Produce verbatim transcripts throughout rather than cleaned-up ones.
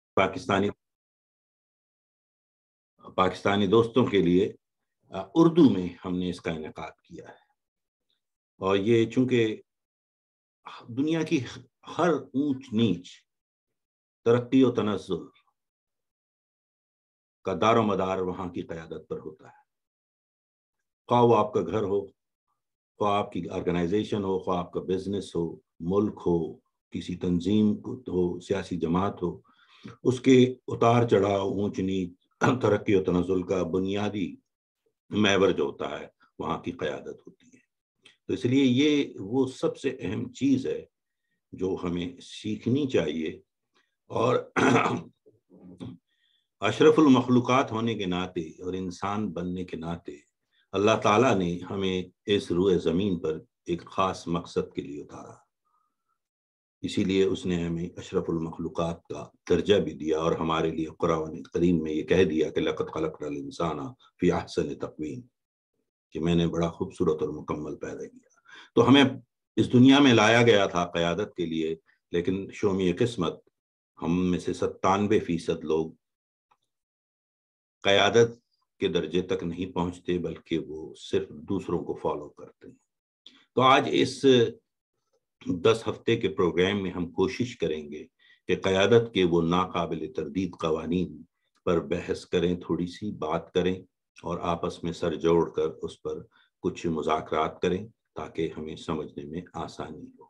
پاکستانی پاکستانی دوستوں کے لیے اردو میں ہم نے اس کا انعقاد کیا ہے، اور یہ چونکہ دنیا کی ہر اونچ نیچ، ترقی و تنزل کا دار و مدار وہاں کی قیادت پر ہوتا ہے، خواہ وہ آپ کا گھر ہو، خواہ آپ کی آرگنائزیشن ہو، خواہ آپ کا بزنس ہو، ملک ہو، کسی تنظیم ہو، سیاسی جماعت ہو، اس کے اتار چڑھاؤ، اونچ نیچ، ترقی و تنزل کا بنیادی محور جو ہوتا ہے وہاں کی قیادت ہوتی ہے۔ تو اس لیے یہ وہ سب سے اہم چیز ہے جو ہمیں سیکھنی چاہیے، اور اشرف المخلوقات ہونے کے ناطے اور انسان بننے کے ناطے اللہ تعالیٰ نے ہمیں اس روئے زمین پر ایک خاص مقصد کے لیے اتارا، اسی لیے اس نے ہمیں اشرف المخلوقات کا درجہ بھی دیا، اور ہمارے لیے قرآن کریم میں یہ کہہ دیا کہ لقد خلقنا الانسان فی احسن تقویم، کہ میں نے بڑا خوبصورت اور مکمل پیدا کیا۔ تو ہمیں اس دنیا میں لایا گیا تھا قیادت کے لیے، لیکن شومی قسمت ہم میں سے ستانوے فیصد لوگ قیادت کے درجے تک نہیں پہنچتے، بلکہ وہ صرف دوسروں کو فالو کرتے ہیں۔ تو آج اس دس ہفتے کے پروگرام میں ہم کوشش کریں گے کہ قیادت کے وہ ناقابل تردید قوانین پر بحث کریں، تھوڑی سی بات کریں، اور آپس میں سر جوڑ کر اس پر کچھ مذاکرات کریں تاکہ ہمیں سمجھنے میں آسانی ہو۔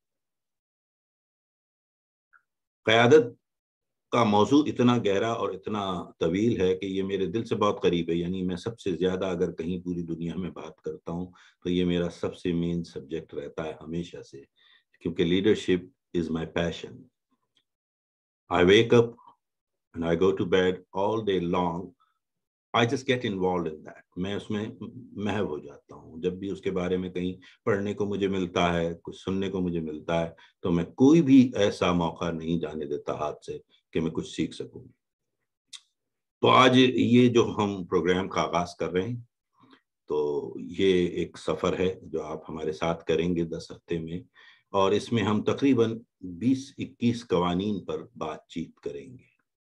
قیادت کا موضوع اتنا گہرا اور اتنا طویل ہے کہ یہ میرے دل سے بہت قریب ہے، یعنی میں سب سے زیادہ اگر کہیں پوری دنیا میں بات کرتا ہوں تو یہ میرا سب سے مین سبجیکٹ رہتا ہے ہمیشہ سے، کیونکہ leadership is my passion. I wake up and I go to bed all day long. I just get involved in that. میں اس میں محو ہو جاتا ہوں۔ جب بھی اس کے بارے میں کہیں پڑھنے کو مجھے ملتا ہے، کچھ سننے کو مجھے ملتا ہے، تو میں کوئی بھی ایسا موقع نہیں جانے دیتا ہاتھ سے کہ میں کچھ سیکھ سکوں۔ تو آج یہ جو ہم پروگرام کا آغاز کر رہے ہیں، تو یہ ایک سفر ہے جو آپ ہمارے ساتھ کریں گے دس ہفتے میں، اور اس میں ہم تقریباً بیس اکیس قوانین پر بات چیت کریں گے۔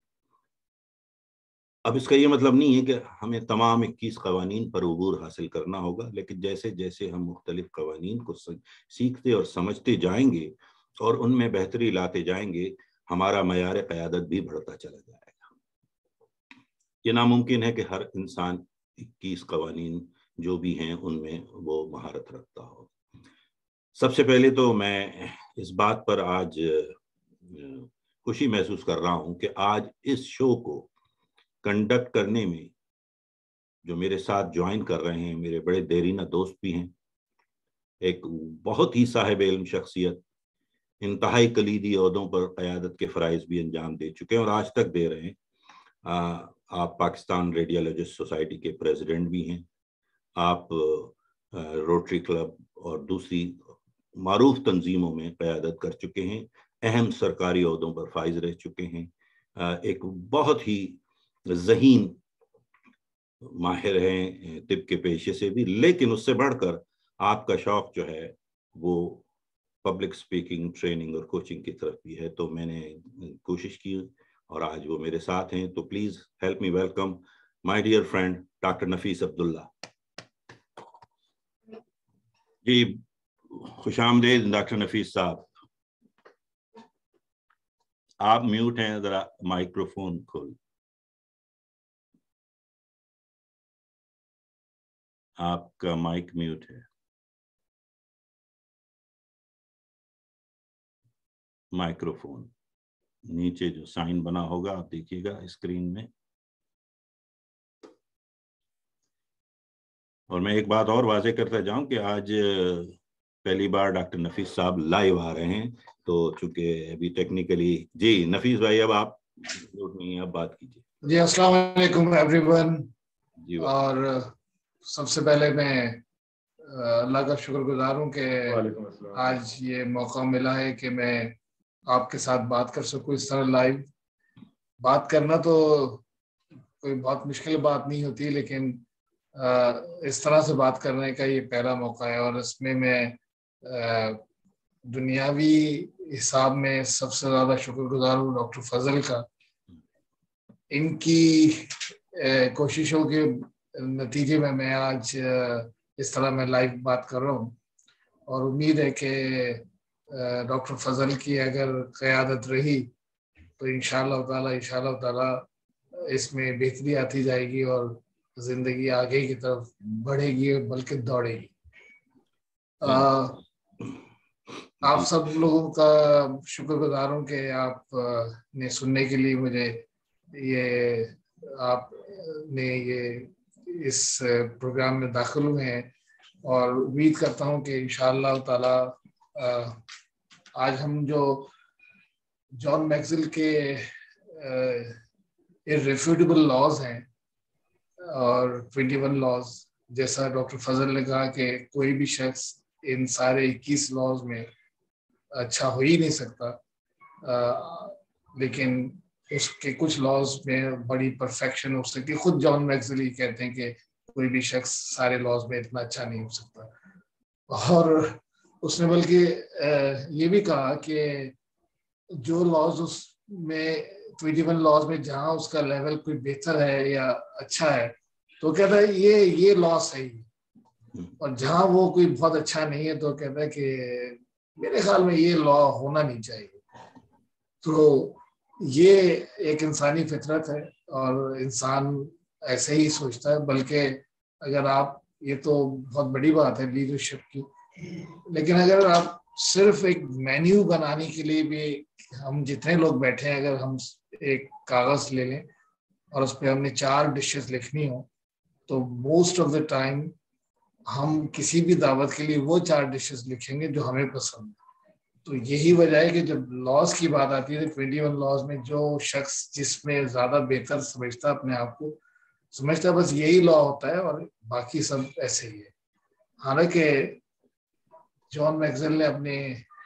اب اس کا یہ مطلب نہیں ہے کہ ہمیں تمام اکیس قوانین پر عبور حاصل کرنا ہوگا، لیکن جیسے جیسے ہم مختلف قوانین کو سیکھتے اور سمجھتے جائیں گے اور ان میں بہتری لاتے جائیں گے، ہمارا معیار قیادت بھی بڑھتا چلا جائے گا۔ یہ ناممکن ہے کہ ہر انسان اکیس قوانین جو بھی ہیں ان میں وہ مہارت رکھتا ہو۔ سب سے پہلے تو میں اس بات پر آج خوشی محسوس کر رہا ہوں کہ آج اس شو کو کنڈکٹ کرنے میں جو میرے ساتھ جوائن کر رہے ہیں میرے بڑے دیرینہ دوست بھی ہیں، ایک بہت ہی صاحب علم شخصیت، انتہائی کلیدی عہدوں پر قیادت کے فرائض بھی انجام دے چکے ہیں اور آج تک دے رہے ہیں۔ آپ پاکستان ریڈیالوجسٹ سوسائٹی کے پریزیڈنٹ بھی ہیں، آپ روٹری کلب اور دوسری معروف تنظیموں میں قیادت کر چکے ہیں، اہم سرکاری عہدوں پر فائز رہ چکے ہیں، ایک بہت ہی ذہین ماہر ہیں طب کے پیشے سے بھی، لیکن اس سے بڑھ کر آپ کا شوق جو ہے وہ پبلک سپیکنگ، ٹریننگ اور کوچنگ کی طرف بھی ہے۔ تو میں نے کوشش کی اور آج وہ میرے ساتھ ہیں، تو please help me welcome my dear friend doctor Nafees Abdullah. جی خوش آمدید ڈاکٹر نفیس صاحب۔ آپ میوٹ ہیں، ذرا مائکروفون کھول۔ آپ کا مائک میوٹ ہے۔ مائکروفون نیچے جو سائن بنا ہوگا آپ دیکھیے گا اسکرین میں۔ اور میں ایک بات اور واضح کرتا جاؤں کہ آج پہلی بار ڈاکٹر نفیس صاحب لائیو آ رہے ہیں، تو چونکہ ابھی ٹیکنیکلی جی نفیس بھائی اب آپ نہیں، اب بات کیجیے۔ جی السلام علیکم ایوری ون۔ جی اور سب سے پہلے میں اللہ کا شکر گزار ہوں کہ آج یہ موقع ملا ہے کہ میں آپ کے ساتھ بات کر سکوں اس طرح لائیو۔ بات کرنا تو کوئی بہت مشکل بات نہیں ہوتی، لیکن اس طرح سے بات کرنے کا یہ پہلا موقع ہے، اور اس میں میں دنیاوی حساب میں سب سے زیادہ شکر گزار ہوں ڈاکٹر فضل کا ان کی کوششوں کے نتیجے میں میں آج اس طرح میں لائیو بات کر رہا ہوں، اور امید ہے کہ ڈاکٹر فضل کی اگر قیادت رہی تو انشاءاللہ تعالی انشاءاللہ تعالی اس میں بہتری آتی جائے گی اور زندگی آگے کی طرف بڑھے گی بلکہ دوڑے گی۔ آپ سب لوگوں کا شکر گزار ہوں کہ آپ نے سننے کے لیے مجھے یہ آپ نے یہ اس پروگرام میں داخل ہوئے ہیں، اور امید کرتا ہوں کہ انشاءاللہ تعالی آج ہم جو جان میکسویل کے irrefutable لاز ہیں اور ٹوینٹی ون لاز، جیسا ڈاکٹر فضل نے کہا کہ کوئی بھی شخص ان سارے اکیس لاز میں اچھا ہو ہی نہیں سکتا، لیکن اس کے کچھ لاز میں بڑی پرفیکشن ہو سکتی۔ خود جان میکسویل ہی کہتے ہیں کہ کوئی بھی شخص سارے لاز میں اتنا اچھا نہیں ہو سکتا، اور اس نے بلکہ یہ بھی کہا کہ جو لاز اس میں ٹوینٹی ون لاز میں جہاں اس کا لیول کوئی بہتر ہے یا اچھا ہے تو کہتا ہے یہ یہ لا صحیح ہے، اور جہاں وہ کوئی بہت اچھا نہیں ہے تو کہتا ہے کہ میرے خیال میں یہ لا ہونا نہیں چاہیے۔ تو یہ ایک انسانی فطرت ہے اور انسان ایسے ہی سوچتا ہے، بلکہ اگر آپ، یہ تو بہت بڑی بات ہے لیڈرشپ کی، لیکن اگر آپ صرف ایک مینیو بنانے کے لیے بھی، ہم جتنے لوگ بیٹھے ہیں اگر ہم ایک کاغذ لے لیں اور اس پہ ہم نے چار ڈشز لکھنی ہو تو موسٹ آف دا ٹائم ہم کسی بھی دعوت کے لیے وہ چار ڈشز لکھیں گے جو ہمیں پسند ہے۔ تو یہی وجہ ہے کہ جب لاز کی بات آتی ہے ٹوینٹی ون لاز میں جو شخص جس میں زیادہ بہتر سمجھتا اپنے آپ کو، سمجھتا بس یہی لا ہوتا ہے اور باقی سب ایسے ہی ہے۔ حالانکہ جان میکسویل نے اپنے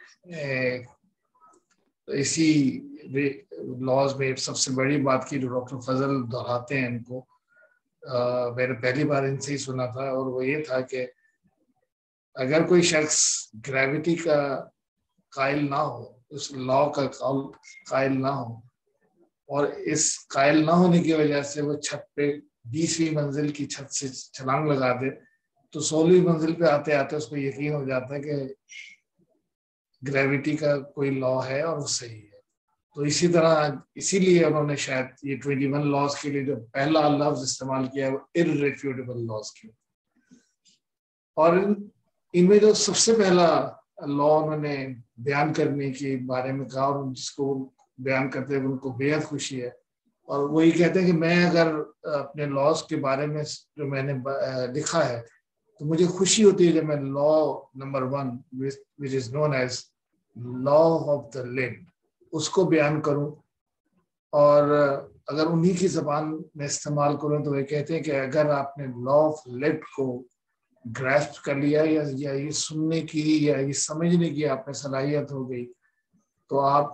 اسی لاز میں سب سے بڑی بات کی جو ڈاکٹر فضل دہراتے ہیں ان کو، میں نے پہلی بار ان سے ہی سنا تھا، اور وہ یہ تھا کہ اگر کوئی شخص گریوٹی کا قائل نہ ہو، اس لا کا قائل نہ ہو، اور اس قائل نہ ہونے کی وجہ سے وہ چھت پہ بیسویں منزل کی چھت سے چھلانگ لگا دے تو سولہویں منزل پہ آتے آتے اس کو یقین ہو جاتا ہے کہ گریوٹی کا کوئی لا ہے اور وہ صحیح ہے۔ تو اسی طرح اسی لیے انہوں نے شاید یہ ٹوینٹی ون لاز کے لیے جو پہلا لفظ استعمال کیا ہے وہ irrefutable لاز کیا، اور ان میں جو سب سے پہلا لا انہوں نے بیان کرنے کے بارے میں کہا، اور جس کو بیان کرتے ہوئے ان کو بے حد خوشی ہے، اور وہ یہ کہتے ہیں کہ میں اگر اپنے لاز کے بارے میں جو میں نے لکھا ہے تو مجھے خوشی ہوتی ہے جب میں law number one which is known as law of the lid اس کو بیان کروں، اور اگر انہی کی زبان میں استعمال کروں تو وہ کہتے ہیں کہ اگر آپ نے لا آف لڈ کو گراسپ کر لیا یا یا یہ سننے کی یا یہ سمجھنے کی آپ میں صلاحیت ہو گئی تو آپ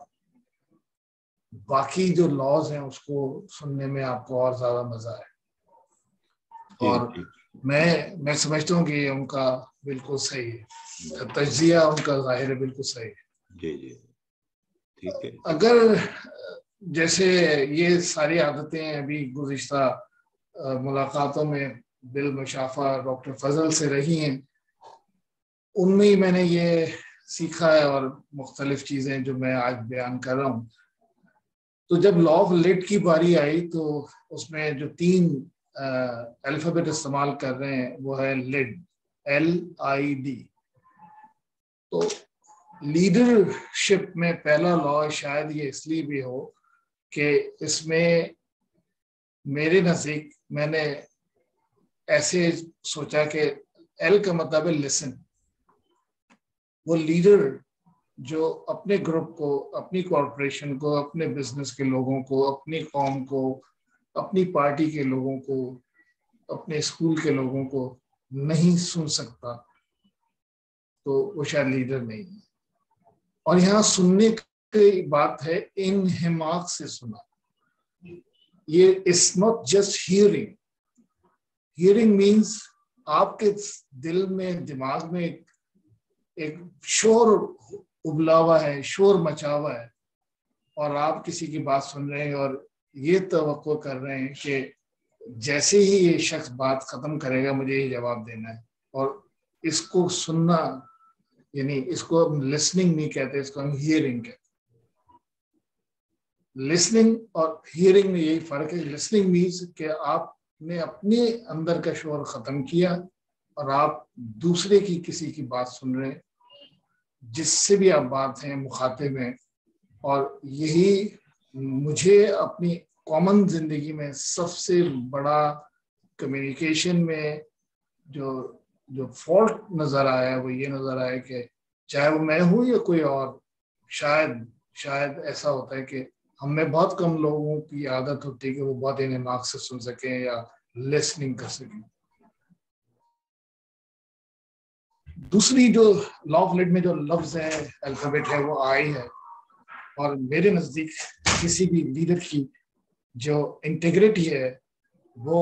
باقی جو لاز ہیں اس کو سننے میں آپ کو اور زیادہ مزہ ہے۔ اور میں میں سمجھتا ہوں کہ یہ ان کا بالکل صحیح ہے، تجزیہ ان کا ظاہر ہے بالکل صحیح ہے۔ جی جی ٹھیک ہے۔ اگر جیسے یہ ساری عادتیں ابھی گزشتہ ملاقاتوں میں بالمشافہ ڈاکٹر فضل سے رہی ہیں، ان میں ہی میں نے یہ سیکھا ہے، اور مختلف چیزیں جو میں آج بیان کر رہا ہوں۔ تو جب لا آف لڈ کی باری آئی تو اس میں جو تین الفابیٹ استعمال کر رہے ہیں وہ ہے لڈ، ایل آئی ڈی۔ تو لیڈرشپ میں پہلا لا شاید یہ اس لیے بھی ہو کہ اس میں میرے نزدیک میں نے ایسے سوچا کہ ایل کا مطلب ہے لسن۔ وہ لیڈر جو اپنے گروپ کو، اپنی کارپوریشن کو، اپنے بزنس کے لوگوں کو، اپنی قوم کو، اپنی پارٹی کے لوگوں کو، اپنے اسکول کے لوگوں کو نہیں سن سکتا تو وہ شاید لیڈر نہیں ہے۔ اور یہاں سننے کی بات ہے انہماک سے سنا، یہ it's not just hearing. hearing means آپ کے دل میں، دماغ میں ایک ایک شور ابلا ہوا ہے، شور مچا ہوا ہے، اور آپ کسی کی بات سن رہے ہیں اور یہ توقع کر رہے ہیں کہ جیسے ہی یہ شخص بات ختم کرے گا مجھے یہ جواب دینا ہے، اور اس کو سننا، یعنی اس کو ہم لسننگ نہیں کہتے، اس کو ہم ہیئرنگ کہتے ہیں۔ لسننگ اور ہیئرنگ میں یہی فرق ہے۔ لسننگ مینس کہ آپ نے اپنے اندر کا شعور ختم کیا اور آپ دوسرے کی کسی کی بات سن رہے ہیں، جس سے بھی آپ بات ہیں مخاطب ہیں، اور یہی مجھے اپنی کامن زندگی میں سب سے بڑا کمیونیکیشن میں جو جو فالٹ نظر آیا وہ یہ نظر آیا کہ چاہے وہ میں ہوں یا کوئی اور، شاید شاید ایسا ہوتا ہے کہ ہم میں بہت کم لوگوں کی عادت ہوتی ہے کہ وہ بہت انعماق سے سن سکیں یا لسننگ کر سکیں۔ دوسری جو لا آف لیڈ میں جو لفظ ہے، الفابیٹ ہے، وہ آئی ہے، اور میرے نزدیک کسی بھی لیڈر کی جو انٹیگریٹی ہے وہ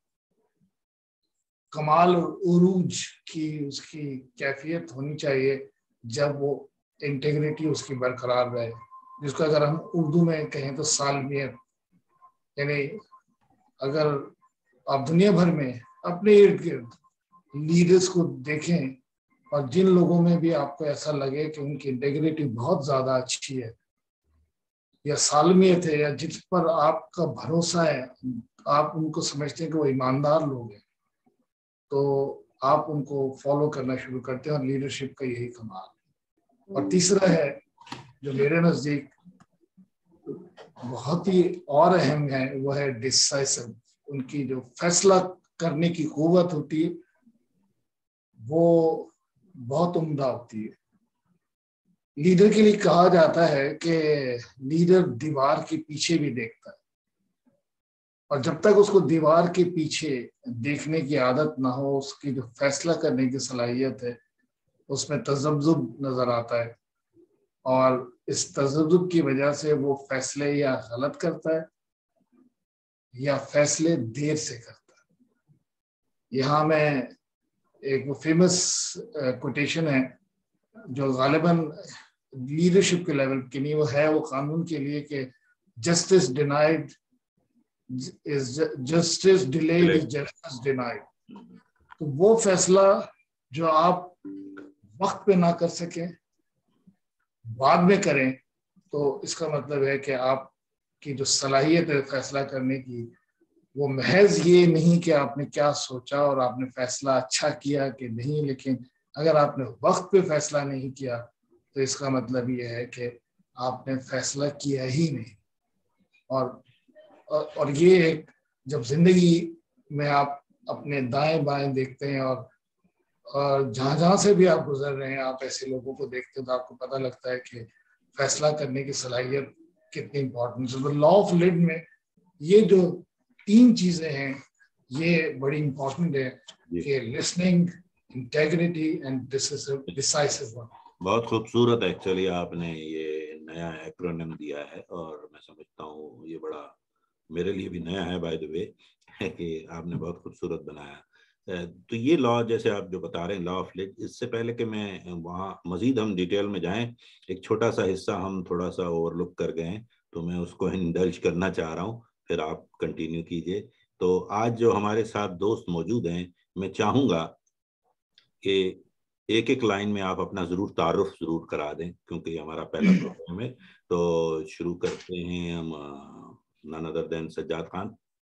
کمال اور عروج کی اس کی کیفیت ہونی چاہیے جب وہ انٹیگریٹی اس کی برقرار رہے، جس کو اگر ہم اردو میں کہیں تو سالمیت۔ یعنی اگر آپ دنیا بھر میں اپنے ارد گرد لیڈرز کو دیکھیں اور جن لوگوں میں بھی آپ کو ایسا لگے کہ ان کی انٹیگریٹی بہت زیادہ اچھی ہے یا سالمیت ہے یا جس پر آپ کا بھروسہ ہے، آپ ان کو سمجھتے ہیں کہ وہ ایماندار لوگ ہیں، تو آپ ان کو فالو کرنا شروع کرتے ہیں، اور لیڈرشپ کا یہی کمال ہے۔ اور تیسرا ہے جو میرے نزدیک بہت ہی اور اہم ہے، وہ ہے ڈسائسو۔ ان کی جو فیصلہ کرنے کی قوت ہوتی ہے وہ بہت عمدہ ہوتی ہے۔ لیڈر کے لیے کہا جاتا ہے کہ لیڈر دیوار کے پیچھے بھی دیکھتا ہے، اور جب تک اس کو دیوار کے پیچھے دیکھنے کی عادت نہ ہو، اس کی جو فیصلہ کرنے کی صلاحیت ہے اس میں تذبذب نظر آتا ہے، اور اس تذبذب کی وجہ سے وہ فیصلے یا غلط کرتا ہے یا فیصلے دیر سے کرتا ہے۔ یہاں میں ایک وہ فیمس کوٹیشن ہے جو غالباً لیڈرشپ کے لیول کی نہیں، وہ ہے وہ قانون کے لیے کہ justice denied justice delayed is justice denied. تو وہ فیصلہ جو آپ وقت پہ نہ کر سکیں، بعد میں کریں، تو اس کا مطلب ہے کہ آپ کی جو صلاحیت ہے فیصلہ کرنے کی وہ محض یہ نہیں کہ آپ نے کیا سوچا اور آپ نے فیصلہ اچھا کیا کہ نہیں، لیکن اگر آپ نے وقت پہ فیصلہ نہیں کیا تو اس کا مطلب یہ ہے کہ آپ نے فیصلہ کیا ہی نہیں۔ اور اور یہ ایک جب زندگی میں آپ اپنے دائیں بائیں دیکھتے ہیں اور اور جہاں جہاں سے بھی آپ گزر رہے ہیں آپ ایسے لوگوں کو دیکھتے ہیں تو آپ کو پتہ لگتا ہے کہ فیصلہ کرنے کی صلاحیت کتنی امپورٹنٹ ہے۔ لا آف لیڈ میں یہ جو تین چیزیں ہیں یہ بڑی امپورٹنٹ ہے کہ لسننگ، انٹیگریٹی اینڈ ڈیسائسو۔ بہت خوبصورت ایکچولی آپ نے یہ نیا ایکرونیم دیا ہے، اور میں سمجھتا ہوں یہ بڑا میرے لیے بھی نیا ہے بائی دی وے، کہ آپ نے بہت خوبصورت بنایا۔ تو یہ لا جیسے آپ جو بتا رہے ہیں لا آف لیڈ، اس سے پہلے کہ میں وہاں مزید ہم ڈیٹیل میں جائیں، ایک چھوٹا سا حصہ ہم تھوڑا سا اوور لک کر گئے تو میں اس کو انڈلج کرنا چاہ رہا ہوں، پھر آپ کنٹینیو کیجئے۔ تو آج جو ہمارے ساتھ دوست موجود ہیں، میں چاہوں گا کہ ایک ایک لائن میں آپ اپنا ضرور تعارف ضرور کرا دیں، کیونکہ یہ ہمارا پہلا پروگرام ہے۔ تو شروع کرتے ہیں ہم none other than Sajjad Khan.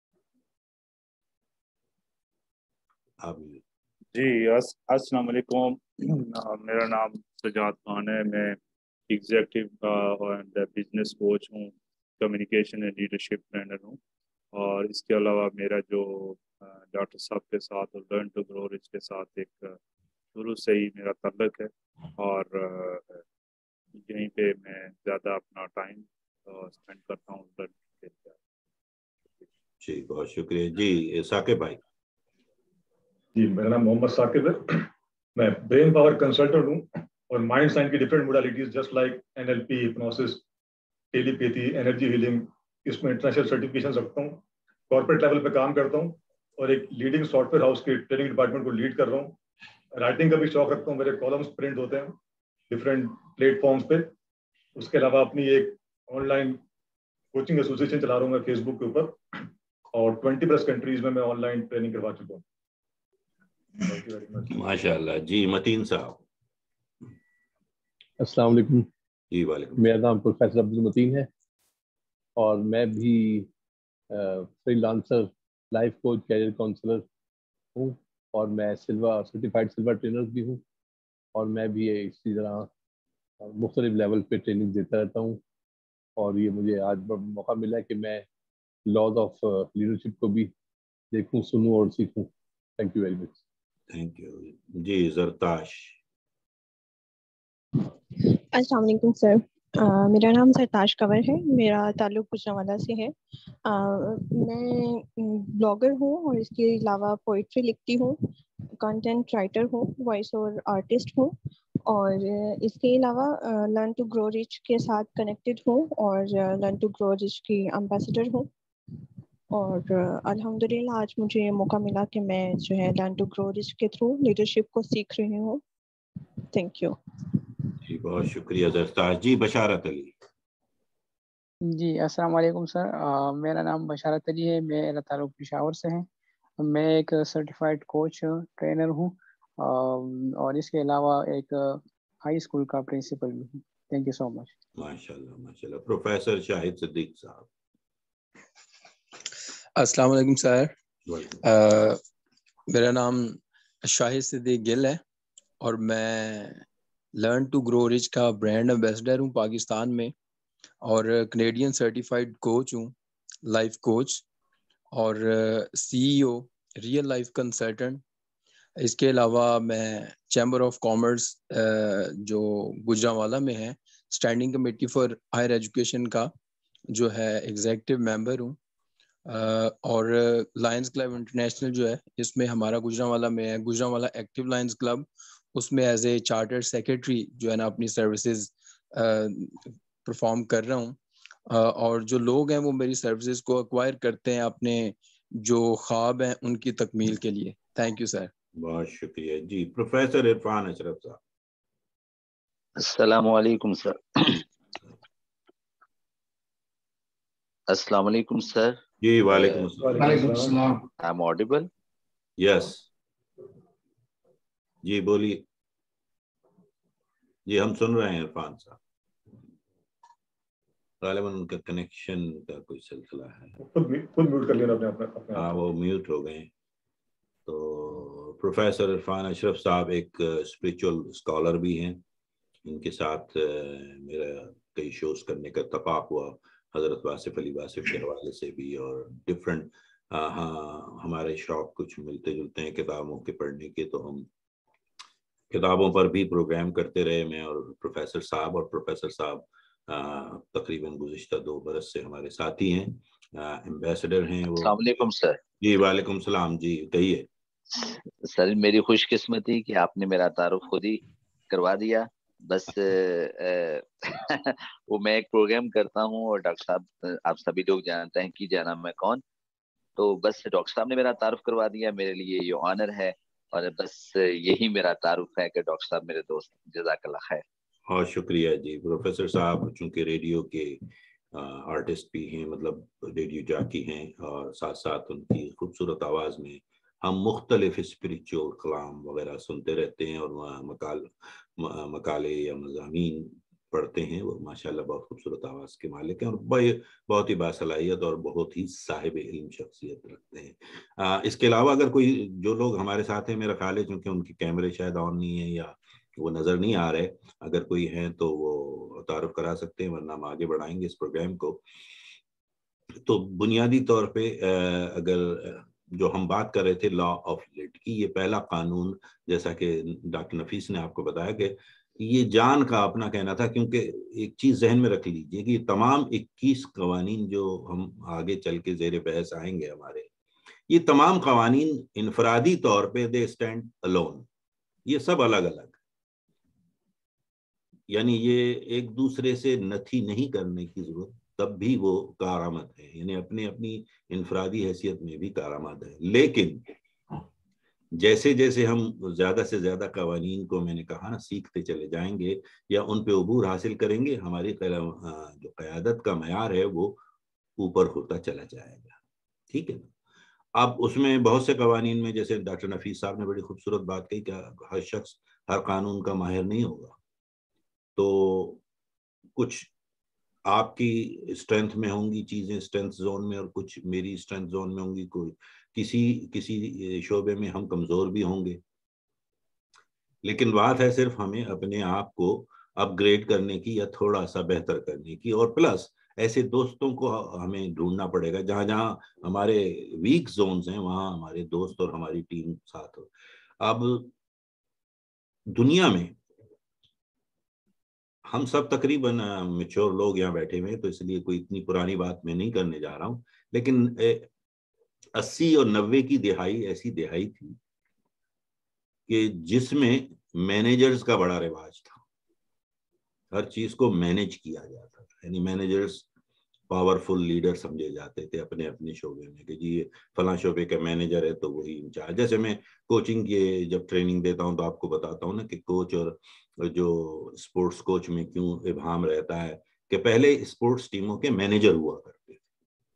آپ جی السلام علیکم، میرا نام سجاد خان ہے، میں ایگزیکٹو اینڈ بزنس کوچ ہوں، کمیونیکیشن اینڈ لیڈرشپ ٹرینر ہوں، اور اس کے علاوہ میرا جو ڈاکٹر صاحب کے ساتھ اور لرن ٹو گرو رچ کے ساتھ ایک شروع سے ہی میرا تعلق ہے، اور یہیں پہ میں زیادہ اپنا ٹائم اسپینڈ کرتا ہوں۔ جی بہت شکریہ۔ جی ثاقب بھائی۔ جی میرا نام محمد ثاقب ہے، میں برین پاور کنسلٹنٹ ہوں، اور مائنڈ سائنس کی different modalities just like N L P, hypnosis, telepathy, energy healing, اس میں انٹرنیشنل سرٹیفکیشن رکھتا ہوں، کارپوریٹ لیول پہ کام کرتا ہوں، اور ایک لیڈنگ سافٹ ویئر ہاؤس کے ٹریننگ ڈپارٹمنٹ کو لیڈ کر رہا ہوں۔ رائٹنگ کا بھی شوق رکھتا ہوں، میرے کالمس پرنٹ ہوتے ہیں ڈفرینٹ پلیٹ فارمس پہ۔ اس کے علاوہ اپنی ایک آن لائن कोचिंग एसोसिएशन चला रहा हूँ मैं फेसबुक के ऊपर, और ट्वेंटी प्लस कंट्रीज में मैं ऑनलाइन ट्रेनिंग करवा चुका हूँ। माशाल्लाह जी। मतीन साहब। अस्सलाम वालेकुम। जी वालेकुम। मेरा नाम प्रोफेसर अब्दुल मतीन है और मैं भी freelancer, life coach, career counsellor हूँ और मैं सिल्वर सर्टिफाइड सिल्वर ट्रेनर भी हूँ और मैं भी इसी तरह मुख्तलिफ लेवल पे ट्रेनिंग देता रहता हूँ। और ये मुझे आज मौका मिला है कि मैं लॉज ऑफ लीडरशिप को भी देखूं, सुनूं और सीखूं। Thank you very much. Thank you जी। जरताश। अस्सलाम वालेकुम सर। Uh, मेरा नाम सरताज कंवर है, मेरा ताल्लुक़ गुजरांवाला से है। uh, मैं ब्लॉगर हूँ और इसके अलावा पोइट्री लिखती हूँ, कंटेंट राइटर हूँ, वॉइस और आर्टिस्ट हूँ और इसके अलावा लर्न टू ग्रो रिच के साथ कनेक्टेड हूँ और लर्न टू ग्रो रिच की एम्बेसडर हूँ। और uh, अल्हम्दुलिल्लाह आज मुझे ये मौका मिला कि मैं जो है लर्न टू ग्रो रिच के थ्रू लीडरशिप को सीख रही हूँ। थैंक यू जी, बहुत शुक्रिया जरताज जी। बशारत अली। जी अस्सलाम वालेकुम सर। आ, मेरा नाम बशारत अली है, मेरा ताल्लुक़ पेशावर से है। मैं एक सर्टिफाइड कोच ट्रेनर हूँ और इसके अलावा एक हाई स्कूल का प्रिंसिपल भी हूँ। Thank you so much. माशाल्लाह माशाल्लाह। प्रोफेसर शाहिद सिद्दीक साहब। अस्सलाम वालेकुम सर। मेरा नाम शाहिद सिद्दीक गिल है और मैं लर्न टू ग्रो रिच का ब्रांड एम्बेसडर हूँ पाकिस्तान में और कनेडियन सर्टिफाइड कोच हूँ, लाइफ कोच और सीईओ, रियल लाइफ कंसल्टेंट। इसके अलावा मैं चैम्बर ऑफ कॉमर्स जो गुजरांवाला में है, standing committee for higher education का जो है एग्जीक्यूटिव मेंबर हूँ और लायंस क्लब इंटरनेशनल जो है इसमें हमारा गुजरांवाला में है, गुजरांवाला एक्टिव लायंस क्लब, उसमें एज ए चार्टर्ड सेक्रेटरी जो है ना अपनी सर्विसेज परफॉर्म कर रहा हूँ और जो लोग हैं वो मेरी सर्विसेज को एक्वायर करते हैं अपने जो ख्वाब हैं उनकी तकमील के लिए। Thank you sir. बहुत शुक्रिया जी। प्रोफेसर इरफान अशरफ साहब। अस्सलाम वालेकुम सर। अस्सलाम वालेकुम सर। जी वालेकुम अस्सलाम। I am audible? यस जी बोलिए जी, हम सुन रहे हैं इरफान साहब। गालिबन उनका कनेक्शन का कोई सिलसिला है। खुद म्यूट कर लेना अपने अपने। हाँ वो म्यूट हो गए। तो प्रोफेसर इरफान अशरफ साहब एक स्पिरिचुअल स्कॉलर भी हैं। इनके साथ मेरा कई शोज करने का इत्तेफाक हुआ, हज़रत वासिफ अली वासिफ के हवाले से भी, और डिफरेंट हाँ हमारे शौक कुछ मिलते जुलते हैं किताबों के पढ़ने के, तो हम किताबों पर भी प्रोग्राम करते रहे, मैं और प्रोफेसर साहब। और प्रोफेसर साहब तकरीबन गुज़िश्ता दो बरस से हमारे साथी हैं, एम्बेसडर हैं वो। अस्सलाम वालेकुम सर। जी वालेकुम सलाम जी, कहिए। सर मेरी खुशकिस्मती कि आपने मेरा तारुफ खुद ही करवा दिया। बस आ, वो मैं एक प्रोग्राम करता हूँ और डॉक्टर साहब आप सभी लोग जानते हैं कि जाना मैं कौन, तो बस डॉक्टर साहब ने मेरा तारुफ करवा दिया, मेरे लिए ये ऑनर है और बस यही मेरा तारुफ है कि डॉक्टर साहब मेरे दोस्त। जज़ाकल्लाह खैर। बहुत शुक्रिया जी। प्रोफेसर साहब चूँकि रेडियो के आर्टिस्ट भी हैं, मतलब रेडियो जाकी हैं, और साथ साथ उनकी खूबसूरत आवाज़ में हम मुख्तलिफ स्पिरिचुअल कलाम वगैरह सुनते रहते हैं और मकाल मकाले या मज़ामीन पढ़ते हैं। वो माशाल्लाह बहुत खूबसूरत आवाज़ के मालिक हैं और बहुत ही बासलाहियत और बहुत ही साहिब इल्म शख्सियत रखते हैं। आ, इसके अलावा अगर कोई जो लोग हमारे साथ हैं, मेरा ख्याल है चूँकि उनके कैमरे शायद ऑन नहीं है या वो नज़र नहीं आ रहे, अगर कोई है तो वो तारुफ करा सकते हैं, वरना हम आगे बढ़ाएंगे इस प्रोग्राम को। तो बुनियादी तौर पे अगर जो हम बात कर रहे थे लॉ ऑफ लिट की, ये पहला कानून, जैसा कि डॉक्टर नफीस ने आपको बताया कि ये जान का अपना कहना था, क्योंकि एक चीज़ जहन में रख लीजिए कि तमाम इक्कीस कवानीन जो हम आगे चल के ज़ेर बहस आएंगे हमारे, ये तमाम कवानीन इनफरादी तौर पे दे स्टैंड अलोन, ये सब अलग अलग, यानी ये एक दूसरे से नथी नहीं करने की जरूरत, तब भी वो कारामद है, यानी अपनी अपनी इनफरादी हैसियत में भी कारामद है। लेकिन जैसे जैसे हम ज्यादा से ज्यादा कवानीन को, मैंने कहा ना, सीखते चले जाएंगे या उन पे अबूर हासिल करेंगे, हमारी जो क़यादत का मयार है वो اوپر ہوتا چلا جائے گا. ٹھیک ہے نا. اب اس میں بہت سے قوانین میں جیسے ڈاکٹر نفیس صاحب نے بڑی خوبصورت بات کہی کہ ہر شخص ہر قانون کا ماہر نہیں ہوگا. تو کچھ آپ کی اسٹرینتھ میں ہوں گی چیزیں اسٹرینتھ زون میں, اور کچھ میری اسٹرینتھ زون میں ہوں گی. کوئی کسی کسی شعبے میں ہم کمزور بھی ہوں گے. لیکن بات ہے صرف ہمیں اپنے آپ کو اپ گریڈ کرنے کی یا تھوڑا سا بہتر کرنے کی, اور پلس ایسے دوستوں کو ہمیں ڈھونڈنا پڑے گا جہاں جہاں ہمارے ویک زونز ہیں وہاں ہمارے دوست اور ہماری ٹیم ساتھ ہو. اب دنیا میں ہم سب تقریباً میچور لوگ یہاں بیٹھے ہوئے ہیں, تو اس لیے کوئی اتنی پرانی بات میں نہیں کرنے جا رہا ہوں, لیکن اسی اور نوے کی دہائی ایسی دہائی تھی کہ جس میں مینیجرز کا بڑا رواج تھا. ہر چیز کو مینیج کیا جاتا تھا, یعنی مینیجرز پاورفل لیڈر سمجھے جاتے تھے اپنے اپنے شعبے میں کہ جی فلاں شعبے کا مینیجر ہے تو وہی انچارج. جیسے میں کوچنگ کے جب ٹریننگ دیتا ہوں تو آپ کو بتاتا ہوں نا کہ کوچ اور جو اسپورٹس کوچ میں کیوں ابہام رہتا ہے کہ پہلے اسپورٹس ٹیموں کے مینیجر ہوا کرتے تھے,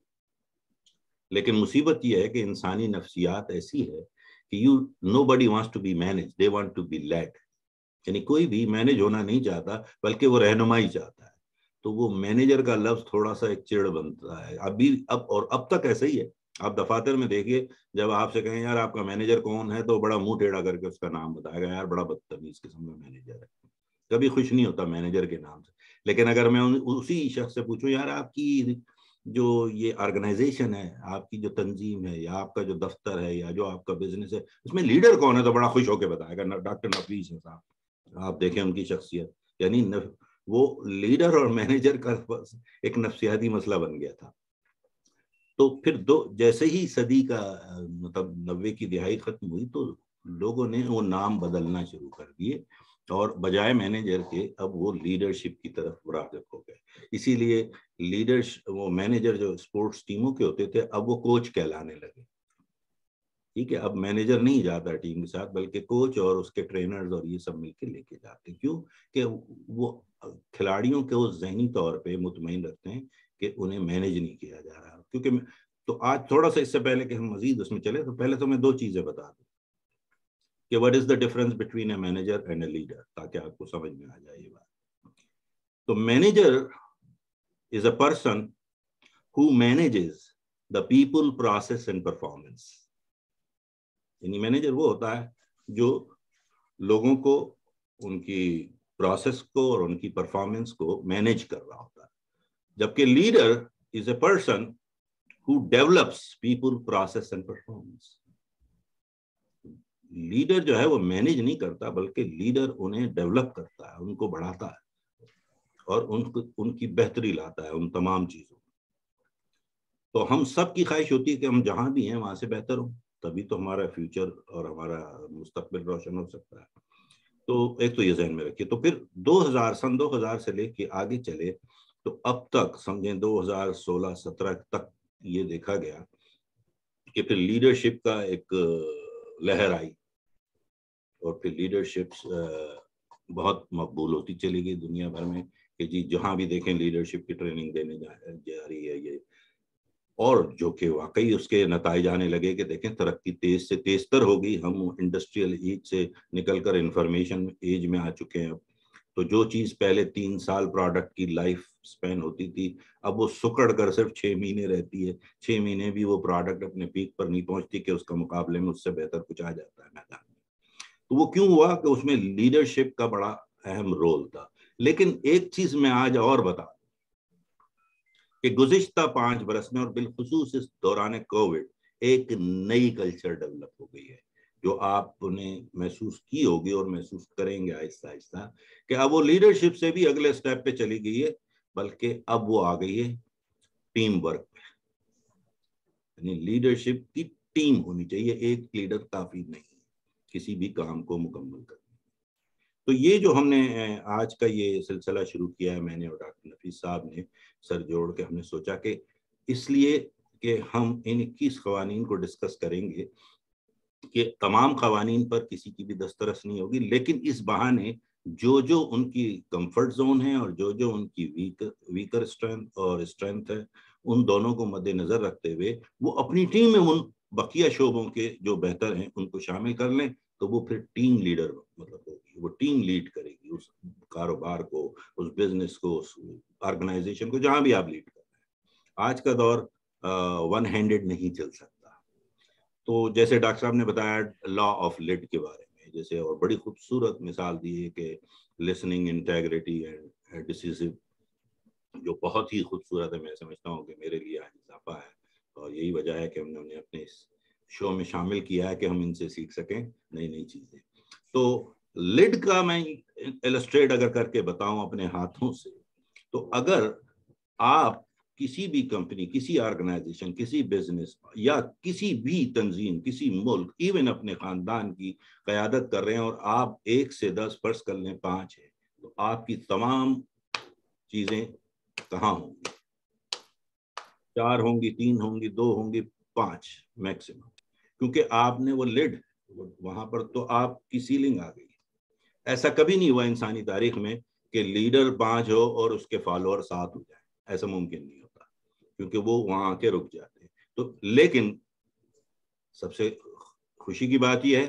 لیکن مصیبت یہ ہے کہ انسانی نفسیات ایسی ہے کہ you know buddy wants to be manage, they want to be lead. یعنی کوئی بھی مینیج ہونا نہیں چاہتا بلکہ وہ رہنمائی چاہتا ہے. تو وہ مینیجر کا لفظ تھوڑا سا ایک چڑ بنتا ہے ابھی اب, اور اب تک ایسا ہی ہے. آپ دفاتر میں دیکھیے جب آپ سے کہیں یار آپ کا مینیجر کون ہے تو بڑا منہ ٹیڑھا کر کے اس کا نام بتائے گا, یار بڑا بدتمیز قسم کا مینیجر ہے. کبھی خوش نہیں ہوتا مینیجر کے نام سے. لیکن اگر میں اسی شخص سے پوچھوں یار آپ کی جو یہ آرگنائزیشن ہے, آپ کی جو تنظیم ہے, یا آپ کا جو دفتر ہے, یا جو آپ کا بزنس ہے, اس میں لیڈر کون ہے, تو بڑا خوش ہو کے بتائے گا ڈاکٹر نفیس ہے صاحب. آپ دیکھیں ان کی شخصیت, یعنی وہ لیڈر اور مینیجر کا ایک نفسیاتی مسئلہ بن گیا تھا. تو پھر دو جیسے ہی صدی کا مطلب نوے کی دہائی ختم ہوئی تو لوگوں نے وہ نام بدلنا شروع کر دیے, اور بجائے مینیجر کے اب وہ لیڈرشپ کی طرف راغب ہو گئے. اسی لیے لیڈر وہ مینیجر جو اسپورٹس ٹیموں کے ہوتے تھے اب وہ کوچ کہلانے لگے. ٹھیک ہے, اب مینیجر نہیں جاتا ٹیم کے ساتھ بلکہ کوچ اور اس کے ٹرینرز اور یہ سب مل کے لے کے جاتے. کیوں کہ وہ کھلاڑیوں کے وہ ذہنی طور پہ مطمئن رکھتے ہیں کہ انہیں مینیج نہیں کیا جا رہا. کیونکہ تو آج تھوڑا سا اس سے پہلے کہ ہم مزید اس میں چلے تو پہلے تو میں دو چیزیں بتا دوں کہ what is the difference between a manager and a leader, تاکہ آپ کو سمجھ میں آ جائے یہ بات. تو manager is a person who manages the people, process and performance. یعنی مینیجر وہ ہوتا ہے جو لوگوں کو ان کی پروسیس کو اور ان کی پرفارمنس کو مینیج کر رہا ہوتا ہے, جبکہ leader is a person who develops people, process and performance. Leader جو ہے وہ مینیج نہیں کرتا بلکہ لیڈر انہیں ڈیولپ کرتا ہے, ان کو بڑھاتا ہے اور ان کو ان کی بہتری لاتا ہے ان تمام چیزوں. تو ہم سب کی خواہش ہوتی ہے کہ ہم جہاں بھی ہیں وہاں سے بہتر ہوں, تبھی تو ہمارا فیوچر اور ہمارا مستقبل روشن ہو سکتا ہے. تو ایک تو یہ ذہن میں رکھیے. تو پھر دو ہزار سن دو ہزار سے لے کے آگے چلے تو اب تک سمجھیں دو ہزار سولہ سترہ تک یہ دیکھا گیا کہ پھر لیڈرشپ کا ایک لہر آئی, اور پھر لیڈرشپ بہت مقبول ہوتی چلی گئی دنیا بھر میں کہ جی جہاں بھی دیکھیں لیڈرشپ کی ٹریننگ دینے جا رہی ہے یہ, اور جو کہ واقعی اس کے نتائج آنے لگے کہ دیکھیں ترقی تیز سے تیز تر ہو گئی. ہم انڈسٹریل ایج سے نکل کر انفارمیشن ایج میں آ چکے ہیں. تو جو چیز پہلے تین سال پروڈکٹ کی لائف سپین ہوتی تھی اب وہ سکڑ کر صرف چھ مہینے رہتی ہے. چھ مہینے بھی وہ پروڈکٹ اپنے پیک پر نہیں پہنچتی کہ اس کا مقابلے میں اس سے بہتر کچھ آ جاتا ہے میدان میں. تو وہ کیوں ہوا کہ اس میں لیڈرشپ کا بڑا اہم رول تھا. لیکن ایک چیز میں آج اور بتا کہ گزشتہ پانچ برس میں اور بالخصوص اس دوران کووڈ ایک نئی کلچر ڈیولپ ہو گئی ہے جو آپ نے محسوس کی ہوگی اور محسوس کریں گے آہستہ آہستہ کہ اب وہ لیڈرشپ سے بھی اگلے سٹیپ پہ چلی گئی ہے, بلکہ اب وہ آ گئی ہے ٹیم ورک پہ. یعنی لیڈرشپ کی ٹیم ہونی چاہیے, ایک لیڈر کافی نہیں ہے کسی بھی کام کو مکمل کرنے. تو یہ جو ہم نے آج کا یہ سلسلہ شروع کیا ہے میں نے اور ڈاکٹر نفیس صاحب نے سر جوڑ کے, ہم نے سوچا کہ اس لیے کہ ہم ان اکیس قوانین کو ڈسکس کریں گے کہ تمام قوانین پر کسی کی بھی دسترس نہیں ہوگی, لیکن اس بہانے جو جو ان کی کمفرٹ زون ہے اور جو جو ان کی ویک ویکر اسٹرینتھ اور اسٹرینتھ ہے ان دونوں کو مد نظر رکھتے ہوئے وہ اپنی ٹیم میں ان بقیہ شعبوں کے جو بہتر ہیں ان کو شامل کر لیں تو وہ پھر ٹیم لیڈر مطلب ہوگی, وہ ٹیم لیڈ کرے گی اس کاروبار کو, اس بزنس کو, اس آرگنائزیشن کو, جہاں بھی آپ لیڈ کر رہے ہیں. آج کا دور ون ہینڈڈ نہیں چل سکتا. تو جیسے ڈاکٹر صاحب نے بتایا لا آف لیڈ کے بارے میں, جیسے اور بڑی خوبصورت مثال دی ہے کہ لسننگ, انٹیگریٹی اینڈ ڈیسیزو, جو بہت ہی خوبصورت ہے. میں سمجھتا ہوں کہ میرے لیے آج اضافہ ہے اور یہی وجہ ہے کہ ہم نے انہیں اپنے اس شو میں شامل کیا ہے کہ ہم ان سے سیکھ سکیں نئی نئی چیزیں. تو لیڈ کا میں ایلسٹریٹ اگر کر کے بتاؤں اپنے ہاتھوں سے, تو اگر آپ کسی بھی کمپنی, کسی آرگنائزیشن, کسی بزنس یا کسی بھی تنظیم, کسی ملک, ایون اپنے خاندان کی قیادت کر رہے ہیں اور آپ ایک سے دس فرض کر لیں پانچ ہیں, تو آپ کی تمام چیزیں کہاں ہوں گی؟ چار ہوں گی, تین ہوں گی, دو ہوں گی, پانچ میکسیمم, کیونکہ آپ نے وہ لیڈ وہاں پر, تو آپ کی سیلنگ آ گئی. ایسا کبھی نہیں ہوا انسانی تاریخ میں کہ لیڈر پانچ ہو اور اس کے فالوور سات ہو جائیں, ایسا ممکن نہیں ہوتا کیونکہ وہ وہاں آ کے رک جاتے ہیں. تو لیکن سب سے خوشی کی بات یہ ہے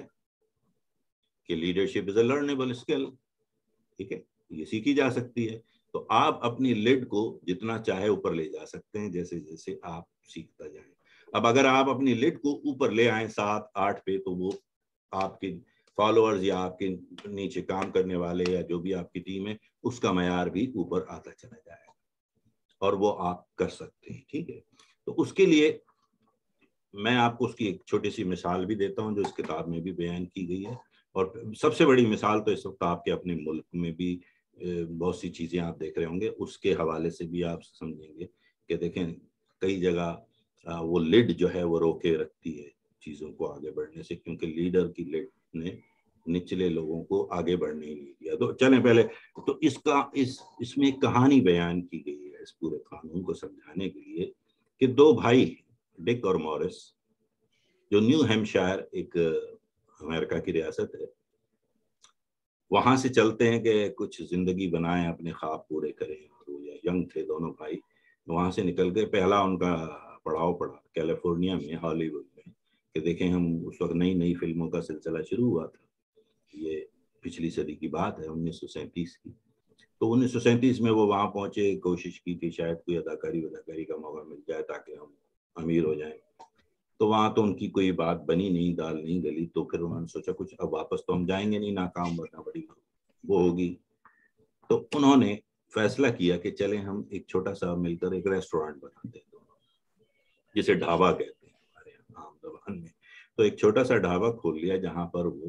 کہ leadership is a learnable skill, ٹھیک ہے, یہ سیکھی جا سکتی ہے. تو آپ اپنی لیڈ کو جتنا چاہے اوپر لے جا سکتے ہیں جیسے جیسے آپ سیکھتا جائیں. اب اگر آپ اپنی لیڈ کو اوپر لے آئیں سات آٹھ پہ, تو وہ آپ کے فالوورز یا آپ کے نیچے کام کرنے والے یا جو بھی آپ کی ٹیم ہے اس کا معیار بھی اوپر آتا چلا جائے گا اور وہ آپ کر سکتے ہیں, ٹھیک ہے. تو اس کے لیے میں آپ کو اس کی ایک چھوٹی سی مثال بھی دیتا ہوں جو اس کتاب میں بھی بیان کی گئی ہے, اور سب سے بڑی مثال تو اس وقت آپ کے اپنے ملک میں بھی بہت سی چیزیں آپ دیکھ رہے ہوں گے, اس کے حوالے سے بھی آپ سمجھیں گے کہ دیکھیں کئی جگہ وہ لیڈ جو ہے وہ روکے رکھتی ہے چیزوں کو آگے بڑھنے سے, کیونکہ لیڈر کی لیڈ نے نچلے لوگوں کو آگے بڑھنے ہی نہیں دیا. تو چلیں پہلے تو اس کا اس اس میں ایک کہانی بیان کی گئی ہے اس پورے قانون کو سمجھانے کے لیے کہ دو بھائی ڈک اور مورس, جو نیو ہیمپشائر ایک امریکہ کی ریاست ہے, وہاں سے چلتے ہیں کہ کچھ زندگی بنائیں, اپنے خواب پورے کریں. وہ ینگ تھے دونوں بھائی, وہاں سے نکل گئے. پہلا ان کا پڑاؤ پڑا کیلیفورنیا میں, ہالی ووڈ میں, کہ دیکھیں ہم اس وقت نئی نئی فلموں کا سلسلہ شروع ہوا تھا, یہ پچھلی صدی کی بات ہے, انیس سو سینتیس کی. تو انیس سو سینتیس میں وہ وہاں پہنچے, کوشش کی کہ شاید کوئی اداکاری اداکاری کا موقع مل جائے تاکہ ہم امیر ہو جائیں. تو وہاں تو ان کی کوئی بات بنی نہیں, دال نہیں گلی. تو پھر انہوں نے سوچا کچھ اب واپس تو ہم جائیں گے نہیں, ناکام ورنہ بڑی وہ ہوگی. تو انہوں نے فیصلہ کیا کہ چلیں ہم ایک چھوٹا سا مل کر ایک ریسٹورینٹ بناتے ہیں, جسے ڈھابا کہتے ہیں ہمارے یہاں عام زبان میں. تو ایک چھوٹا سا ڈھابا کھول لیا جہاں پر وہ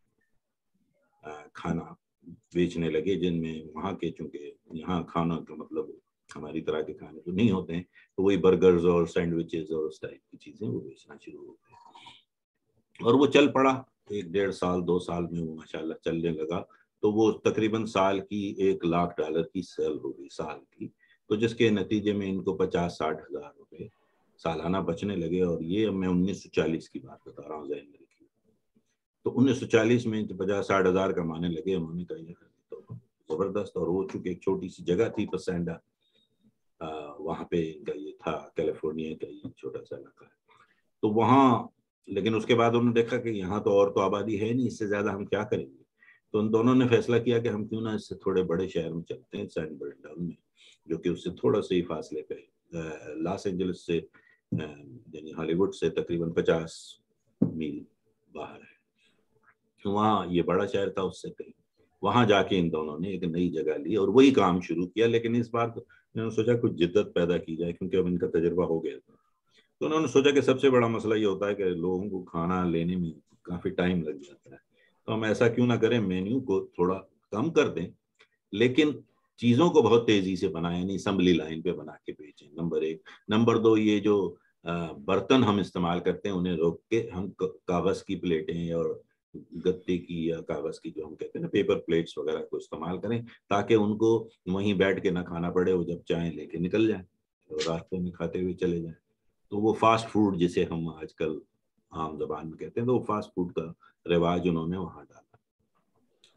کھانا بیچنے لگے, جن میں وہاں کے, چونکہ یہاں کھانا کا مطلب ہماری طرح کے کھانے تو نہیں ہوتے ہیں, تو وہی برگرز اور سینڈوچز اور اس ٹائپ کی چیزیں وہ بیچنا شروع ہو گئے. اور وہ چل پڑا, ایک ڈیڑھ سال دو سال میں وہ ماشاءاللہ چلنے لگا. تو وہ تقریباً سال کی ایک لاکھ ڈالر کی سیل ہو گئی سال کی, تو جس کے نتیجے میں ان کو پچاس ساٹھ ہزار روپے سالانہ بچنے لگے. اور یہ میں انیس سو چالیس کی بات بتا رہا ہوں, ذہن میں رکھیے. تو انیس سو چالیس میں پچاس ساٹھ ہزار کمانے لگے. انہوں نے کہا تو زبردست. اور وہ چونکہ ایک چھوٹی سی جگہ تھی پسینڈا, وہاں پہ ان کا یہ تھا, کیلیفورنیا کا یہ چھوٹا سا علاقہ ہے. تو وہاں لیکن اس کے بعد انہوں نے دیکھا کہ یہاں تو اور تو آبادی ہے نہیں, اس سے زیادہ ہم کیا کریں گے. تو ان دونوں نے فیصلہ کیا کہ ہم کیوں نہ اس سے تھوڑے بڑے شہر میں چلتے ہیں, سین برنڈاؤن میں, جو کہ اس سے تھوڑا سا ہی فاصلے پہ, لاس اینجلس سے یعنی ہالی ووڈ سے تقریباً پچاس میل باہر ہے. وہاں یہ بڑا شہر تھا اس سے کہیں. وہاں جا کے ان دونوں نے ایک نئی جگہ لی اور وہی کام شروع کیا. لیکن اس بار انہوں نے سوچا کچھ جدت پیدا کی جائے, کیونکہ اب ان کا تجربہ ہو گیا تھا. تو انہوں نے سوچا کہ سب سے بڑا مسئلہ یہ ہوتا ہے کہ لوگوں کو کھانا لینے میں کافی ٹائم لگ جاتا ہے. تو ہم ایسا کیوں نہ کریں, مینیو کو تھوڑا کم کر دیں لیکن چیزوں کو بہت تیزی سے بنائیں, یعنی اسمبلی لائن پہ بنا کے بیچیں. نمبر ایک. نمبر دو, یہ جو برتن ہم استعمال کرتے ہیں انہیں روک کے ہم کاغذ کی پلیٹیں اور گتے کی یا کاغذ کی جو ہم کہتے ہیں نا پیپر پلیٹس وغیرہ کو استعمال کریں, تاکہ ان کو وہیں بیٹھ کے نہ کھانا پڑے, وہ جب چاہیں لے کے نکل جائیں اور راستے میں کھاتے ہوئے چلے جائیں. تو وہ فاسٹ فوڈ جسے ہم آج کل عام زبان میں کہتے ہیں, تو وہ فاسٹ فوڈ کا رواج انہوں نے وہاں ڈالا.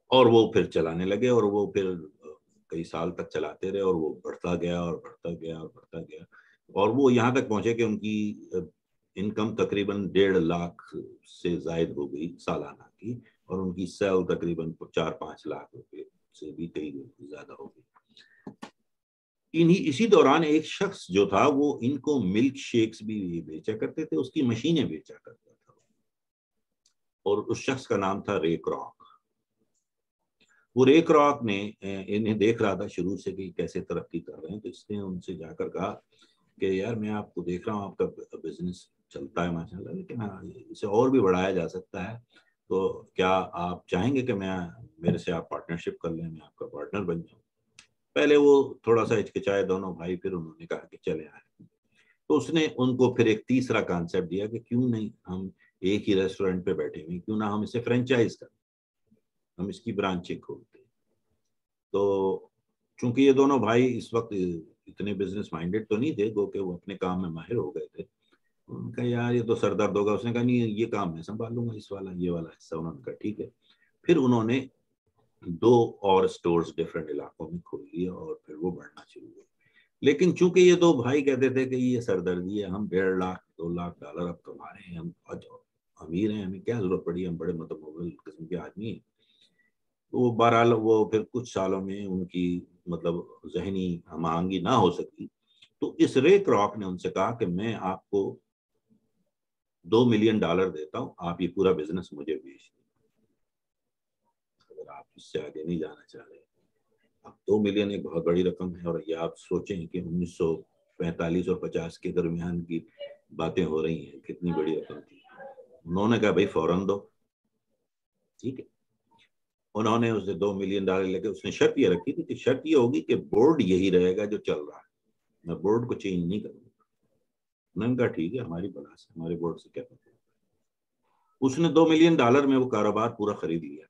اور وہ پھر چلانے لگے اور وہ پھر کئی سال تک چلاتے رہے اور وہ بڑھتا گیا اور بڑھتا گیا اور بڑھتا گیا اور وہ یہاں تک پہنچے کہ ان کی انکم تقریباً ڈیڑھ لاکھ سے زائد ہو گئی سالانہ کی اور ان کی سیل تقریباً چار پانچ لاکھ روپے سے بھی کئی زیادہ ہو گئی. انہی اسی دوران ایک شخص جو تھا وہ ان کو ملک شیکس بھی بیچا کرتے تھے, اس کی مشینیں بیچا کرتا تھا اور اس شخص کا نام تھا رے کراک. وہ رے کراک نے انہیں دیکھ رہا تھا شروع سے کہ کیسے ترقی کر رہے ہیں, تو اس نے ان سے جا کر کہا کہ یار میں آپ کو دیکھ رہا ہوں آپ کا بزنس چلتا ہے ماشاء اللہ, لیکن اسے اور بھی بڑھایا جا سکتا ہے, تو کیا آپ چاہیں گے کہ میں میرے سے آپ پارٹنرشپ کر لیں, میں آپ کا پارٹنر بن جاؤں. پہلے وہ تھوڑا سا ہچکچائے دونوں بھائی, پھر انہوں نے کہا کہ چلے آئے. تو اس نے ان کو پھر ایک تیسرا کانسیپٹ دیا کہ کیوں نہیں ہم ایک ہی ریسٹورینٹ پہ بیٹھے ہوئے, کیوں نہ ہم اسے فرینچائز کریں, ہم اس کی برانچیں کھولتے ہیں. تو چونکہ یہ دونوں بھائی اس وقت اتنے بزنس مائنڈیڈ تو نہیں تھے, گو کہ وہ اپنے کام میں ماہر ہو گئے تھے, ان کا یار یہ تو سر درد ہوگا. اس نے کہا نہیں یہ کام میں سنبھال لوں گا, اس والا یہ والا حصہ. انہوں نے کہا ٹھیک ہے. پھر انہوں نے دو اور سٹورز ڈفرینٹ علاقوں میں کھول لیے اور پھر وہ بڑھنا شروع ہوئے. لیکن چونکہ یہ دو بھائی کہتے تھے کہ یہ سردردی ہے, ہم ڈیڑھ لاکھ دو لاکھ ڈالر اب کما رہے ہیں, ہم امیر ہیں, ہمیں کیا ضرورت پڑی, ہم بڑے متمول قسم کے آدمی ہیں. وہ بہرحال وہ پھر کچھ سالوں میں ان کی مطلب ذہنی ہم آہنگی نہ ہو سکی, تو اس رے کراک نے ان سے کہا کہ میں آپ کو دو ملین ڈالر دیتا ہوں, آپ یہ پورا بزنس مجھے بیچ دیں, اگر آپ اس سے آگے نہیں جانا چاہ رہے. اب دو ملین ایک بہت بڑی رقم ہے, اور یہ آپ سوچیں کہ انیس سو پینتالیس اور پچاس کے درمیان کی باتیں ہو رہی ہیں, کتنی بڑی رقم تھی. انہوں نے کہا بھائی فوراً دو. ٹھیک ہے, انہوں نے اسے دو ملین ڈالر لے کے, اس نے شرط یہ رکھی تھی کہ شرط یہ ہوگی کہ بورڈ یہی رہے گا جو چل رہا ہے, میں بورڈ کو چینج نہیں کروں گا. انہوں نے کہا ٹھیک ہے, ہماری بلا سے ہمارے بورڈ سے کیا پتہ. اس نے دو ملین ڈالر میں وہ کاروبار پورا خرید لیا.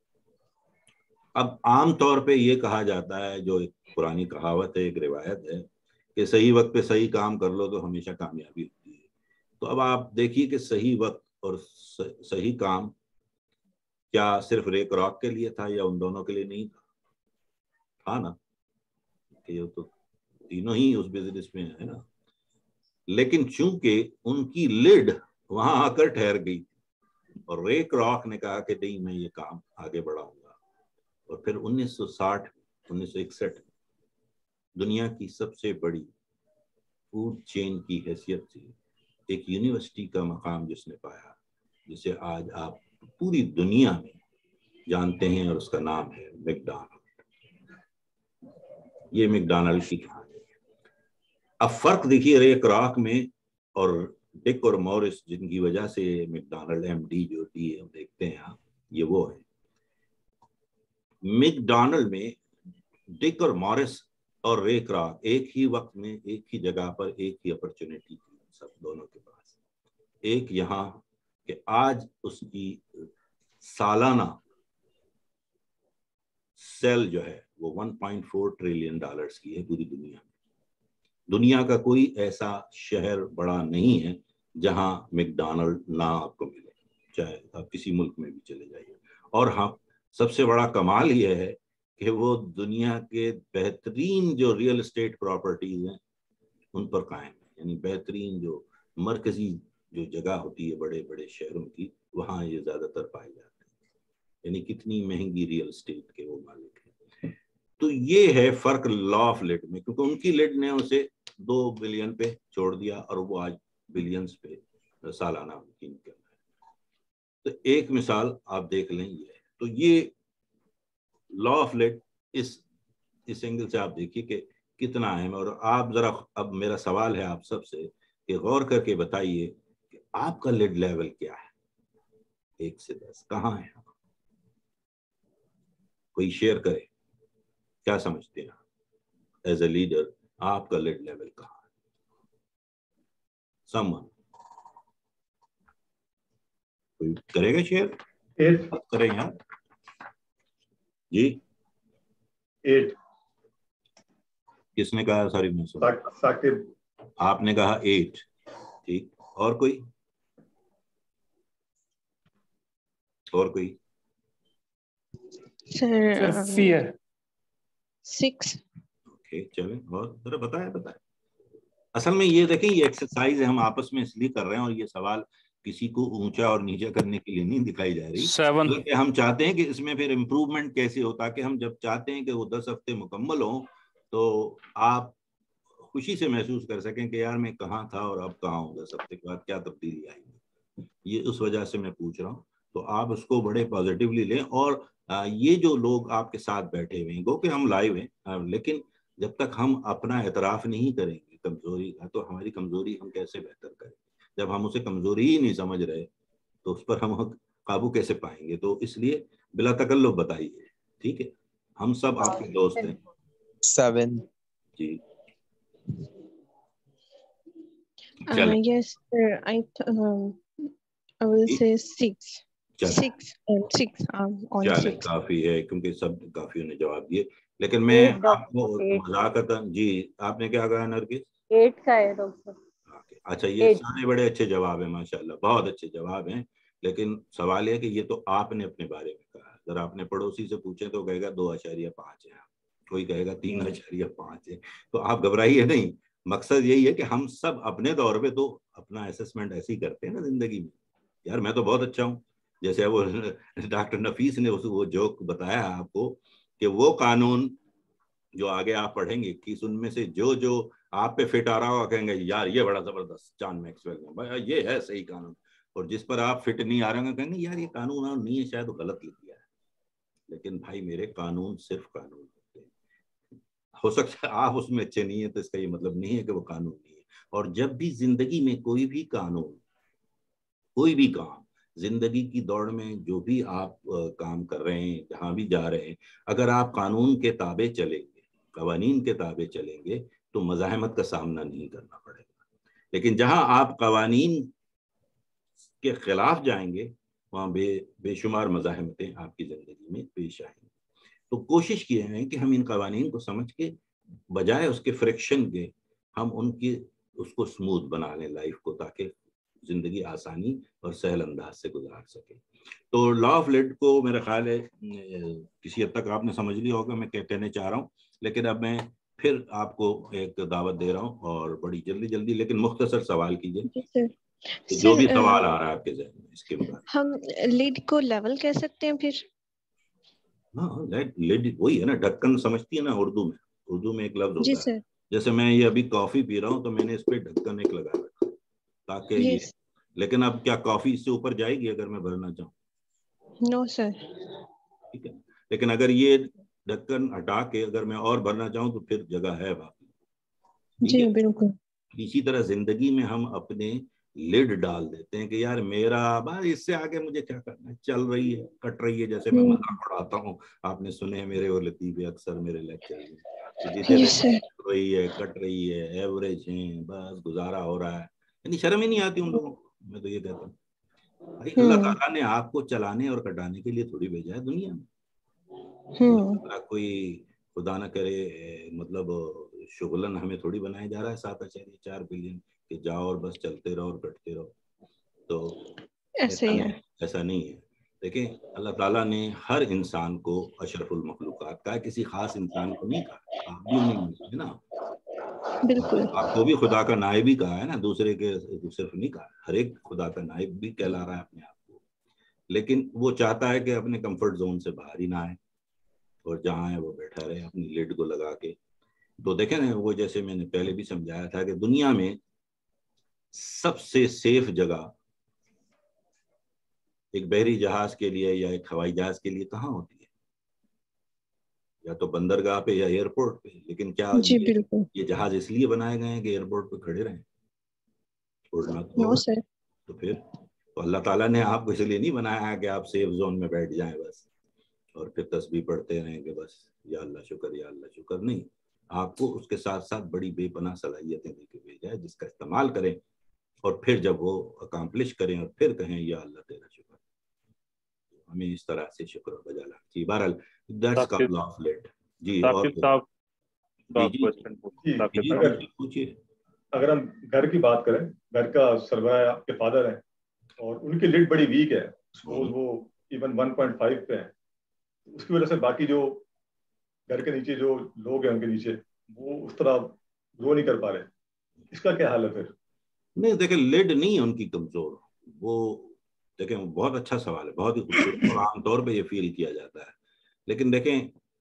اب عام طور پہ یہ کہا جاتا ہے, جو ایک پرانی کہاوت ہے, ایک روایت ہے, کہ صحیح وقت پہ صحیح کام کر لو تو ہمیشہ کامیابی ہوتی ہے. تو اب آپ دیکھیے کہ صحیح وقت اور صحیح کام کیا صرف رے کراک کے لیے تھا یا ان دونوں کے لیے نہیں تھا؟ تھا نا, کہ یہ تو تینوں ہی اس بزنس میں ہے نا. لیکن چونکہ ان کی لڈ وہاں آ کر ٹھہر گئی اور رے کراک نے کہا کہ نہیں میں یہ کام آگے بڑھاؤں گا, اور پھر انیس سو ساٹھ انیس سو اکسٹھ دنیا کی سب سے بڑی فوڈ چین کی حیثیت سے ایک یونیورسٹی کا مقام جس نے پایا, جسے آج آپ پوری دنیا میں جانتے ہیں, اور اس کا نام ہے میک ڈونلڈ. یہ میک ڈونلڈ کی کہانی ہے. اب فرق دیکھیے رے کراک میں اور ڈک اور مورس, جن کی وجہ سے میک ڈونلڈ ایم ڈی جو ڈی ہم دیکھتے ہیں آپ, یہ وہ ہے. میک ڈونلڈ میں ڈک اور مورس اور رے کراک ایک ہی وقت میں ایک ہی جگہ پر ایک ہی اپرچونٹی تھی سب دونوں کے پاس. ایک یہاں کہ آج اس کی سالانہ سیل جو ہے وہ one point four trillion dollars کی ہے پوری دنیا میں. دنیا کا کوئی ایسا شہر بڑا نہیں ہے جہاں میک ڈونلڈ نہ آپ کو ملے, چاہے آپ کسی ملک میں بھی چلے جائیے. اور ہاں سب سے بڑا کمال یہ ہے کہ وہ دنیا کے بہترین جو ریئل اسٹیٹ پراپرٹیز ہیں ان پر قائم ہے. یعنی بہترین جو مرکزی جو جگہ ہوتی ہے بڑے بڑے شہروں کی, وہاں یہ زیادہ تر پائے جاتے ہیں. یعنی کتنی مہنگی ریئل اسٹیٹ کے وہ مالک ہیں. تو یہ ہے فرق لا آف لڈ میں, کیونکہ ان کی لڈ نے اسے دو بلین پہ چھوڑ دیا اور وہ آج بلینز پہ سالانہ انکم ہے. تو ایک مثال آپ دیکھ لیں یہ ہے. تو یہ لا آف لڈ اس اس اینگل سے آپ دیکھیے کہ کتنا اہم ہے. اور آپ ذرا, اب میرا سوال ہے آپ سب سے کہ غور کر کے بتائیے کہ آپ کا لڈ لیول کیا ہے, ایک سے دس کہاں ہے؟ کوئی شیئر کرے, کیا سمجھتے ہیں ایز اے لیڈر آپ کا لڈ لیول کہاں ہے؟ سمون کوئی کرے گا شیئر؟ ایٹ کریں یار. جی ایٹ. کس نے کہا؟ سوری میں ثاقب. آپ نے کہا ایٹ. ٹھیک, اور کوئی؟ اور کوئی؟ سر فیئر سکس. اوکے چلیں اور ذرا بتائیں بتائیں. اصل میں یہ دیکھیں یہ ایکسرسائز ہم آپس میں اس لیے کر رہے ہیں اور یہ سوال کسی کو اونچا اور نیچا کرنے کے لیے نہیں دکھائی جا رہی, بلکہ ہم چاہتے ہیں کہ اس میں پھر امپروومنٹ کیسے ہو, تاکہ ہم جب چاہتے ہیں کہ وہ دس ہفتے مکمل ہوں تو آپ خوشی سے محسوس کر سکیں کہ یار میں کہاں تھا اور اب کہاں ہوں, دس ہفتے کے بعد کیا تبدیلی آئی ہے. یہ اس وجہ سے میں پوچھ رہا ہوں. تو آپ اس کو بڑے پازیٹیولی لیں. اور یہ جو لوگ آپ کے ساتھ بیٹھے ہوئے ہیں, گو کہ ہم لائیو ہیں, لیکن جب تک ہم اپنا اعتراف نہیں کریں گے کمزوری کا, تو ہماری کمزوری ہم کیسے بہتر کریں گے؟ جب ہم اسے کمزوری ہی نہیں سمجھ رہے تو اس پر ہم قابو کیسے پائیں گے؟ تو اس لیے بلا تکلف بتائیے, ٹھیک ہے؟ ہم سب آپ کے دوست ہیں. سیون. جی Uh, yes, sir. I um, I will say six. Six and six. Um, on چلے six. کافی ہے کیونکہ سب کافیوں نے جواب دیے, لیکن میں آپ کو مذاکرتاً, جی آپ نے کیا کہا نرگس؟ ایٹ کا ہے ڈاکٹر. اچھا یہ سارے بڑے اچھے جواب ہیں, ماشاءاللہ بہت اچھے جواب ہیں, لیکن سوال یہ کہ یہ تو آپ نے اپنے بارے میں کہا. اگر آپ نے پڑوسی سے پوچھے تو کہے گا دو اشاریہ پانچ ہے, کوئی کہے گا تین اشاریہ پانچ ہے. تو آپ گھبرائیے نہیں, مقصد یہی ہے کہ ہم سب اپنے دور پہ تو اپنا اسسمنٹ ایسے ہی کرتے ہیں نا زندگی میں. یار میں تو بہت اچھا ہوں, جیسے وہ ڈاکٹر نفیس نے وہ جوک بتایا آپ کو کہ وہ قانون جو آگے آپ پڑھیں گے اکیس, ان میں سے جو جو آپ پہ فٹ آ رہا ہوگا کہیں گے یار یہ بڑا زبردست جان میکسویل نے, یہ ہے صحیح قانون. اور جس پر آپ فٹ نہیں آ رہے ہوں گے کہیں گے یار یہ قانون نہیں ہے, شاید غلط لکھ دیا ہے. لیکن بھائی میرے قانون صرف قانون ہوتے ہیں. ہو سکتا ہے آپ اس میں اچھے نہیں ہیں تو اس کا یہ مطلب نہیں ہے کہ وہ قانون نہیں ہے. اور جب بھی زندگی میں کوئی بھی قانون, کوئی بھی کام, زندگی کی دوڑ میں جو بھی آپ کام کر رہے ہیں, جہاں بھی جا رہے ہیں, اگر آپ قانون کے تابع چلیں گے, قوانین کے تابع چلیں گے تو مزاحمت کا سامنا نہیں کرنا پڑے گا. لیکن جہاں آپ قوانین کے خلاف جائیں گے وہاں بے بے شمار مزاحمتیں آپ کی زندگی میں پیش آئیں گی. تو کوشش کی ہے کہ ہم ان قوانین کو سمجھ کے بجائے اس کے فریکشن کے ہم ان کی اس کو سموتھ بنا لیں لائف کو, تاکہ زندگی آسانی اور سہل انداز سے گزار سکے. تو لا آف لیڈ کو میرا خیال ہے کسی حد تک آپ نے سمجھ لیا ہوگا میں کیا کہنے چاہ رہا ہوں, لیکن اب میں پھر آپ کو ایک دعوت دے رہا ہوں اور بڑی جلدی جلدی لیکن مختصر سوال کیجیے, جو بھی سوال آ رہا ہے آپ کے ذہن میں اس کے مطابق. ہم لیڈ کو لیول کہہ سکتے ہیں پھر؟ ہاں لیڈ وہی ہے نا, ڈھکن سمجھتی ہے نا اردو میں, اردو میں ایک لفظ ہوتا ہے, جی جیسے میں یہ ابھی کافی پی رہا ہوں تو میں نے اس پہ ڈھکن ایک لگا رکھا تاکہ یہ, لیکن اب کیا کافی اس سے اوپر جائے گی اگر میں بھرنا چاہوں؟ نو سر. ٹھیک ہے, لیکن اگر یہ ڈھکن ہٹا کے اگر میں اور بھرنا چاہوں تو پھر جگہ ہے باقی. جی بالکل. اسی طرح زندگی میں ہم اپنے لڈ ڈال دیتے ہیں کہ یار میرا بس اس سے آگے مجھے کیا کرنا ہے, چل رہی ہے کٹ رہی ہے, جیسے میں مذاق اڑاتا ہوں, آپ نے سنے ہیں میرے وہ لطیفے اکثر میرے لیکچر میں, چل رہی ہے کٹ رہی ہے, ایوریج ہیں, بس گزارا ہو رہا ہے. یعنی شرم ہی نہیں آتی ان لوگوں کو. میں تو یہ کہتا ہوں بھائی اللہ تعالیٰ نے آپ کو چلانے اور کٹانے کے لیے تھوڑی بھیجا ہے دنیا میں. کوئی خدا نہ کرے مطلب شغلن ہمیں تھوڑی بنایا جا رہا ہے سات اچھے چار بلین کہ جاؤ اور بس چلتے رہو اور کٹتے رہو. تو ایسا نہیں, ایسا نہیں ہے. دیکھیں اللہ تعالیٰ نے ہر انسان کو اشرف المخلوقات کہا, کسی خاص انسان کو نہیں کہا. آپ بھی انہیں میں ہے نا, بالکل. آپ کو بھی خدا کا نائب ہی کہا ہے نا, دوسرے کے صرف نہیں کہا. ہر ایک خدا کا نائب بھی کہلا رہا ہے اپنے آپ کو, لیکن وہ چاہتا ہے کہ اپنے کمفرٹ زون سے باہر ہی نہ آئے اور جہاں ہے وہ بیٹھا رہے اپنی لیڈ کو لگا کے. تو دیکھیں نا وہ جیسے میں نے پہلے بھی سمجھایا تھا کہ دنیا میں سب سے سیف جگہ ایک بحری جہاز کے لیے یا ایک ہوائی جہاز کے لیے کہاں ہوتی ہے؟ یا تو بندرگاہ پہ یا ایئرپورٹ پہ. لیکن کیا یہ, یہ جہاز اس لیے بنائے گئے ہیں کہ ایئرپورٹ پہ کھڑے رہیں؟ اڑنا تو تو پھر تو اللہ تعالیٰ نے آپ کو اس لیے نہیں بنایا ہے کہ آپ سیف زون میں بیٹھ جائیں بس اور پھر تسبیح پڑھتے رہیں کہ بس یا اللہ شکر یا اللہ شکر. نہیں, آپ کو اس کے ساتھ ساتھ بڑی بے پناہ صلاحیتیں دے کے بھیجا ہے جس کا استعمال کریں اور پھر جب وہ اکامپلش کریں اور پھر کہیں یا اللہ تیرا شکر. ہمیں اس طرح سے شکر بجا لا. جی بہرحال that's call law of late. جی اور پوچھیے. اگر ہم گھر کی بات کریں, گھر کا سربراہ آپ کے فادر ہیں اور ان کی لیڈ بڑی ویک ہے, سپوز وہ ایون ون پوائنٹ فائیو پہ ہیں, اس کی وجہ سے باقی جو گھر کے نیچے جو لوگ ہیں ان کے نیچے وہ اس طرح گرو نہیں کر پا رہے. اس کا کیا حال ہے پھر؟ نہیں دیکھیں لڈ نہیں ہے ان کی کمزور, وہ دیکھیں بہت اچھا سوال ہے, بہت ہی خوبصورت, اور عام طور پہ یہ فیل کیا جاتا ہے. لیکن دیکھیں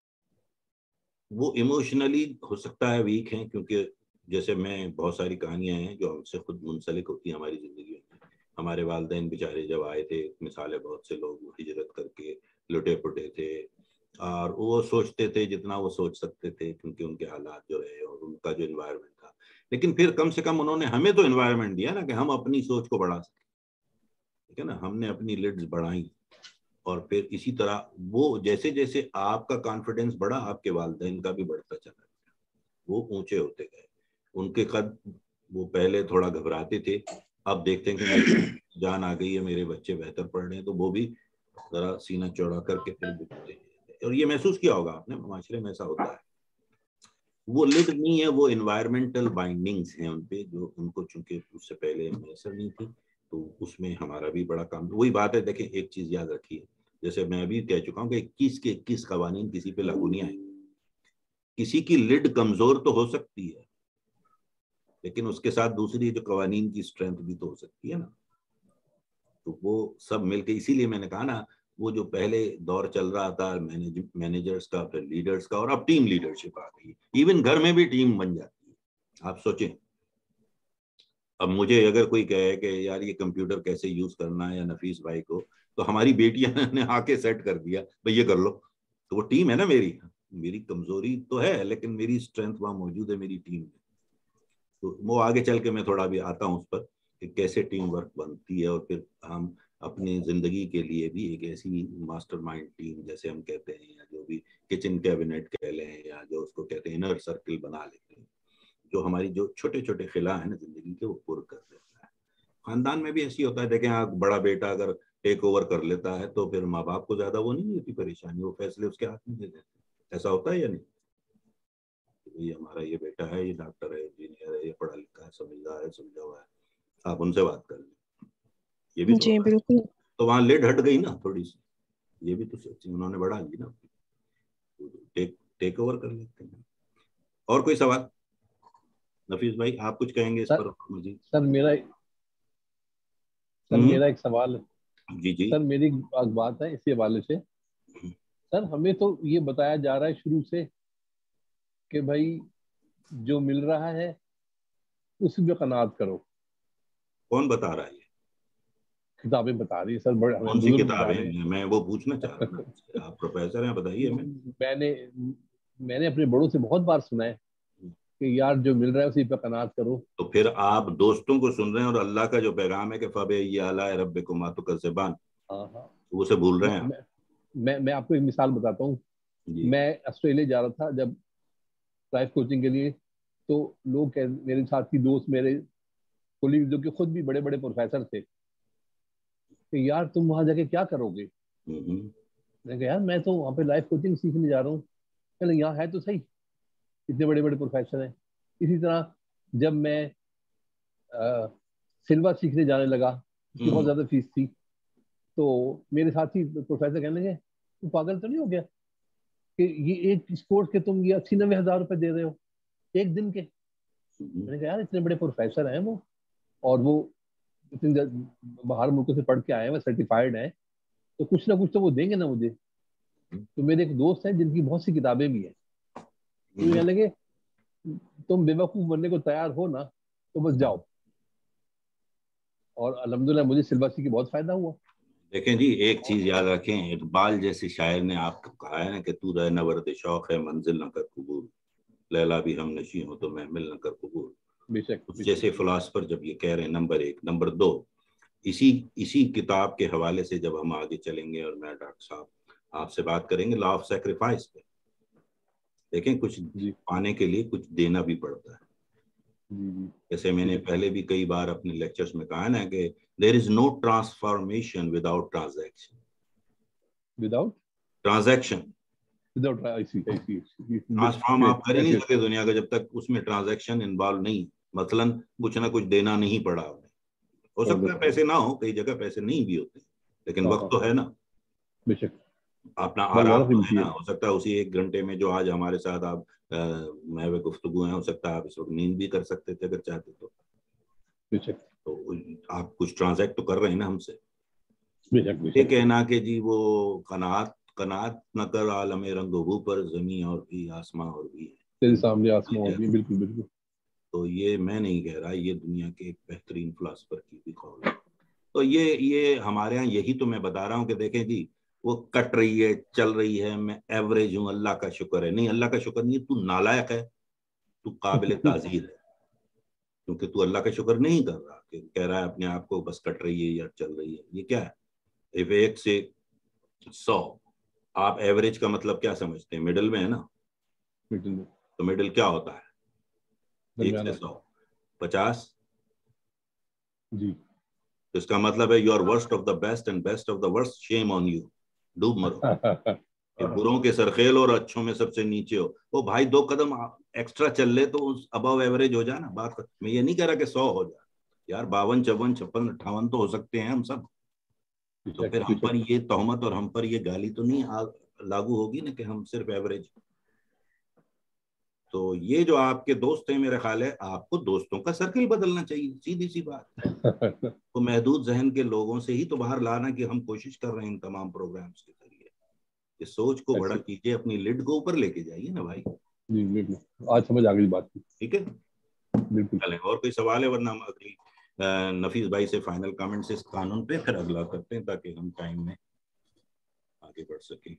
وہ ایموشنلی ہو سکتا ہے ویک ہیں, کیونکہ جیسے میں بہت ساری کہانیاں ہیں جو ہم سے خود منسلک ہوتی ہیں ہماری زندگی میں. ہمارے والدین بیچارے جب آئے تھے, مثالیں بہت سے لوگ ہجرت کر کے لٹے پٹے تھے, اور وہ سوچتے تھے جتنا وہ سوچ سکتے تھے کیونکہ ان کے حالات جو ہے اور ان کا جو انوائرمنٹ تھا. لیکن پھر کم سے کم انہوں نے ہمیں تو انوائرمنٹ دیا نا کہ ہم اپنی سوچ کو بڑھا سکیں, ٹھیک ہے نا, ہم نے اپنی لیڈز بڑھائیں, اور پھر اسی طرح وہ جیسے جیسے آپ کا کانفیڈنس بڑھا آپ کے والدین کا بھی بڑھتا چلا گیا, وہ اونچے ہوتے گئے. ان کے قد وہ پہلے تھوڑا گھبراتے تھے, اب دیکھتے ہیں کہ میری جان آ گئی ہے, میرے بچے بہتر پڑھ رہے ہیں, تو وہ بھی ذرا سینہ چوڑا کر کے پھر بکتے ہیں. اور یہ محسوس کیا ہوگا آپ نے, معاشرے میں ایسا ہوتا ہے. وہ لڈ نہیں ہے, وہ انوائرمنٹل بائنڈنگز ہیں ان پہ جو ان کو چونکہ اس سے پہلے میسر نہیں تھی, تو اس میں ہمارا بھی بڑا کام. وہی بات ہے, دیکھیں ایک چیز یاد رکھیے, جیسے میں ابھی کہہ چکا ہوں کہ اکیس کے اکیس قوانین کسی پہ لاگو نہیں آئیں. کسی کی لڈ کمزور تو ہو سکتی ہے, لیکن اس کے ساتھ دوسری جو قوانین کی اسٹرینتھ بھی تو ہو سکتی ہے نا. تو وہ سب مل کے, اسی لیے میں نے کہا نا, وہ جو پہلے دور چل رہا تھا مینیجرز کا, پھر لیڈرز کا, اور اب ٹیم لیڈرشپ آ گئی. ایون گھر میں بھی ٹیم بن جاتی ہے. آپ سوچیں, اب مجھے اگر کوئی کہے کہ یار یہ کمپیوٹر کیسے یوز کرنا ہے, یا نفیس بھائی کو, تو ہماری بیٹیاں نے آ کے سیٹ کر دیا بھائی یہ کر لو, تو وہ ٹیم ہے نا میری. میری کمزوری تو ہے لیکن میری اسٹرینتھ وہاں موجود ہے, میری ٹیم ہے. تو وہ آگے چل کے میں تھوڑا بھی آتا ہوں اس پر کہ کیسے ٹیم ورک بنتی ہے, اور پھر ہم اپنی زندگی کے لیے بھی ایک ایسی ماسٹر مائنڈ ٹیم جیسے ہم کہتے ہیں, یا جو بھی کچن کیبنٹ کہہ لیں, یا جو اس کو کہتے ہیں انر سرکل بنا لیتے ہیں, جو ہماری جو چھوٹے چھوٹے خلا ہیں نا زندگی کے, وہ پور کر دیتا ہے. خاندان میں بھی ایسی ہوتا ہے, دیکھیں آپ بڑا بیٹا اگر ٹیک اوور کر لیتا ہے تو پھر ماں باپ کو زیادہ وہ نہیں ہوتی پریشانی, وہ فیصلے اس کے ہاتھ میں دے دیتے ہیں. ایسا ہوتا ہے یا نہیں؟ یہ ہمارا یہ بیٹا ہے, یہ ڈاکٹر ہے, انجینئر ہے, یہ پڑھا لکھا ہے, سمجھدار ہے, سمجھا ہوا ہے, آپ ان سے بات کر لیں. یہ بھی جی بالکل, تو وہاں لیڈ ہٹ گئی نا تھوڑی سی, یہ بھی تو سوچیں انہوں نے بڑھا لی نا, ٹیک ٹیک اوور کر لیتے ہیں. اور کوئی سوال؟ نفیس بھائی آپ کچھ کہیں گے اس پر؟ مجھے سر میرا سر میرا ایک سوال ہے. جی جی سر میری ایک بات ہے اسی حوالے سے. سر ہمیں تو یہ بتایا جا رہا ہے شروع سے کہ بھائی جو مل رہا ہے اس پہ قناعت کرو. کون بتا رہا ہے؟ کتابیں بتا رہی ہیں سر, بڑے کون سی کتابیں؟ میں وہ پوچھنا چاہ رہا ہوں, آپ پروفیسر ہیں بتائیے. میں نے میں نے اپنے بڑوں سے بہت بار سنا ہے کہ یار جو مل رہا ہے اسی پہ قناعت کرو. تو پھر آپ دوستوں کو سن رہے ہیں, اور اللہ کا جو پیغام ہے کہ فَبِأَيِّ آلَاءِ رَبِّكُمَا تُكَذِّبَانِ, اسے بھول رہے ہیں. میں میں آپ کو ایک مثال بتاتا ہوں. میں آسٹریلیا جا رہا تھا جب لائف کوچنگ کے لیے, تو لوگ میرے ساتھی دوست میرے کولیگ جو کہ خود بھی بڑے بڑے پروفیسر تھے کہ یار تم وہاں جا کے کیا کرو گے. میں کہا یار میں تو وہاں پہ لائف کوچنگ سیکھنے جا رہا ہوں. کہ یہاں ہے تو صحیح, اتنے بڑے بڑے پروفیسر ہیں. اسی طرح جب میں سلوا سیکھنے جانے لگا, اس کی بہت زیادہ فیس تھی, تو میرے ساتھی پروفیسر کہنے لگے تو پاگل تو نہیں ہو گیا کہ یہ ایک کورس کے تم یہ اسی نوے ہزار روپے دے رہے ہو ایک دن کے. میں نے کہا یار اتنے بڑے پروفیسر ہیں وہ, اور وہ اتنے باہر ملکوں سے پڑھ کے آئے ہیں, وہ سرٹیفائڈ ہیں, تو کچھ نہ کچھ تو وہ دیں گے نا مجھے. تو میرے ایک دوست ہیں جن کی بہت سی کتابیں بھی ہیں, تو کہنے لگے تم بے وقوف بننے کو تیار ہو نا تو بس جاؤ. اور الحمدللہ مجھے سلبسی کی بہت فائدہ ہوا. دیکھیں جی ایک چیز یاد رکھیں, اقبال جیسے شاعر نے آپ کو کہا ہے نا کہ تو رہ نورد شوق ہے منزل نہ کر قبول, لیلا بھی ہم نشیں ہو تو محمل نہ کر قبول. بے شک جیسے فلاسفر جب یہ کہہ رہے ہیں, نمبر ایک. نمبر دو, اسی اسی کتاب کے حوالے سے جب ہم آگے چلیں گے اور میں ڈاکٹر صاحب آپ سے بات کریں گے لا آف سیکریفائس پہ, دیکھیں کچھ پانے کے لیے کچھ دینا بھی پڑتا ہے. جیسے میں نے پہلے بھی کئی بار اپنے لیکچرز میں کہا نا کہ there is no transformation without transaction. without transaction without transform آپ کر ہی نہیں سکتے دنیا کا جب تک اس میں ٹرانزیکشن انوالو نہیں, مثلاً کچھ نہ کچھ دینا نہیں پڑا. ہو سکتا ہے پیسے نہ ہو, کئی جگہ پیسے نہیں بھی ہوتے, لیکن وقت تو ہے نا. بے شک اپنا آرام ہے نا. ہو سکتا ہے اسی ایک گھنٹے میں جو آج ہمارے ساتھ آپ محو گفتگو ہیں، ہو سکتا ہے آپ اس وقت نیند بھی کر سکتے تھے اگر چاہتے تو. تو آپ کچھ ٹرانزیکٹ تو کر رہے ہیں نا ہم سے. یہ کہنا کہ جی وہ قناعت قناعت نہ کر عالم رنگ و بو پر، زمین اور بھی آسماں اور بھی ہے تیرے سامنے آسماں اور بھی. بالکل بالکل. تو یہ میں نہیں کہہ رہا، یہ دنیا کے ایک بہترین فلاسفر کی بھی قول ہے. تو یہ یہ ہمارے ہاں یہی تو میں بتا رہا ہوں کہ دیکھیں جی وہ کٹ رہی ہے، چل رہی ہے، میں ایوریج ہوں، اللہ کا شکر ہے. نہیں، اللہ کا شکر نہیں ہے، تو نالائق ہے، تو قابل تعزیر ہے، کیونکہ تو اللہ کا شکر نہیں کر رہا، کہ کہہ رہا ہے اپنے آپ کو بس کٹ رہی ہے یا چل رہی ہے. یہ کیا ہے؟ ایک سے سو، آپ ایوریج کا مطلب کیا سمجھتے ہیں؟ مڈل میں ہے نا. تو مڈل کیا ہوتا ہے؟ ایک سے سو، پچاس. جی، اس کا مطلب ہے you are worst of the best and best of the worst, shame on you, ڈوب مرو. کہ بروں کے سرخیل اور اچھوں میں سب سے نیچے ہو. وہ بھائی دو قدم ایکسٹرا چل لے تو ابو ایوریج ہو جانا. بات میں یہ نہیں کہہ رہا کہ سو ہو جائے یار، باون چون چھپن اٹھاون تو ہو سکتے ہیں ہم سب. تو پھر ہم پر یہ تہمت اور ہم پر یہ گالی تو نہیں لاگو ہوگی نا کہ ہم صرف ایوریج. تو یہ جو آپ کے دوست ہیں، میرا خیال ہے آپ کو دوستوں کا سرکل بدلنا چاہیے، سیدھی سی بات. تو محدود ذہن کے لوگوں سے ہی تو باہر لانا کہ ہم کوشش کر رہے ہیں ان تمام پروگرامز کے ذریعے. کہ سوچ کو بڑا کیجیے، اپنی لڈ کو اوپر لے کے جائیے نا بھائی. جی بالکل، آج سمجھ آ گئی بات. ٹھیک ہے، بالکل. چلیں، اور کوئی سوال ہے؟ ورنہ ہم اگلی نفیس بھائی سے فائنل کامنٹس اس قانون پہ پھر اگلا کرتے ہیں تاکہ ہم ٹائم میں آگے بڑھ سکیں.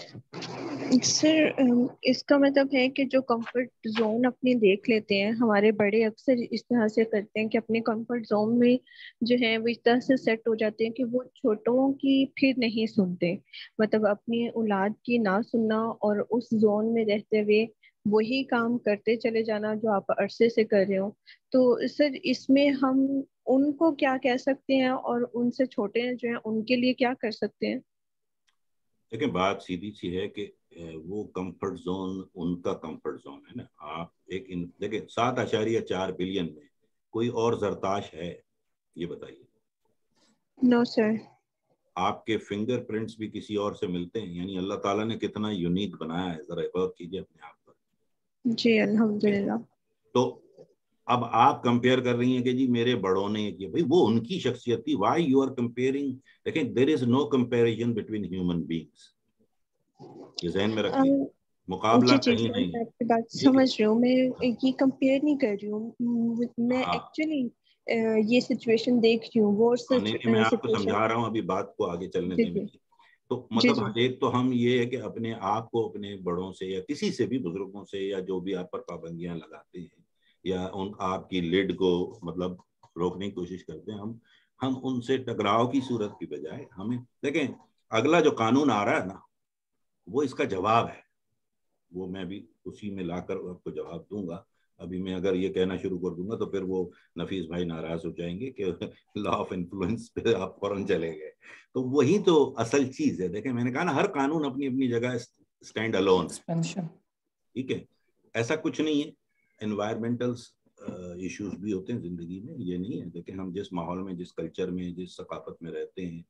سر اس کا مطلب ہے کہ جو کمفرٹ زون اپنی دیکھ لیتے ہیں، ہمارے بڑے اکثر اس طرح سے کرتے ہیں کہ اپنے کمفرٹ زون میں جو ہے وہ اس طرح سے سیٹ ہو جاتے ہیں کہ وہ چھوٹوں کی پھر نہیں سنتے. مطلب اپنی اولاد کی نہ سننا اور اس زون میں رہتے ہوئے وہی کام کرتے چلے جانا جو آپ عرصے سے کر رہے ہو. تو سر اس میں ہم ان کو کیا کہہ سکتے ہیں اور ان سے چھوٹے جو ہیں ان کے لیے کیا کر سکتے ہیں؟ دیکھیں بات سیدھی سی ہے کہ وہ کمفرٹ زون ان کا کمفرٹ زون ہے نا. آپ ایک دیکھیں سات اشاریہ چار بلین میں کوئی اور زرتاش ہے یہ بتائیے؟ نو سر. آپ کے فنگر پرنٹس بھی کسی اور سے ملتے ہیں؟ یعنی اللہ تعالیٰ نے کتنا یونیک بنایا ہے، ذرا غور کیجیے اپنے آپ پر. جی الحمدللہ. تو اب آپ کمپیئر کر رہی ہیں کہ جی میرے بڑوں نے کیا. بھائی وہ ان کی شخصیت تھی. Why you are comparing? دیکھیں there is no comparison between human beings. یہ ذہن میں رکھیے، مقابلہ کہیں نہیں. میں آپ کی بات سمجھ رہی ہوں، میں یہ کمپیئر نہیں کر رہی ہوں. میں ایکچولی یہ سچویشن دیکھ رہی ہوں. وہ میں آپ کو سمجھا رہا ہوں، ابھی بات کو آگے چلنے دیں. تو مطلب ایک تو ہم یہ ہے کہ اپنے آپ کو اپنے بڑوں سے یا کسی سے بھی، بزرگوں سے یا جو بھی آپ پر پابندیاں لگاتے ہیں یا ان آپ کی لیڈ کو مطلب روکنے کی کوشش کرتے ہیں، ہم ہم ان سے ٹکراؤ کی صورت کی بجائے ہمیں دیکھیں اگلا جو قانون آ رہا ہے نا وہ اس کا جواب ہے. وہ میں بھی اسی میں لا کر آپ کو جواب دوں گا. ابھی میں اگر یہ کہنا شروع کر دوں گا تو پھر وہ نفیس بھائی ناراض ہو جائیں گے کہ لا آف انفلوئنس پہ آپ فوراً چلے گئے. تو وہی تو اصل چیز ہے. دیکھیں میں نے کہا نا ہر قانون اپنی اپنی جگہ اسٹینڈ الون ہے. ٹھیک ہے، ایسا کچھ نہیں ہے. انوائرمنٹل ایشوز بھی ہوتے ہیں زندگی میں، یہ نہیں ہے. دیکھیں ہم جس ماحول میں، جس کلچر میں، جس ثقافت میں رہتے ہیں،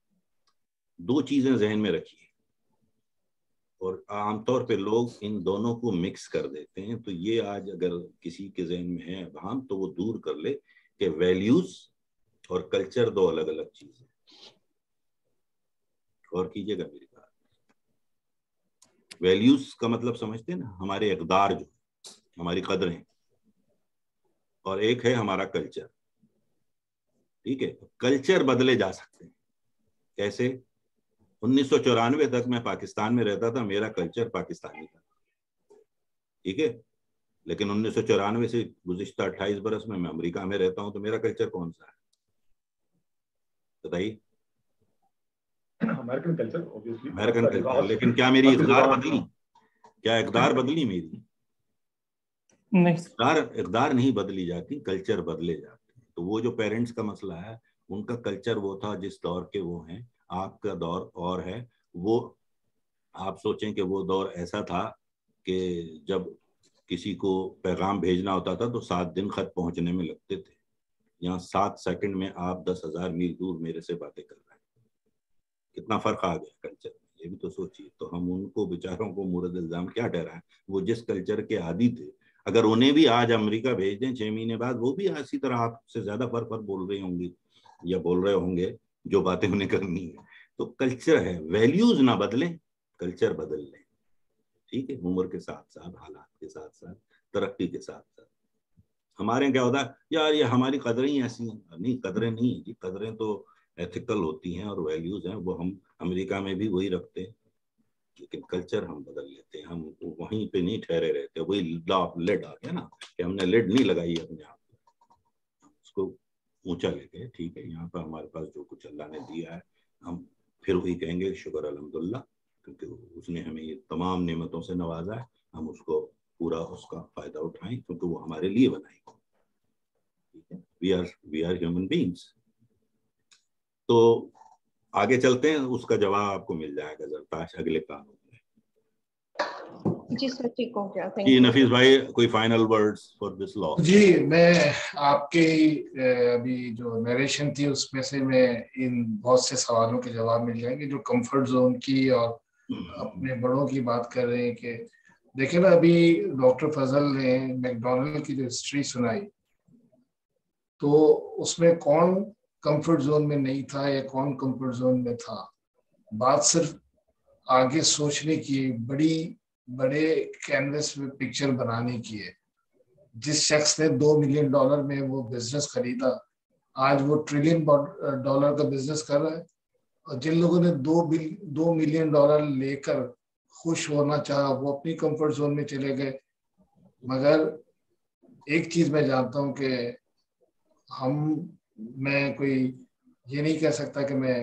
دو چیزیں ذہن میں رکھیے اور عام طور پہ لوگ ان دونوں کو مکس کر دیتے ہیں. تو یہ آج اگر کسی کے ذہن میں ہے ابہام تو وہ دور کر لے کہ ویلیوز اور کلچر دو الگ الگ چیزیں. اور کیجیے گا میری بات. ویلیوز کا مطلب سمجھتے ہیں نا، ہمارے اقدار جو ہماری قدریں، اور ایک ہے ہمارا کلچر. ٹھیک ہے، کلچر بدلے جا سکتے ہیں. کیسے؟ انیس سو چورانوے تک میں پاکستان میں رہتا تھا، میرا کلچر پاکستانی تھا. ٹھیک ہے، لیکن انیس سو چورانوے سے گزشتہ اٹھائیس برس میں میں امریکہ میں رہتا ہوں، تو میرا کلچر کون سا ہے بتائیے؟ American culture. American culture. لیکن کیا میری اقدار بدلی؟ کیا اقدار بدلی میری؟ اقدار اقدار نہیں بدلی جاتی، کلچر بدلے جاتے ہیں. تو وہ جو پیرنٹس کا مسئلہ ہے، ان کا کلچر وہ تھا جس دور کے وہ ہیں. آپ کا دور اور ہے. وہ آپ سوچیں کہ وہ دور ایسا تھا کہ جب کسی کو پیغام بھیجنا ہوتا تھا تو سات دن خط پہنچنے میں لگتے تھے. یہاں سات سیکنڈ میں آپ دس ہزار میل دور میرے سے باتیں کر رہے ہیں. کتنا فرق آ گیا کلچر میں. یہ بھی تو سوچیے. تو ہم ان کو بیچاروں کو مورد الزام کیا ٹھہرائیں؟ وہ جس کلچر کے عادی تھے, اگر انہیں بھی آج امریکہ بھیج دیں چھ مہینے بعد, وہ بھی اسی طرح آپ سے زیادہ فر فر بول رہی ہوں گی یا بول رہے ہوں گے جو باتیں انہیں کرنی ہے. تو کلچر ہے, ویلیوز نہ بدلیں, کلچر بدل لیں. ٹھیک ہے, عمر کے ساتھ ساتھ, حالات کے ساتھ ساتھ, ترقی کے ساتھ ساتھ. ہمارے کیا ہوتا ہے یار یہ ہماری قدریں ہی ایسی ہیں. نہیں, قدریں نہیں ہیں جی, قدریں تو ایتھیکل ہوتی ہیں اور ویلیوز ہیں, وہ ہم امریکہ میں بھی وہی رکھتے ہیں, لیکن کلچر ہم بدل لیتے ہیں. ہم وہیں پہ نہیں ٹھہرے رہتے. وہی لا آف لیڈ آ گیا نا, کہ ہم نے لیڈ نہیں لگائی اپنے آپ کو, اس کو اونچا لے گئے. ٹھیک ہے, یہاں پر ہمارے پاس جو کچھ اللہ نے دیا ہے ہم پھر وہی کہیں گے شکر الحمدللہ, کیونکہ اس نے ہمیں یہ تمام نعمتوں سے نوازا ہے. ہم اس کو پورا اس کا فائدہ اٹھائیں کیونکہ وہ ہمارے لیے بنائی. We are we are human beings. تو آگے چلتے ہیں, اس کا جواب آپ کو مل جائے گا زرتاش اگلے قانون میں. جی سر, ٹھیک ہو گیا. جی نفیس بھائی, کوئی final words for this law? جی, میں آپ کے ابھی جو نیریشن تھی اس میں سے میں ان بہت سے سوالوں کے جواب مل جائیں گے جو کمفرٹ زون کی اور اپنے بڑوں کی بات کر رہے ہیں. کہ دیکھیں نا, ابھی ڈاکٹر فضل نے میکڈونلڈ کی جو ہسٹری سنائی, تو اس میں کون کمفرٹ زون میں نہیں تھا یا کون کمفرٹ زون میں تھا. بات صرف آگے سوچنے کی, بڑی بڑے کینوس میں پکچر بنانے کی ہے. جس شخص نے دو ملین ڈالر میں وہ بزنس خریدا, آج وہ ٹریلین ڈالر کا بزنس کر رہا ہے. اور جن لوگوں نے دو دو ملین ڈالر لے کر خوش ہونا چاہا, وہ اپنی کمفرٹ زون میں چلے گئے. مگر ایک چیز میں جانتا ہوں کہ ہم میں کوئی یہ نہیں کہہ سکتا کہ میں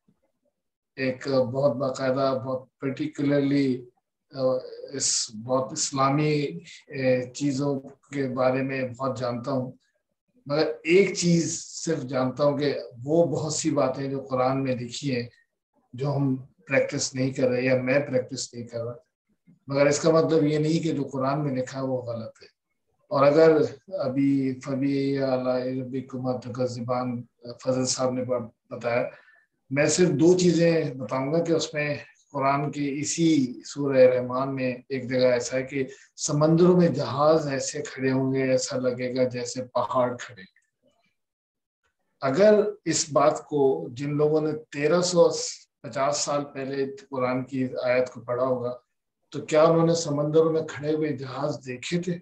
ایک بہت باقاعدہ بہت پرٹیکولرلی اس بہت اسلامی چیزوں کے بارے میں بہت جانتا ہوں, مگر ایک چیز صرف جانتا ہوں کہ وہ بہت سی باتیں جو قرآن میں لکھی ہیں جو ہم پریکٹس نہیں کر رہے یا میں پریکٹس نہیں کر رہا. مگر اس کا مطلب یہ نہیں کہ جو قرآن میں لکھا ہے وہ غلط ہے. اور اگر ابھی فبی علیہ زبان فضل صاحب نے بتایا, میں صرف دو چیزیں بتاؤں گا کہ اس میں قرآن کی اسی سورہ رحمان میں ایک جگہ ایسا ہے کہ سمندروں میں جہاز ایسے کھڑے ہوں گے ایسا لگے گا جیسے پہاڑ کھڑے. اگر اس بات کو جن لوگوں نے تیرہ سو پچاس سال پہلے قرآن کی آیت کو پڑھا ہوگا, تو کیا انہوں نے سمندروں میں کھڑے ہوئے جہاز دیکھے تھے؟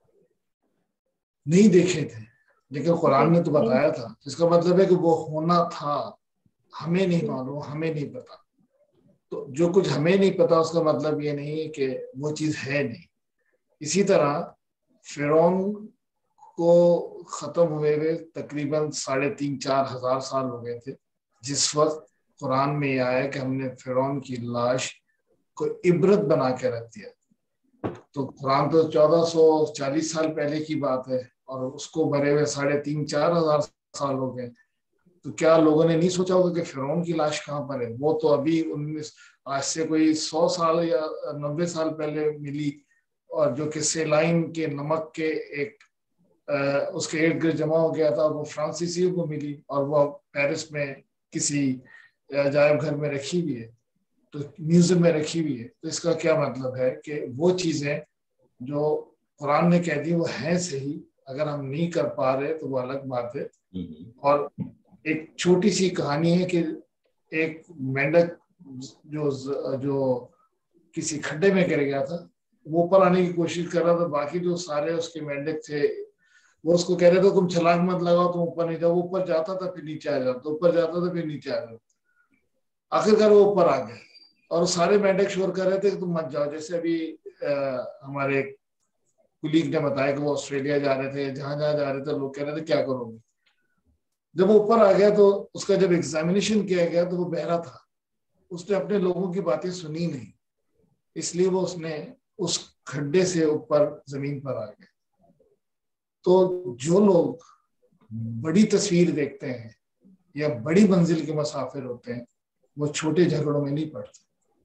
نہیں دیکھے تھے, لیکن قرآن نے تو بتایا تھا. اس کا مطلب ہے کہ وہ ہونا تھا, ہمیں نہیں معلوم, ہمیں نہیں پتا. تو جو کچھ ہمیں نہیں پتا اس کا مطلب یہ نہیں ہے کہ وہ چیز ہے نہیں. اسی طرح فرعون کو ختم ہوئے ہوئے تقریباً ساڑھے تین چار ہزار سال ہو گئے تھے, جس وقت قرآن میں یہ آیا کہ ہم نے فرعون کی لاش کو عبرت بنا کے رکھ دیا. تو قرآن تو چودہ سو چالیس سال پہلے کی بات ہے اور اس کو مرے ہوئے ساڑھے تین چار ہزار سال ہو گئے. تو کیا لوگوں نے نہیں سوچا ہوگا کہ فرعون کی لاش کہاں پر ہے؟ وہ تو ابھی انیس آج سے کوئی سو سال یا نبے سال پہلے ملی, اور جو کہ سیلائن کے نمک کے ایک اس کے ارد گرد جمع ہو گیا تھا, وہ فرانسیسیوں کو ملی اور وہ پیرس میں کسی عجائب گھر میں رکھی ہوئی ہے, تو میوزیم میں رکھی ہوئی ہے. تو اس کا کیا مطلب ہے کہ وہ چیزیں جو قرآن نے کہہ دی وہ ہیں صحیح, اگر ہم نہیں کر پا رہے تو وہ الگ بات ہے. اور ایک چھوٹی سی کہانی ہے کہ ایک مینڈک جو جو کسی کھڈے میں گر گیا تھا, وہ اوپر آنے کی کوشش کر رہا تھا, باقی جو سارے اس کے مینڈک تھے وہ اس کو کہہ رہے تھے تم چھلانگ مت لگاؤ, تم اوپر نہیں جاؤ. وہ اوپر جاتا تھا پھر نیچے آ جاتا, اوپر جاتا تھا پھر نیچے آ جاتا. آخرکار وہ اوپر آ گئے اور سارے مینڈک شور کر رہے تھے کہ تم مت جاؤ. جیسے ابھی ہمارے کلیگ نے بتایا کہ وہ آسٹریلیا جا رہے تھے, جہاں جہاں جا رہے تھے لوگ کہہ رہے تھے کیا کرو گے. جب وہ اوپر آ گیا تو اس کا جب ایگزامینیشن کیا گیا تو وہ بہرا تھا, اس نے اپنے لوگوں کی باتیں سنی نہیں, اس لیے وہ اس نے اس کھڈے سے اوپر زمین پر آ گئے. تو جو لوگ بڑی تصویر دیکھتے ہیں یا بڑی منزل کے مسافر ہوتے ہیں وہ چھوٹے جھگڑوں میں نہیں پڑتے.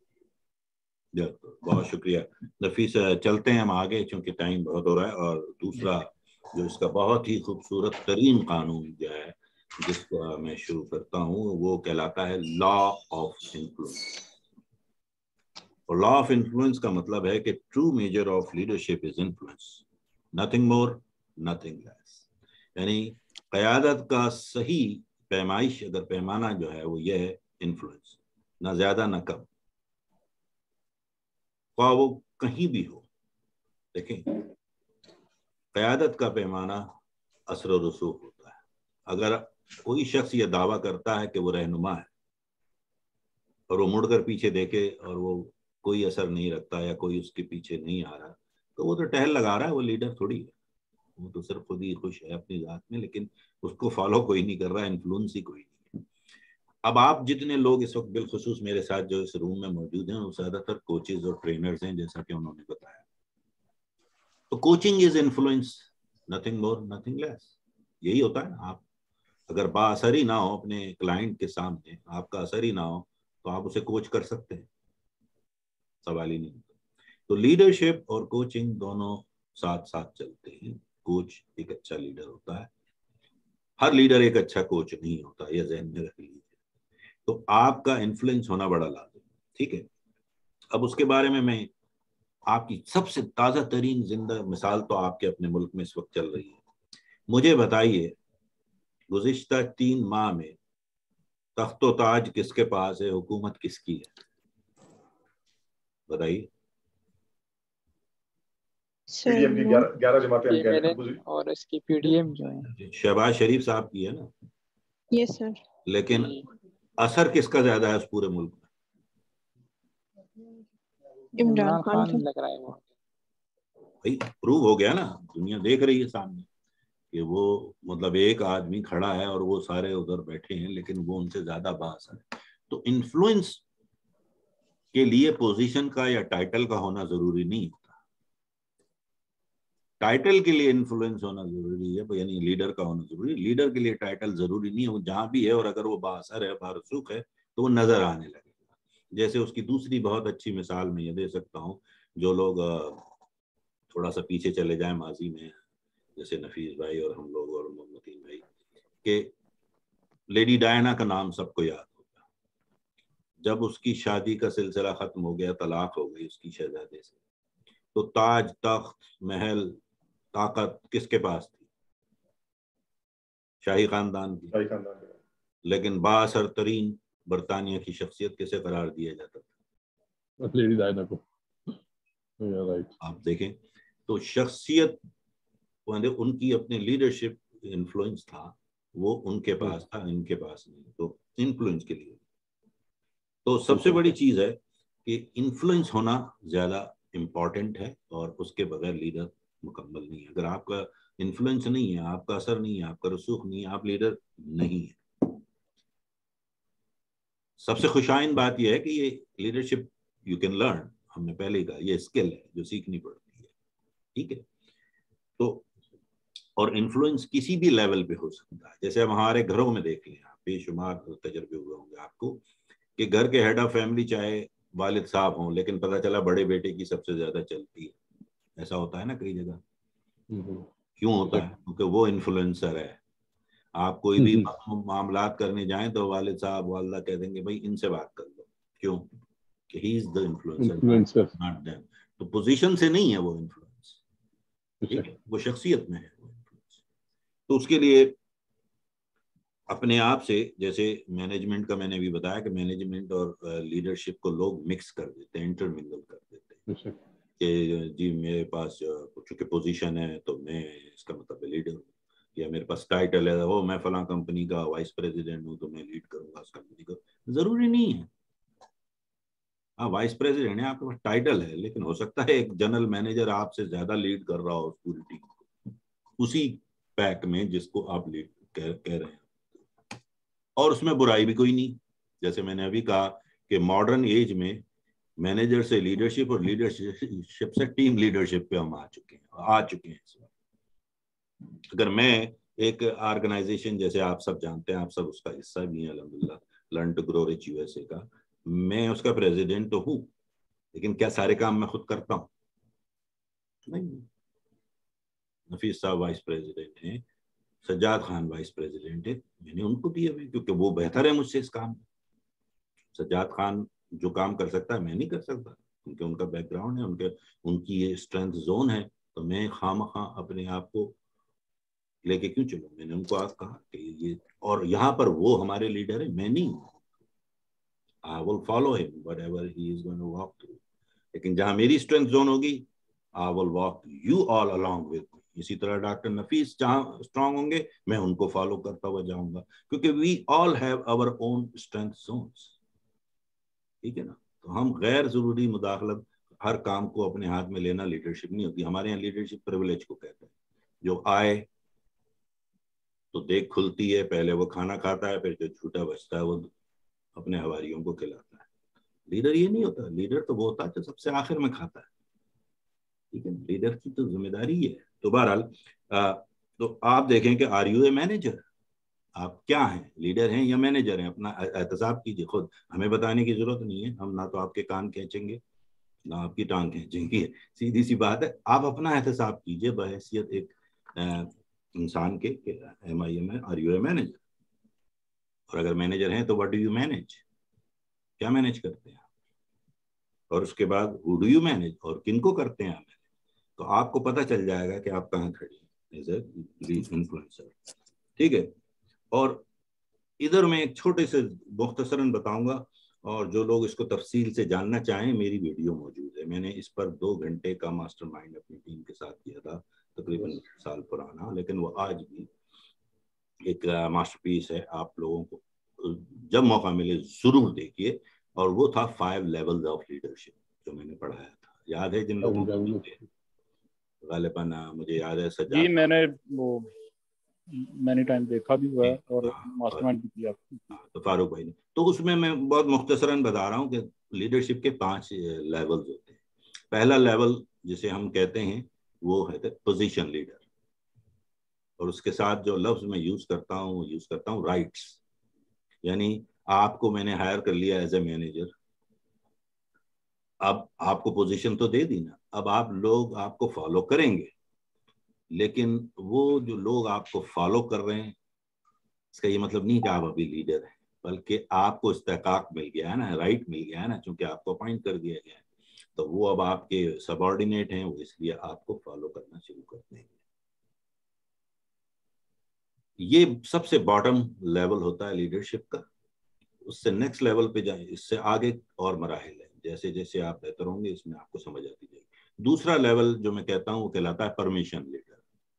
بہت شکریہ نفیس. چلتے ہیں ہم آگے چونکہ ٹائم بہت ہو رہا ہے. اور دوسرا جو اس کا بہت ہی خوبصورت ترین قانون جو ہے جس کو میں شروع کرتا ہوں وہ کہلاتا ہے لا آف انفلوئنس. اور لا آف انفلوئنس کا مطلب ہے کہ true measure of leadership is influence, nothing more nothing less. یعنی قیادت کا صحیح پیمائش اگر پیمانہ جو ہے وہ یہ ہے انفلوئنس، نہ زیادہ نہ کم، خواہ وہ کہیں بھی ہو. دیکھیں قیادت کا پیمانہ اثر و رسوخ ہوتا ہے. اگر کوئی شخص یہ دعویٰ کرتا ہے کہ وہ رہنما ہے اور وہ مڑ کر پیچھے دیکھے اور وہ کوئی اثر نہیں رکھتا یا کوئی اس کے پیچھے نہیں آ رہا، تو وہ تو ٹہل لگا رہا ہے، وہ لیڈر تھوڑی ہے. وہ تو صرف خود ہی خوش ہے اپنی ذات میں، لیکن اس کو فالو کوئی نہیں کر رہا، انفلوئنس ہی کوئی نہیں ہے. اب آپ جتنے لوگ اس وقت بالخصوص میرے ساتھ جو اس روم میں موجود ہیں وہ زیادہ تر کوچز اور ٹرینرز ہیں، جیسا کہ انہوں نے بتایا. تو coaching is influence, nothing more nothing less. یہی ہوتا ہے نا. آپ اگر با اثر ہی نہ ہو اپنے کلائنٹ کے سامنے، آپ کا اثر ہی نہ ہو، تو آپ اسے کوچ کر سکتے ہیں، سوال ہی نہیں ہوتا. تو لیڈرشپ اور کوچنگ دونوں ساتھ ساتھ چلتے ہیں. کوچ ایک اچھا لیڈر ہوتا ہے، ہر لیڈر ایک اچھا کوچ نہیں ہوتا، یہ ذہن میں رکھ لیجیے. تو آپ کا انفلوئنس ہونا بڑا لازم ہے. ٹھیک ہے. اب اس کے بارے میں میں آپ کی سب سے تازہ ترین زندہ مثال تو آپ کے اپنے ملک میں اس وقت چل رہی ہے. مجھے بتائیے گزشتہ تین ماہ میں تخت و تاج کس کے پاس ہے، حکومت کس کی ہے؟ بتائیے. گیارہ جماعتیں اور اس کی پی ڈی ایم جو ہے شہباز شریف صاحب کی ہے نا. یس سر. لیکن اثر کس کا زیادہ ہے اس پورے ملک میں؟ عمران خان لگ رہا ہے. وہ بھائی پروو ہو گیا نا، دنیا دیکھ رہی ہے سامنے کہ وہ مطلب ایک آدمی کھڑا ہے اور وہ سارے ادھر بیٹھے ہیں، لیکن وہ ان سے زیادہ بااثر ہے. تو انفلوئنس کے لیے پوزیشن کا یا ٹائٹل کا ہونا ضروری نہیں ہوتا. ٹائٹل کے لیے انفلوئنس ہونا ضروری ہے، یعنی لیڈر کا ہونا ضروری ہے. لیڈر کے لیے ٹائٹل ضروری نہیں ہے. وہ جہاں بھی ہے اور اگر وہ بااثر ہے، بارسوخ ہے، تو وہ نظر آنے لگے گا. جیسے اس کی دوسری بہت اچھی مثال میں یہ دے سکتا ہوں، جو لوگ تھوڑا سا پیچھے چلے جائیں ماضی میں، جیسے نفیس بھائی اور ہم لوگ اور محمدین بھائی، کہ لیڈی ڈائنا کا نام سب کو یاد ہوگا. جب اس کی شادی کا سلسلہ ختم ہو گیا، طلاق ہو گئی اس کی شہزادے سے، تو تاج، تخت، محل، طاقت کس کے پاس تھی؟ شاہی خاندان کی. لیکن بااثر ترین برطانیہ کی شخصیت کسے قرار دیا جاتا تھا؟ لیڈی ڈائنا کو. آپ دیکھیں تو شخصیت ان کی اپنے لیڈرشپ انفلوئنس تھا، وہ ان کے پاس تھا، ان کے پاس نہیں. تو انفلوئنس کے لیے تو سب سے بڑی چیز ہے کہ انفلوئنس ہونا زیادہ امپورٹنٹ ہے، اور اس کے بغیر لیڈر مکمل نہیں ہے. اگر آپ کا انفلوئنس نہیں ہے، آپ کا اثر نہیں ہے، آپ کا رسوخ نہیں ہے، آپ لیڈر نہیں ہے. سب سے خوشائن بات یہ ہے کہ یہ لیڈرشپ یو کین لرن. ہم نے پہلے ہی کہا یہ اسکل ہے جو سیکھنی پڑتی ہے. ٹھیک ہے. تو اور انفلوئنس کسی بھی لیول پہ ہو سکتا ہے. جیسے ہم ہمارے گھروں میں دیکھ لیں، آپ بے شمار تجربے ہوئے ہوں گے آپ کو کہ گھر کے ہیڈ آف فیملی چاہے والد صاحب ہوں، لیکن پتہ چلا بڑے بیٹے کی سب سے زیادہ چلتی ہے. ایسا ہوتا ہے نا کئی جگہ. کیوں ہوتا ہے؟ کیونکہ وہ انفلوئنسر ہے. آپ کوئی بھی معاملات کرنے جائیں تو والد صاحب والدہ کہہ دیں گے بھائی ان سے بات کر لو. کیوں؟ کہ he is the influencer, not them. تو پوزیشن سے نہیں ہے وہ انفلوئنس، ٹھیک ہے، وہ شخصیت میں ہے وہ انفلوئنس. تو اس کے لیے اپنے آپ سے، جیسے مینجمنٹ کا میں نے بھی بتایا کہ مینجمنٹ اور لیڈرشپ کو لوگ مکس کر دیتے ہیں، انٹرمنگل کر دیتے ہیں کہ جی میرے پاس چونکہ پوزیشن ہے تو میں اس کا مطلب لیڈر ہوں، یا میرے پاس ٹائٹل ہے وہ میں فلاں کمپنی کا وائس پریزیڈنٹ ہوں تو میں لیڈ کروں گا اس کمپنی کو. ضروری نہیں ہے. ہاں وائس پریزیڈنٹ ہے، آپ کے پاس ٹائٹل ہے، لیکن ہو سکتا ہے ایک جنرل مینیجر آپ سے زیادہ لیڈ کر رہا ہو اس پوری ٹیم کو، اسی پیک میں جس کو آپ لیڈ کہہ رہے ہیں. اور اس میں برائی بھی کوئی نہیں. جیسے میں نے ابھی کہا کہ ماڈرن ایج میں مینیجر سے لیڈرشپ اور لیڈرشپ سے ٹیم لیڈرشپ پہ ہم آ چکے ہیں آ چکے ہیں اس وقت. اگر میں ایک آرگنائزیشن، جیسے آپ سب جانتے ہیں، آپ سب اس کا حصہ بھی ہیں الحمدللہ، learn to grow rich U S A کا، میں اس کا پریزیڈنٹ تو ہوں، لیکن کیا سارے کام میں خود کرتا ہوں؟ نہیں. نفیس صاحب وائس پریزیڈنٹ ہیں، سجاد خان وائس پریزیڈنٹ ہے، میں نے ان کو دیے ہوئے کیونکہ وہ بہتر ہے مجھ سے اس کام میں. سجاد خان جو کام کر سکتا ہے میں نہیں کر سکتا، کیونکہ ان کا بیک گراؤنڈ ہے, ان کے ان کی یہ اسٹرینتھ زون ہے, تو میں خواہ مخواہ اپنے آپ کو لے کے کیوں چلوں. میں نے ان کو آج کہا کہ یہ, اور یہاں پر وہ ہمارے لیڈر ہیں, میں نہیں ہوں. I will follow him whatever he is going to walk through. لیکن جہاں میری اسٹرینتھ زون ہوگی, I will walk you all along with me. اسی طرح ڈاکٹر نفیس جہاں اسٹرانگ ہوں گے میں ان کو فالو کرتا ہوا جاؤں گا, کیونکہ we all have our own strength zones. ٹھیک ہے نا. تو ہم غیر ضروری مداخلت ہر کام کو اپنے ہاتھ میں لینا لیڈرشپ نہیں ہوتی. ہمارے یہاں لیڈرشپ پریویلیج کو کہتے ہیں. جو آئے تو دیکھ کھلتی ہے, پہلے وہ کھانا کھاتا ہے, پھر جو چھوٹا بچتا ہے وہ اپنے حواریوں کو کھلاتا ہے. لیڈر یہ نہیں ہوتا. لیڈر تو وہ ہوتا ہے جو سب سے آخر میں کھاتا ہے. ٹھیک ہے, لیڈر کی تو ذمہ داری ہے. تو بہرحال تو آپ دیکھیں کہ آر یو اے مینیجر, آپ کیا ہیں, لیڈر ہیں یا مینیجر ہیں, اپنا احتساب کیجیے خود. ہمیں بتانے کی ضرورت نہیں ہے, ہم نہ تو آپ کے کان کھینچیں گے نہ آپ کی ٹانگ کھینچیں گے. سیدھی سی بات ہے, آپ اپنا احتساب کیجیے بحیثیت ایک انسان کے ایم آئی ایم ہے, آر یو اے مینیجر. اور اگر مینیجر ہیں تو واٹ ڈو یو مینیج, کیا مینیج کرتے ہیں آپ, اور اس کے بعد ہو ڈو یو مینیج, اور کن کو کرتے ہیں آپ. تو آپ کو پتہ چل جائے گا کہ آپ کہاں کھڑی ہیں ایز اے انفلوئنسر. ٹھیک ہے. اور ادھر میں ایک چھوٹے سے مختصراً بتاؤں گا, اور جو لوگ اس کو تفصیل سے جاننا چاہیں میری ویڈیو موجود ہے. میں نے اس پر دو گھنٹے کا ماسٹر مائنڈ اپنی ٹیم کے ساتھ کیا تھا, تقریباً سال پرانا, لیکن وہ آج بھی ایک ماسٹر پیس ہے. آپ لوگوں کو جب موقع ملے ضرور دیکھیے. اور وہ تھا فائیو لیولز آف لیڈرشپ جو میں نے پڑھایا تھا. یاد ہے جن لوگوں کو؟ غالباً مجھے یاد ہے سجاد جی, میں نے وہ مینی ٹائم دیکھا بھی ہوا ہے اور ماسٹر مائنڈ بھی کیا. تو فاروق بھائی نے, تو اس میں میں بہت مختصراً بتا رہا ہوں کہ لیڈرشپ کے پانچ لیولز ہوتے ہیں. پہلا لیول جسے ہم کہتے ہیں وہ ہے پوزیشن لیڈر, اور اس کے ساتھ جو لفظ میں یوز کرتا ہوں یوز کرتا ہوں رائٹس. یعنی آپ کو میں نے ہائر کر لیا ایز اے مینیجر, اب آپ کو پوزیشن تو دے دی نا, اب آپ لوگ آپ کو فالو کریں گے, لیکن وہ جو لوگ آپ کو فالو کر رہے ہیں اس کا یہ مطلب نہیں کہ آپ ابھی لیڈر ہیں, بلکہ آپ کو استحقاق مل گیا ہے نا, رائٹ مل گیا ہے نا, چونکہ آپ کو اپوائنٹ کر دیا گیا ہے, تو وہ اب آپ کے سب آرڈینیٹ ہیں, وہ اس لیے آپ کو فالو کرنا شروع کر دیں گے. یہ سب سے باٹم لیول ہوتا ہے لیڈرشپ کا. اس سے نیکسٹ لیول پہ جائیں, اس سے آگے اور مراحل ہیں, جیسے جیسے آپ بہتر ہوں گے اس میں آپ کو سمجھ آتی جائے گی. دوسرا لیول جو میں کہتا ہوں وہ کہلاتا ہے پرمیشن لیڈر,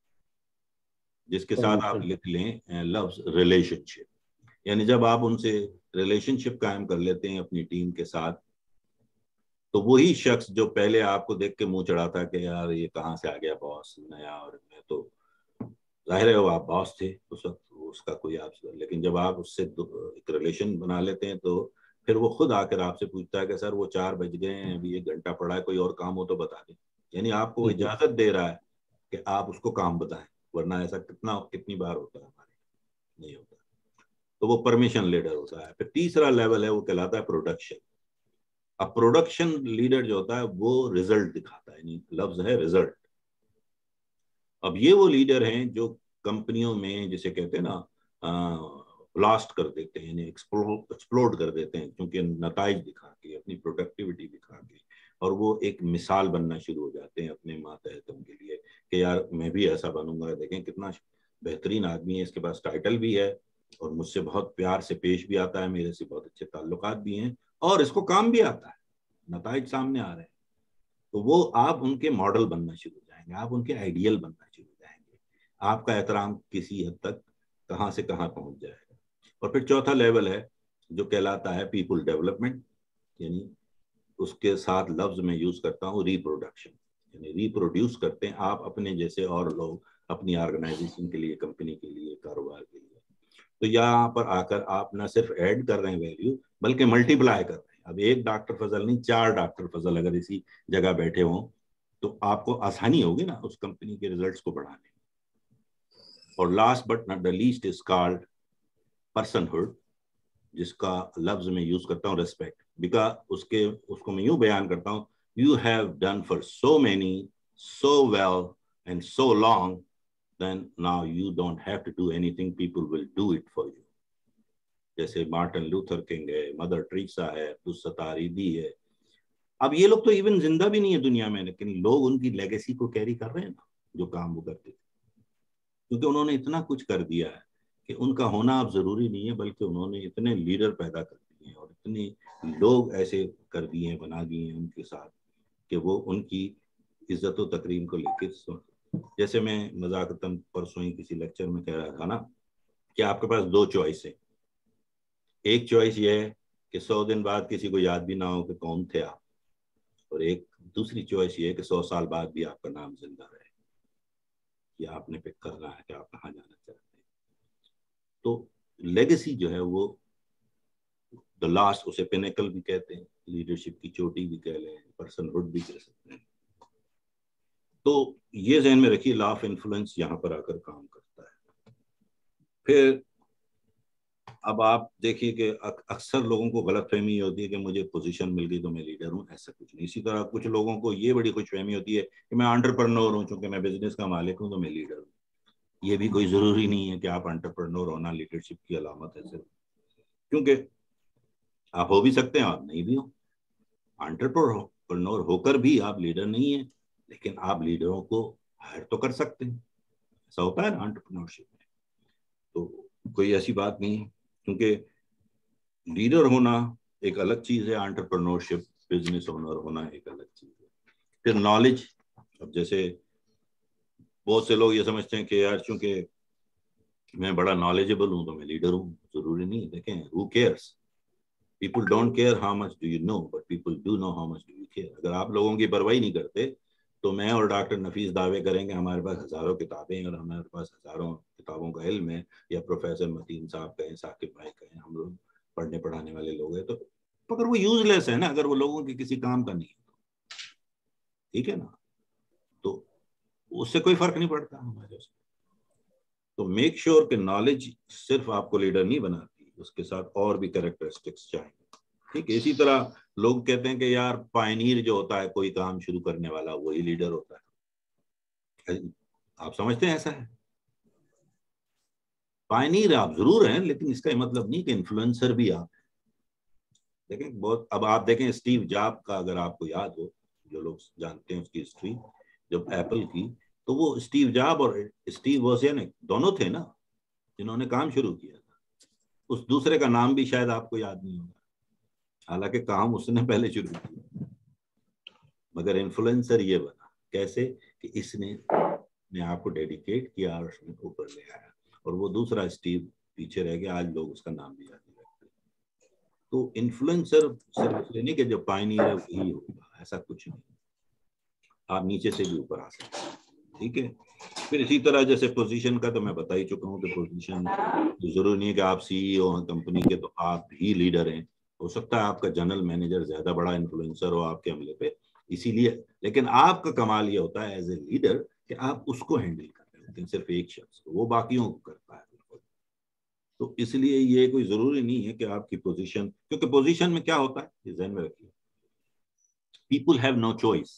جس کے ساتھ آپ لکھ لیں لفظ ریلیشن شپ. یعنی جب آپ ان سے ریلیشن شپ قائم کر لیتے ہیں اپنی ٹیم کے ساتھ, تو وہی شخص جو پہلے آپ کو دیکھ کے منہ چڑھاتا کہ یار یہ کہاں سے آ گیا باس نیا, اور میں تو ظاہر ہے وہ آپ باس تھے اس وقت, اس کا کوئی آپ, لیکن جب آپ اس سے ایک ریلیشن بنا لیتے ہیں تو پھر وہ خود آ کر آپ سے پوچھتا ہے کہ سر وہ چار بج گئے ہیں, ابھی ایک گھنٹہ پڑا ہے, کوئی اور کام ہو تو بتا دیں. یعنی آپ کو اجازت دے رہا ہے کہ آپ اس کو کام بتائیں, ورنہ ایسا کتنا کتنی بار ہوتا ہے ہمارے, نہیں ہوتا. تو وہ پرمیشن لیڈر ہوتا ہے. پھر تیسرا لیول ہے وہ کہلاتا ہے پروڈکشن. اب پروڈکشن لیڈر جو ہوتا ہے وہ ریزلٹ دکھاتا ہے, یعنی لفظ ہے ریزلٹ. اب یہ وہ لیڈر ہیں جو کمپنیوں میں جسے کہتے ہیں نا بلاسٹ کر دیتے ہیں, یعنی ایکسپلوڈ کر دیتے ہیں, کیونکہ نتائج دکھا کے, اپنی پروڈکٹیوٹی دکھا کے, اور وہ ایک مثال بننا شروع ہو جاتے ہیں اپنے ماتحتم کے لیے کہ یار میں بھی ایسا بنوں گا, دیکھیں کتنا بہترین آدمی ہے, اس کے پاس ٹائٹل بھی ہے, اور مجھ سے بہت پیار سے پیش بھی آتا ہے, میرے سے بہت اچھے تعلقات بھی ہیں, اور اس کو کام بھی آتا ہے, نتائج سامنے آ رہے ہیں. تو وہ آپ ان کے ماڈل بننا شروع ہو جائیں گے, آپ ان کے آئیڈیل بننا شروع ہو جائیں گے. آپ کا احترام کسی حد تک کہاں سے کہاں پہنچ جائے گا. اور پھر چوتھا لیول ہے جو کہلاتا ہے پیپل ڈیولپمنٹ, یعنی اس کے ساتھ لفظ میں یوز کرتا ہوں ریپروڈکشن, یعنی ریپروڈیوس کرتے ہیں آپ اپنے جیسے اور لوگ اپنی آرگنائزیشن کے لیے, کمپنی کے لیے, کاروبار کے لیے. تو یہاں پر آ کر آپ نہ صرف ایڈ کر رہے ہیں ویلیو, بلکہ ملٹی پلائی کر رہے ہیں. اب ایک ڈاکٹر فضل نہیں, چار ڈاکٹر فضل اگر اسی جگہ بیٹھے ہوں تو آپ کو آسانی ہوگی نا اس کمپنی کے ریزلٹس کو بڑھانے. اور last but not the least is called personhood, جس کا لفظ میں یوز کرتا ہوں ریسپیکٹ. بیکاز اس کے اس کو میں یوں بیان کرتا ہوں, you have done for so many so well and so long, then now you don't have to do anything, people will do it for you. جیسے مارٹن لوتھر کنگ ہے, مدر ٹریسا ہے, عبدالستار ایدھی ہے, اب یہ لوگ تو ایون زندہ بھی نہیں ہے دنیا میں، لیکن لوگ ان کی لیگیسی کو کیری کر رہے ہیں نا، جو کام وہ کرتے تھے، کیونکہ انہوں نے اتنا کچھ کر دیا ہے کہ ان کا ہونا اب ضروری نہیں ہے، بلکہ انہوں نے اتنے لیڈر پیدا کر دیے ہیں اور اتنے لوگ ایسے کر دیے ہیں، بنا دیے ہیں ان کے ساتھ کہ وہ ان کی عزت و تکریم کو لے کے، جیسے میں مذاکرتاً پرسوں ہی کسی لیکچر میں کہہ رہا تھا نا کہ آپ کے پاس دو چوائس ہیں. ایک چوائس یہ ہے کہ سو دن بعد کسی کو یاد بھی نہ ہو کہ کون تھے آپ، اور ایک دوسری چوائس یہ ہے کہ سو سال بعد بھی آپ کا نام زندہ رہے کہ آپ نے پک کرنا ہے کہ آپ کہاں جانا چاہتے ہیں. تو لیگیسی جو ہے وہ دا لاسٹ، اسے پینیکل بھی کہتے ہیں، لیڈرشپ کی چوٹی بھی کہہ لیں، پرسن ہوڈ بھی کہہ سکتے ہیں. تو یہ ذہن میں رکھیے، لا آف انفلوئنس یہاں پر آ کر کام کرتا ہے. پھر اب آپ دیکھیے کہ اکثر لوگوں کو غلط فہمی یہ ہوتی ہے کہ مجھے پوزیشن مل گئی تو میں لیڈر ہوں، ایسا کچھ نہیں. اسی طرح کچھ لوگوں کو یہ بڑی خوش فہمی ہوتی ہے کہ میں انٹرپرنور ہوں، چونکہ میں بزنس کا مالک ہوں تو میں لیڈر ہوں. یہ بھی کوئی ضروری نہیں ہے کہ آپ انٹرپرنور ہونا لیڈرشپ کی علامت ہے صرف، کیونکہ آپ ہو بھی سکتے ہیں، آپ نہیں بھی ہوں. انٹرپرنور ہو کر بھی آپ لیڈر نہیں ہیں، لیکن آپ لیڈروں کو ہائر تو کر سکتے ہیں. ایسا ہوتا ہے نا انٹرپرنورشپ میں. تو کوئی ایسی بات نہیں ہے، کیونکہ لیڈر ہونا ایک الگ چیز ہے، انٹرپرنورشپ بزنس اونر ہونا ایک الگ چیز ہے. پھر نالج، اب جیسے بہت سے لوگ یہ سمجھتے ہیں کہ یار چونکہ میں بڑا نالجبل ہوں تو میں لیڈر ہوں. ضروری نہیں. دیکھیں who cares, people don't care how much do you know, but people do know how much do you care. اگر آپ لوگوں کی پرواہی نہیں کرتے تو میں اور ڈاکٹر نفیس دعوے کریں گے ہمارے پاس ہزاروں کتابیں ہیں اور ہمارے پاس ہزاروں کتابوں کا علم ہے، یا پروفیسر متین صاحب کہیں، ثاقب بھائی کہیں، ہم لوگ پڑھنے پڑھانے والے لوگ ہیں، تو اگر وہ یوز لیس ہے نا، اگر وہ لوگوں کے کسی کام کا نہیں ہے، ٹھیک ہے نا، تو اس سے کوئی فرق نہیں پڑتا ہمارے اس. تو میک شیور کہ نالج صرف آپ کو لیڈر نہیں بناتی، اس کے ساتھ اور بھی کریکٹرسٹکس چاہیے. ٹھیک ہے. اسی طرح لوگ کہتے ہیں کہ یار پائنیر جو ہوتا ہے، کوئی کام شروع کرنے والا، وہی لیڈر ہوتا ہے. آپ سمجھتے ہیں ایسا ہے؟ پائنیر آپ ضرور ہیں، لیکن اس کا یہ مطلب نہیں کہ انفلوئنسر بھی آپ. دیکھیں بہت، اب آپ دیکھیں اسٹیو جاب کا اگر آپ کو یاد ہو، جو لوگ جانتے ہیں اس کی ہسٹری، جب ایپل کی، تو وہ اسٹیو جاب اور اسٹیو ووزنیاک دونوں تھے نا جنہوں نے کام شروع کیا تھا. اس دوسرے کا نام بھی شاید آپ کو یاد نہیں ہوگا، حالانکہ کام اس نے پہلے شروع کیا، مگر انفلوئنسر یہ بنا کیسے کہ اس نے اپنے آپ کو ڈیڈیکیٹ کیا اور اس نے اوپر لے آیا، اور وہ دوسرا اسٹیو پیچھے رہ گیا. آج لوگ اس کا نام بھی یاد نہیں رکھتے. تو انفلوئنسر صرف نہیں کہ جو پائنیر ہے وہی ہوگا، ایسا کچھ نہیں. آپ نیچے سے بھی اوپر آ سکتے ہیں. ٹھیک ہے. پھر اسی طرح جیسے پوزیشن کا تو میں بتا ہی چکا ہوں کہ پوزیشن ضروری نہیں ہے کہ آپ سی ای او ہیں کمپنی کے تو آپ ہی لیڈر ہیں. ہو سکتا ہے آپ کا جنرل مینیجر زیادہ بڑا انفلوئنسر ہو آپ کے عملے پہ، اسی لیے، لیکن آپ کا کمال یہ ہوتا ہے ایز اے لیڈر کہ آپ اس کو ہینڈل کر رہے ہوتے ہیں، صرف ایک شخص کو، وہ باقیوں کو کرتا ہے. تو اس لیے یہ کوئی ضروری نہیں ہے کہ آپ کی پوزیشن، کیونکہ پوزیشن میں کیا ہوتا ہے یہ ذہن میں رکھیے، پیپل ہیو نو چوائس،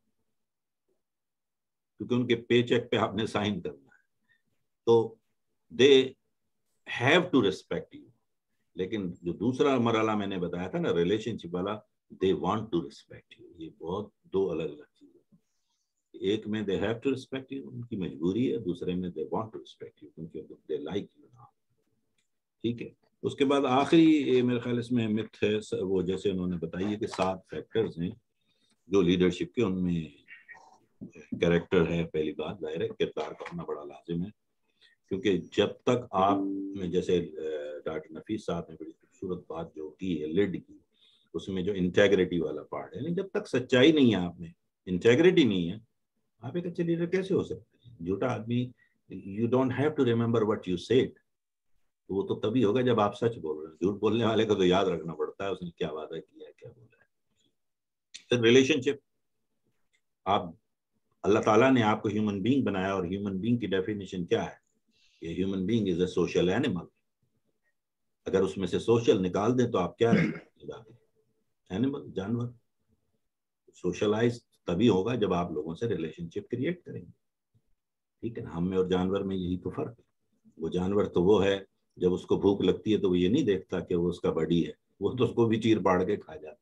کیونکہ ان کے پے چیک پہ آپ نے سائن کرنا ہے، تو they have to respect you. لیکن جو دوسرا مرحلہ میں نے بتایا تھا نا ریلیشن شپ والا، they want to respect you. یہ بہت دو الگ الگ چیزیں. ایک میں they have to respect you, ان کی مجبوری ہے، دوسرے میں they want to respect you کیونکہ دے لائک یو. ٹھیک ہے. اس کے بعد آخری میرے خیال اس میں مت ہے وہ، جیسے انہوں نے بتائی ہے کہ سات فیکٹرز ہیں جو لیڈرشپ کے، ان میں کریکٹر ہے. پہلی بات ظاہر ہے کردار کا ہونا بڑا لازم ہے، کیونکہ جب تک آپ میں، جیسے ڈاکٹر نفیس صاحب نے بڑی خوبصورت بات جو کی ہے لیڈ کی، اس میں جو انٹیگریٹی والا پارٹ ہے، جب تک سچائی نہیں ہے آپ میں، انٹیگریٹی نہیں ہے، آپ ایک اچھے لیڈر کیسے ہو سکتے ہیں؟ جھوٹا آدمی، you don't have to remember what you said. وہ تو تبھی ہوگا جب آپ سچ بول رہے ہیں. جھوٹ بولنے والے کو تو یاد رکھنا پڑتا ہے اس نے کیا وعدہ کیا ہے، کیا بولا ہے. پھر ریلیشن شپ، آپ، اللہ تعالیٰ نے آپ کو ہیومن بینگ بنایا، اور ہیومن بینگ کی ڈیفینیشن کیا ہے؟ کہ human being is a social animal. اگر اس میں سے سوشل نکال دیں تو آپ کیا رہیں گے؟ اینیمل، جانور. سوشلائز تبھی ہوگا جب آپ لوگوں سے ریلیشن شپ کریٹ کریں گے. ٹھیک ہے نا. ہم میں اور جانور میں یہی تو فرق ہے. وہ جانور تو وہ ہے جب اس کو بھوک لگتی ہے تو وہ یہ نہیں دیکھتا کہ وہ اس کا بڈی ہے، وہ تو اس کو بھی چیر پاڑ کے کھا جاتا ہے.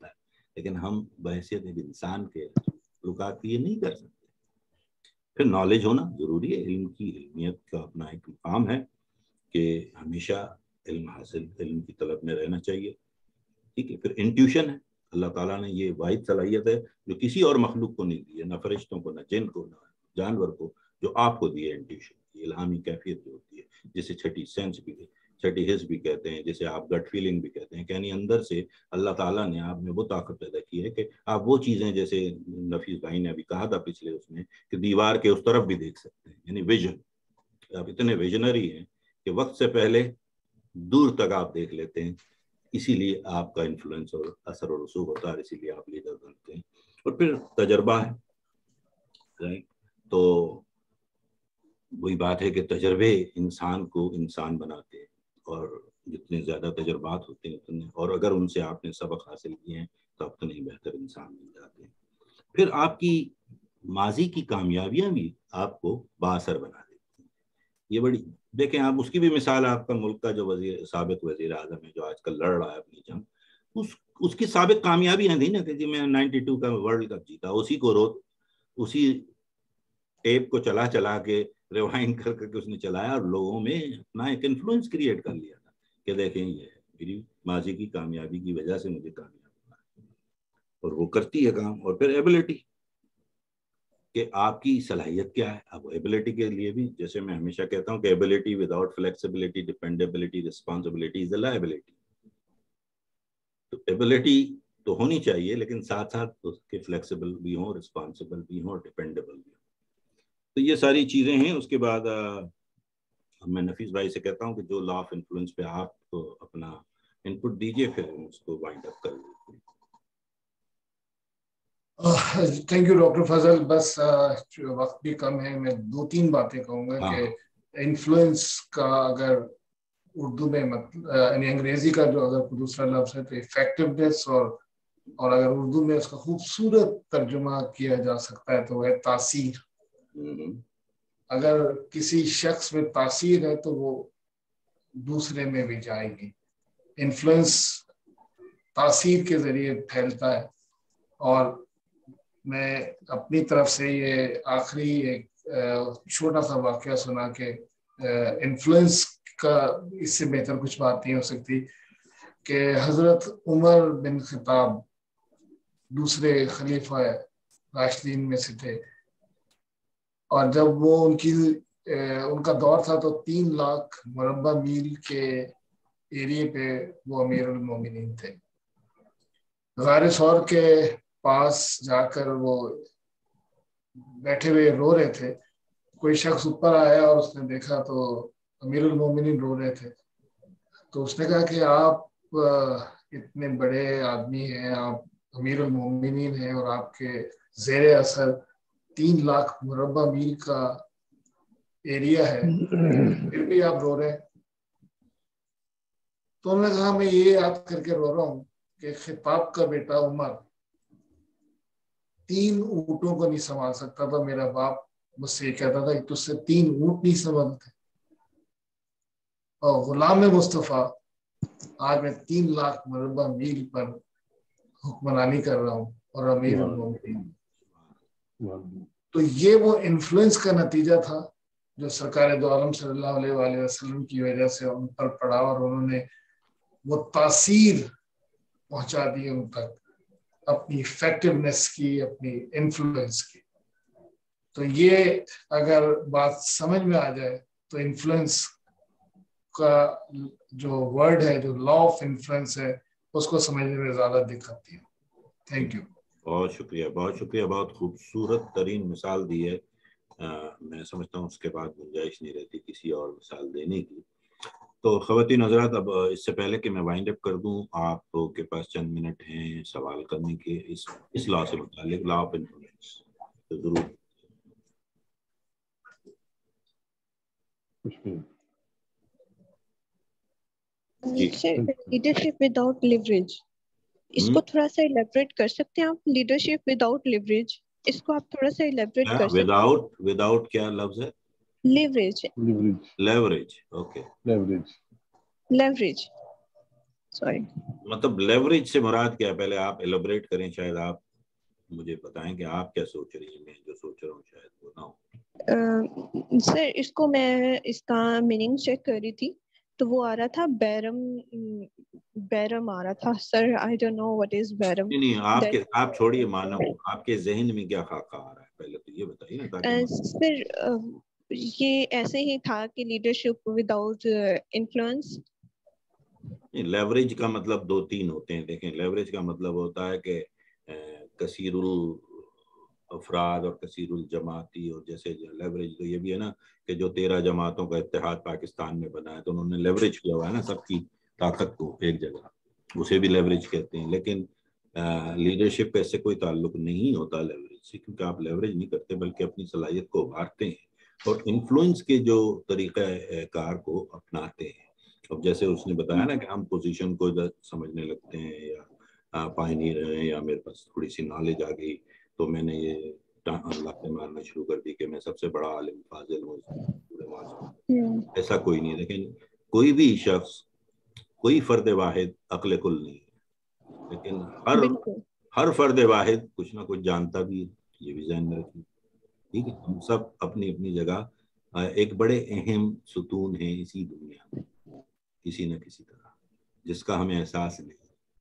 लेकिन हम बहैसियत एक इंसान के ताल्लुकात ये नहीं कर सकते। फिर नॉलेज होना ज़रूरी है, इल्म की इल्मियत का अपना एक मुकाम है कि हमेशा इल्म हासिल, इल्म की तलब में रहना चाहिए, ठीक है। फिर इंट्यूशन है, अल्लाह ताला ने ये वाहिद सलाहियत है जो किसी और मखलूक को नहीं दी है, ना फरिश्तों को, ना जिन को, ना जानवर को, जो आपको दी है इंट्यूशन, इल्हामी कैफियत जो होती है, जिसे छठी सेंस भी, छठी हिस्स भी कहते हैं, जिसे आप गट फीलिंग भी कहते हैं, यानी अंदर से अल्लाह ताला ने आप में वो ताकत पैदा की है कि आप वो चीज़ें, जैसे नफीस भाई ने अभी कहा था पिछले उसमें, कि दीवार के उस तरफ भी देख सकते हैं, यानी विजन। आप इतने विजनरी हैं कि वक्त से पहले दूर तक आप देख लेते हैं, इसीलिए आपका इन्फ्लुएंस और असर और रसूख होता है, इसीलिए आप लीडर बनते हैं। और फिर तजर्बा है, राइट। तो वही बात है कि तजर्बे इंसान को इंसान बनाते हैं, और जितने ज़्यादा तजर्बात होते हैं उतने, और अगर उनसे आपने सबक हासिल किए हैं तो आप उतने ही बेहतर इंसान बन जाते हैं। फिर आपकी माजी की कामयाबियां भी आपको बाअसर बना देती हैं। ये बड़ी देखें आप, उसकी भी मिसाल आपका मुल्क का जो वजीर साबिक वजीर आज़म है जो आजकल लड़ रहा है अपनी जंग, उस उसकी साबिक कामयाबियां थी ना कि जी मैं नाइन्टी टू का वर्ल्ड कप जीता, उसी को रो उसी टेप को चला चला के रिवाइंड कर करके उसने चलाया और लोगों में अपना एक इन्फ्लुएंस क्रिएट कर लिया था कि देखें ये मेरी माजी की कामयाबी की वजह से मुझे कामयाब होना है, और वो करती है काम। और फिर एबिलिटी, कि आपकी सलाहियत क्या है। अब एबिलिटी के लिए भी, जैसे मैं हमेशा कहता हूँ कि ability without flexibility, dependability, responsibility is a liability. तो एबिलिटी तो होनी चाहिए, लेकिन साथ साथ उसके फ्लेक्सिबल भी हो, रिस्पॉन्सिबल भी हो, डिपेंडेबल भी हो। तो ये सारी चीज़ें हैं। उसके बाद आ, मैं नफीस भाई से कहता हूँ कि जो लॉ ऑफ इन्फ्लुएंस पे आप तो अपना इनपुट दीजिए, फिर उसको वाइंड अप कर लीजिए। Thank you doctor Fazal. बस uh, वक्त भी कम है, मैं दो तीन बातें कहूँगा कि इन्फ्लुएंस का अगर उर्दू में मतलब यानी अंग्रेजी का जो अगर दूसरा लफ्ज़ है तो इफेक्टिवनेस, और और अगर उर्दू में उसका खूबसूरत तर्जुमा किया जा सकता है तो वह तासीर। अगर किसी शख्स में तासीर है तो वो दूसरे में भी जाएगी। इन्फ्लुएंस तासीर के जरिए फैलता है। और मैं अपनी तरफ से ये आखिरी एक छोटा सा वाक़या सुना के इन्फ्लुएंस का इससे बेहतर कुछ बात नहीं हो सकती कि हज़रत उमर बिन खिताब दूसरे खलीफा राशिदीन में से थे, और जब वो उनकी उनका दौर था तो तीन लाख मुरब्बा मील के एरिए पे वो अमीरुल मोमिनीन थे। गारे सौर के पास जाकर वो बैठे हुए रो रहे थे। कोई शख्स ऊपर आया और उसने देखा तो अमीरुल मोमिनीन रो रहे थे। तो उसने कहा कि आप इतने बड़े आदमी हैं, आप अमीरुल मोमिनीन हैं, और आपके ज़ेरे असर तीन लाख मुरब्बा मील का एरिया है, फिर भी आप रो रहे हैं। तो उन्होंने कहा मैं ये याद करके रो रहा हूँ कि खिताब का बेटा उमर तीन ऊँटों को नहीं संभाल सकता था। मेरा बाप मुझसे ये कहता था कि तुझसे तीन ऊँट नहीं संभलते, और गुलाम मुस्तफ़ा आज मैं तीन लाख मुरब्बा मील पर हुक्मरानी कर रहा हूँ और अमीरुल मोमिनीन। तो ये वो इन्फ्लुएंस का नतीजा था जो सरकार दो आलम सल्लल्लाहु अलैहि वसल्लम की वजह से उन पर पड़ा, और उन्होंने वो तासीर पहुंचा दी उन तक अपनी इफेक्टिवनेस की, अपनी इन्फ्लुएंस की। तो ये अगर बात समझ में आ जाए तो इन्फ्लुएंस का जो वर्ड है, जो लॉ ऑफ इन्फ्लुएंस है, उसको समझने में ज्यादा दिक्कत थी। Thank you. बहुत शुक्रिया, बहुत शुक्रिया। बहुत खूबसूरत तरीन मिसाल दी है। आ, मैं समझता हूँ उसके बाद गुंजाइश नहीं रहती किसी और मिसाल देने की। तो ख़वातीन हज़रात, अब इससे पहले कि मैं वाइंड अप कर दूं, आपके पास चंद मिनट हैं सवाल करने के इस इस लॉ से मुतालिक, लॉ ऑफ इन्फ्लुएंस। तो जरूर लीडरशिप विदाउट लिवरेज, इसको थोड़ा सा इलेबोरेट कर सकते हैं आप? लीडरशिप विदाउट लिवरेज, इसको आप थोड़ा सा इलेबोरेट कर सकते हैं? विदाउट विदाउट क्या लफ्ज है? Leverage. Leverage. Okay, leverage leverage sorry مطلب لیوریج سے مراد کیا ہے؟ پہلے آپ ایلیبریٹ کریں، شاید آپ مجھے بتائیں کہ آپ کیا سوچ رہی ہیں. میں جو سوچ رہا ہوں شاید وہ نہ ہو. سر اس کو میں اس کا میننگ چیک کر رہی تھی تو وہ آ رہا تھا بیرم، بیرم آ رہا تھا sir. I don't know what is بیرم. نہیں نہیں آپ کے آپ چھوڑیے مانو، آپ کے ذہن میں کیا خاکہ آ رہا ہے پہلے تو یہ بتائیے نا تاکہ. سر یہ ایسے ہی تھا کہ لیڈرشپ وداؤٹ انفلوئنس. لیوریج کا مطلب دو تین ہوتے ہیں. دیکھیں لیوریج کا مطلب ہوتا ہے کہ کثیر الافراد اور کثیر الجماعتی، اور جیسے لیوریج تو یہ بھی ہے نا کہ جو تیرہ جماعتوں کا اتحاد پاکستان میں بنا ہے تو انہوں نے لیوریج کیا ہوا ہے نا سب کی طاقت کو ایک جگہ، اسے بھی لیوریج کہتے ہیں. لیکن لیڈرشپ کا اس سے کوئی تعلق نہیں ہوتا لیوریج سے، کیونکہ آپ لیوریج نہیں کرتے بلکہ اپنی صلاحیت کو ابھارتے ہیں اور انفلوئنس کے جو طریقہ کار کو اپناتے ہیں. اب جیسے اس نے بتایا نا کہ ہم پوزیشن کو سمجھنے لگتے ہیں یا پائنیئر ہیں یا میرے پاس تھوڑی سی نالج آ گئی تو میں نے یہ لاتے مارنا شروع کر دی کہ میں سب سے بڑا عالم فاضل ہوں پورے معاشرے. ایسا کوئی نہیں. لیکن کوئی بھی شخص، کوئی فرد واحد عقل کل نہیں ہے، لیکن ہر ہر فرد واحد کچھ نہ کچھ جانتا بھی ہے. یہ بھی ذہن میں رکھیے. ٹھیک ہے، ہم سب اپنی اپنی جگہ ایک بڑے اہم ستون ہیں اسی دنیا میں کسی نہ کسی طرح، جس کا ہمیں احساس نہیں.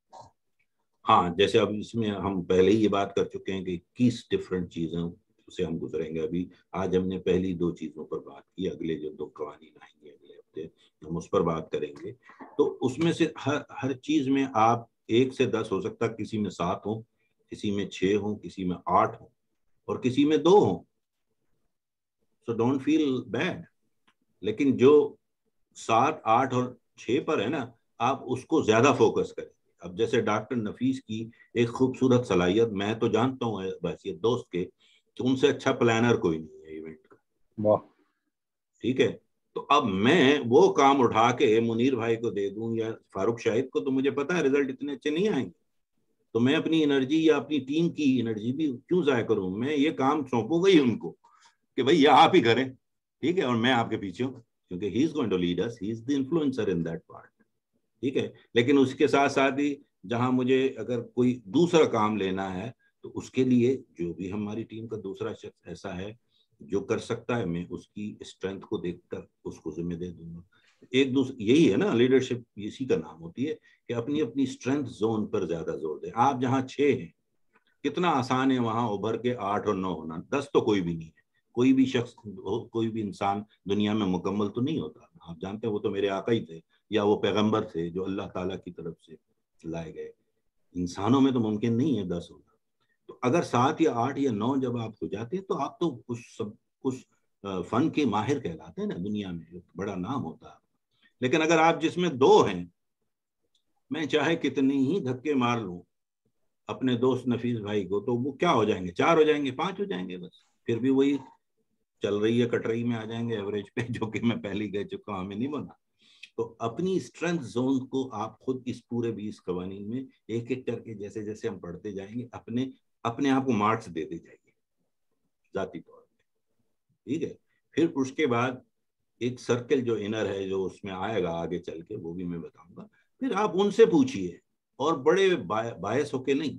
ہاں جیسے اب اس میں ہم پہلے ہی یہ بات کر چکے ہیں کہ اکیس ڈفرینٹ چیزوں سے ہم گزریں گے. ابھی آج ہم نے پہلی دو چیزوں پر بات کی، اگلے جو دو قوانین آئیں گے اگلے ہفتے ہم اس پر بات کریں گے. تو اس میں سے ہر ہر چیز میں آپ ایک سے دس ہو سکتا، کسی میں سات ہوں، کسی میں چھ ہوں، کسی میں آٹھ ہوں اور کسی میں دو ہوں. So don't feel bad. لیکن جو سات آٹھ اور چھ پر ہے نا، آپ اس کو زیادہ فوکس کریں. اب جیسے ڈاکٹر نفیس کی ایک خوبصورت صلاحیت، میں تو جانتا ہوں بس یہ دوست کے کہ ان سے اچھا پلانر کوئی نہیں ہے ایونٹ کا. ٹھیک ہے، تو اب میں وہ کام اٹھا کے منیر بھائی کو دے دوں یا فاروق شاہد کو، تو مجھے پتا ہے رزلٹ اتنے اچھے نہیں آئیں گے. تو میں اپنی انرجی یا اپنی ٹیم کی انرجی بھی کیوں ضائع کروں؟ میں یہ کام سونپوں گا ہی ان کو کہ بھائی یہ آپ ہی کریں. ٹھیک ہے، اور میں آپ کے پیچھے ہوں کیونکہ he is going to lead us, he is the influencer in that part. ٹھیک ہے، لیکن اس کے ساتھ ساتھ ہی جہاں مجھے اگر کوئی دوسرا کام لینا ہے تو اس کے لیے جو بھی ہماری ٹیم کا دوسرا شخص ایسا ہے جو کر سکتا ہے، میں اس کی اسٹرینتھ کو دیکھ کر اس کو ذمہ دے دوں گا. ایک دوسرے یہی ہے نا لیڈرشپ، اسی کا نام ہوتی ہے کہ اپنی اپنی اسٹرینتھ زون پر زیادہ زور دیں. آپ جہاں چھ ہیں کتنا آسان ہے وہاں ابھر کے آٹھ اور نو ہونا. دس تو کوئی بھی نہیں ہے. کوئی بھی شخص، کوئی بھی انسان دنیا میں مکمل تو نہیں ہوتا. آپ جانتے ہیں وہ تو میرے آقا ہی تھے یا وہ پیغمبر تھے جو اللہ تعالیٰ کی طرف سے لائے گئے. انسانوں میں تو ممکن نہیں ہے دس ہونا. تو اگر سات یا آٹھ یا نو جب آپ ہو جاتے ہیں تو آپ تو اس سب اس فن کے ماہر کہلاتے ہیں نا دنیا میں، بڑا نام ہوتا ہے. لیکن اگر آپ جس میں دو ہیں، میں چاہے کتنی ہی دھکے مار لوں اپنے دوست نفیس بھائی کو، تو وہ کیا ہو جائیں گے؟ چار ہو جائیں گے، پانچ ہو جائیں گے بس. پھر بھی وہی چل رہی ہے کٹرئی میں آ جائیں گے ایوریج پہ، جو کہ میں پہلے ہی کہہ چکا ہوں ہمیں نہیں بنا. تو اپنی اسٹرینتھ زون کو آپ خود اس پورے بیس قوانین میں ایک ایک کر کے جیسے جیسے ہم پڑھتے جائیں گے اپنے اپنے آپ کو مارکس دیتے جائیں گے ذاتی طور پہ. ٹھیک ہے، پھر اس کے بعد ایک سرکل جو انر ہے جو اس میں آئے گا آگے چل کے، وہ بھی میں بتاؤں گا. پھر آپ ان سے پوچھیے اور بڑے باعث ہو کے نہیں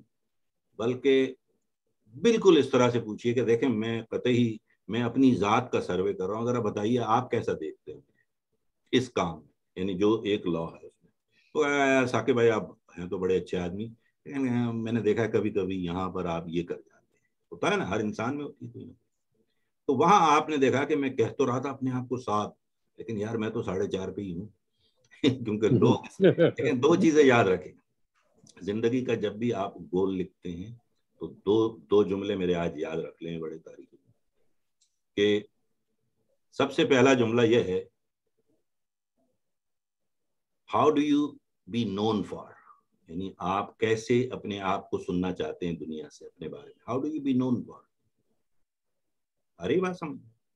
بلکہ بالکل اس طرح سے پوچھیے کہ دیکھیں میں قطعی میں اپنی ذات کا سروے کر رہا ہوں، ذرا بتائیے آپ کیسا دیکھتے ہیں اس کام میں، یعنی جو ایک لا ہے اس میں. تو ثاقب بھائی آپ ہیں تو بڑے اچھے آدمی، میں نے دیکھا ہے کبھی کبھی یہاں پر آپ یہ کر جاتے ہیں. ہوتا ہے نا، ہر انسان میں ہوتی ہے. تو وہاں آپ نے دیکھا کہ میں کہہ تو رہا تھا اپنے آپ کو سات، لیکن یار میں تو ساڑھے چار پہ ہی ہوں. کیونکہ لوگ، لیکن دو چیزیں یاد رکھیں زندگی کا، جب بھی آپ گول لکھتے ہیں تو دو دو جملے میرے آج یاد رکھ لیں بڑے تاریخی کہ سب سے پہلا جملہ یہ ہے how do you be known for, یعنی آپ کیسے اپنے آپ کو سننا چاہتے ہیں دنیا سے، اپنے بارے میں. How do you be known for, ارے بات سمجھ،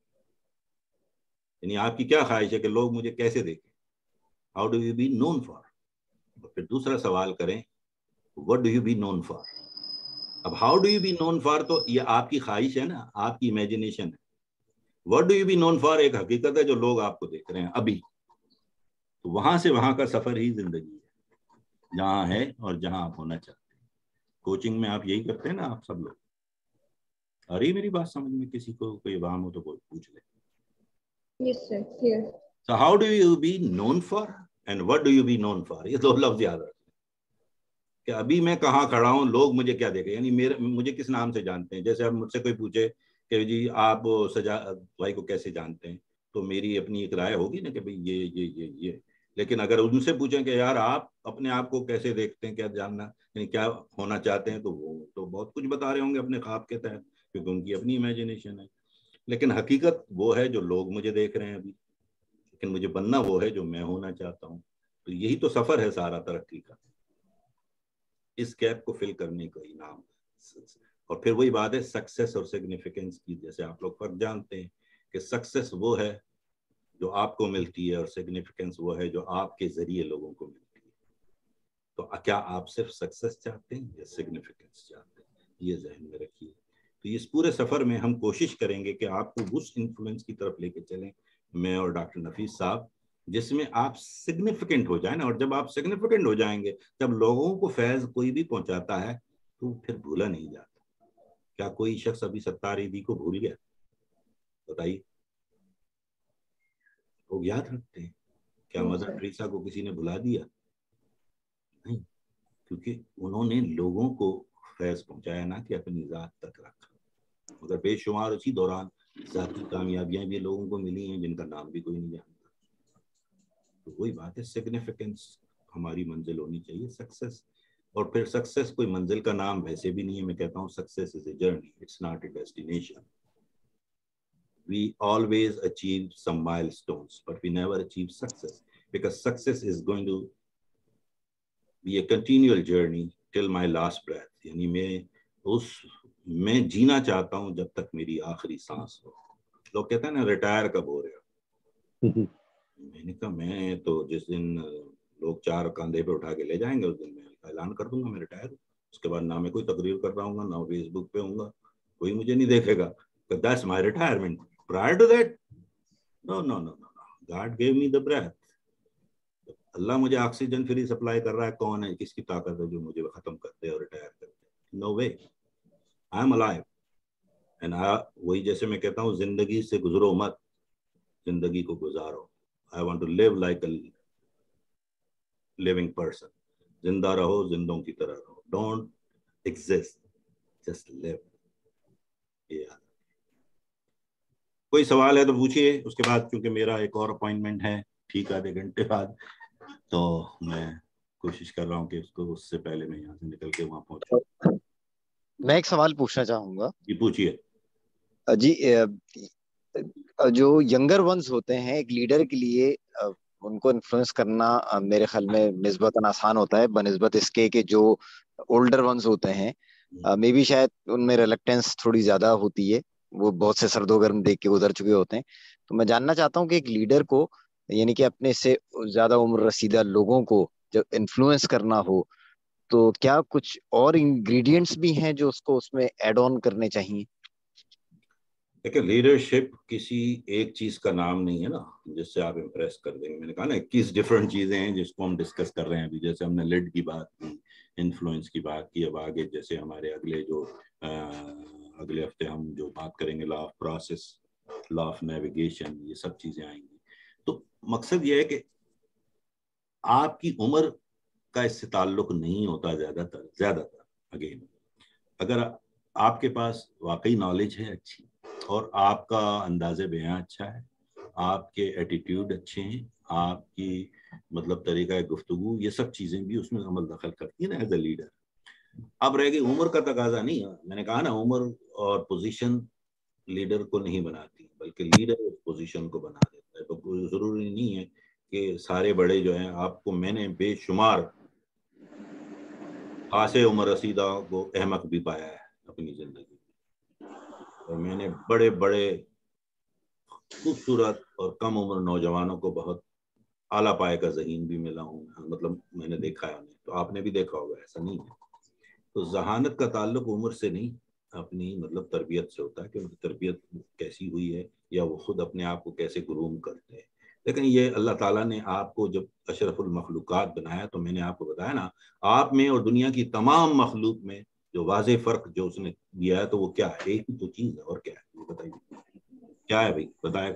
یعنی آپ کی کیا خواہش ہے کہ لوگ مجھے کیسے دیکھیں. How do you be known for. پھر دوسرا سوال کریں what do you be known for. اب how do you be known for تو یہ آپ کی خواہش ہے نا، آپ کی امیجنیشن ہے. What do you be known for ایک حقیقت ہے جو لوگ آپ کو دیکھ رہے ہیں ابھی. تو وہاں سے وہاں کا سفر ہی زندگی ہے. جہاں ہے اور جہاں آپ ہونا چاہتے ہیں. کوچنگ میں آپ یہی کرتے ہیں نا آپ سب لوگ. آ رہی میری بات سمجھ میں؟ کسی کو کوئی وہم ہو تو کوئی پوچھ لے. Yes sir, clear. So how do you be known for and what do you be known for؟ یہ دو لفظ یاد رکھیں کہ ابھی میں کہاں کھڑا ہوں, لوگ مجھے کیا دیکھیں, یعنی میرے مجھے کس نام سے جانتے ہیں. جیسے اب مجھ سے کوئی پوچھے کہ جی آپ سجا بھائی کو کیسے جانتے ہیں, تو میری اپنی ایک رائے ہوگی نا کہ بھئی یہ یہ یہ یہ. لیکن اگر ان سے پوچھیں کہ یار آپ اپنے آپ کو کیسے دیکھتے ہیں, کیا جاننا, یعنی کیا ہونا چاہتے ہیں, تو وہ تو بہت کچھ بتا رہے ہوں گے اپنے خواب کے تحت, کیونکہ ان کی اپنی امیجنیشن ہے. لیکن حقیقت وہ ہے جو لوگ مجھے دیکھ رہے ہیں ابھی, لیکن مجھے بننا وہ ہے جو میں ہونا چاہتا ہوں. تو یہی تو سفر ہے سارا ترقی کا, اس گیپ کو فل کرنے کا نام. اور پھر وہی بات ہے سکسیس اور سگنیفیکنس کی. جیسے آپ لوگ فرق جانتے ہیں کہ سکسیس وہ ہے جو آپ کو ملتی ہے اور سگنیفیکنس وہ ہے جو آپ کے ذریعے لوگوں کو ملتی ہے. تو کیا آپ صرف سکسیس چاہتے ہیں یا سگنیفیکنس چاہتے ہیں؟ یہ ذہن میں رکھیے. تو اس پورے سفر میں ہم کوشش کریں گے کہ آپ کو اس انفلوئنس کی طرف لے کے چلیں, میں اور ڈاکٹر نفیس صاحب, جس میں آپ سگنیفیکنٹ ہو جائیں نا. اور جب آپ سگنیفیکنٹ ہو جائیں گے, جب لوگوں کو فیض کوئی بھی پہنچاتا ہے تو پھر بھولا نہیں جاتا. کیا کوئی شخص ابھی ستار عیدی کو بھول گیا؟ بتائیے. لوگ یاد رکھتے ہیں. کیا مدر ٹریسا کو کسی نے بھلا دیا؟ نہیں, کیونکہ انہوں نے لوگوں کو فیض پہنچایا نا کہ اپنی ذات تک رکھا. مگر بے شمار اسی دوران ذاتی کامیابیاں بھی لوگوں کو ملی ہیں جن کا نام بھی کوئی نہیں جانتا. تو وہی بات ہے, سگنیفیکنس ہماری منزل ہونی چاہیے, سکسیس. اور پھر سکسیس کوئی منزل کا نام ویسے بھی نہیں ہے. میں کہتا ہوں success is a journey, it's not a destination. We always achieve some milestones, but we never achieve success, because success is going to be a continual journey till my last breath. یعنی میں اس میں جینا چاہتا ہوں جب تک میری آخری سانس ہو. لوگ کہتے ہیں نا ریٹائر کب ہو رہے ہو؟ میں نے کہا میں تو جس دن لوگ چار کاندھے پہ اٹھا کے لے جائیں گے اس دن میں اعلان کر دوں گا میں ریٹائر ہوں. اس کے بعد نہ میں کوئی تقریر کر رہا ہوں گا, نہ فیس بک پہ ہوں گا, کوئی مجھے نہیں دیکھے گا. That's my retirement. Prior to that, no, no, no, no, no. God gave me the breath. اللہ مجھے آکسیجن فری سپلائی کر رہا ہے, کون ہے, کس کی طاقت ہے جو مجھے ختم کر دے اور ریٹائر کر دے؟ No way. I am alive. And I, وہی جیسے میں کہتا ہوں زندگی سے گزرو مت, زندگی کو گزارو. I want to live like a living person. زندہ رہو, زندوں کی طرح رہو. Don't exist, just live. Yeah. کوئی سوال ہے تو پوچھیے. اس کے بعد کیونکہ میرا ایک اور اپوائنٹمنٹ ہے ٹھیک آدھے گھنٹے بعد, تو میں کوشش کر رہا ہوں کہ اس کو اس سے پہلے میں یہاں سے نکل کے وہاں پہنچوں. میں ایک سوال پوچھنا چاہوں گا. جی پوچھیے. جی جو ینگر ونز ہوتے ہیں ایک لیڈر کے لیے ان کو انفلوئنس کرنا میرے خیال میں نسبتاً آسان ہوتا ہے بنسبت اس کے کہ جو اولڈر ونز ہوتے ہیں مے بی شاید ان میں ریلیکٹنس تھوڑی زیادہ ہوتی ہے, وہ بہت سے سرد و گرم دیکھ کے گزر چکے ہوتے ہیں. تو میں جاننا چاہتا ہوں کہ ایک لیڈر کو یعنی کہ اپنے سے زیادہ عمر رسیدہ لوگوں کو جب انفلوئنس کرنا ہو تو کیا کچھ اور انگریڈینٹس بھی ہیں جو اس کو اس میں ایڈ آن کرنے چاہیے؟ دیکھیں لیڈرشپ کسی ایک چیز کا نام نہیں ہے نا جس سے آپ امپریس کر دیں گے. میں نے کہا نا اکیس ڈفرینٹ چیزیں ہیں جس کو ہم ڈسکس کر رہے ہیں ابھی. جیسے ہم نے لیڈ کی بات کی, انفلوئنس کی بات کی, اب آگے جیسے ہمارے اگلے جو اگلے ہفتے ہم جو بات کریں گے law of process, law of navigation, یہ سب چیزیں آئیں گی. تو مقصد یہ ہے کہ آپ کی عمر کا اس سے تعلق نہیں ہوتا زیادہ تر زیادہ تر اگین اگر آپ کے پاس واقعی نالج ہے اچھی اور آپ کا انداز بیان اچھا ہے, آپ کے ایٹیٹیوڈ اچھے ہیں, آپ کی مطلب طریقہ گفتگو, یہ سب چیزیں بھی اس میں عمل دخل کرتی ہیں نا ایز اے لیڈر. اب رہ گئی عمر کا تقاضا نہیں ہے. میں نے کہا نا عمر اور پوزیشن لیڈر کو نہیں بناتی بلکہ لیڈر اس پوزیشن کو بنا دیتا ہے. تو کوئی ضروری نہیں ہے کہ سارے بڑے جو ہیں آپ کو, میں نے بے شمار خاصے عمر رسیدہ کو احمق بھی پایا ہے اپنی زندگی میں, اور میں نے بڑے بڑے خوبصورت اور کم عمر نوجوانوں کو بہت اعلیٰ پائے کا ذہین بھی ملا ہوں. مطلب میں نے دیکھا ہے انہیں, تو آپ نے بھی دیکھا ہوگا, ایسا نہیں ہے. تو ذہانت کا تعلق عمر سے نہیں اپنی مطلب تربیت سے ہوتا ہے کہ ان کی تربیت کیسی ہوئی ہے یا وہ خود اپنے آپ کو کیسے گروم کرتے ہیں. لیکن یہ اللہ تعالیٰ نے آپ کو جب اشرف المخلوقات بنایا تو میں نے آپ کو بتایا نا، آپ میں اور دنیا کی تمام مخلوق میں جو واضح فرق جو اس نے دیا ہے تو وہ کیا ہے؟ ایک ہی تو چیز ہے، اور کیا ہے وہ بتائیے کیا ہے بھائی، بتائے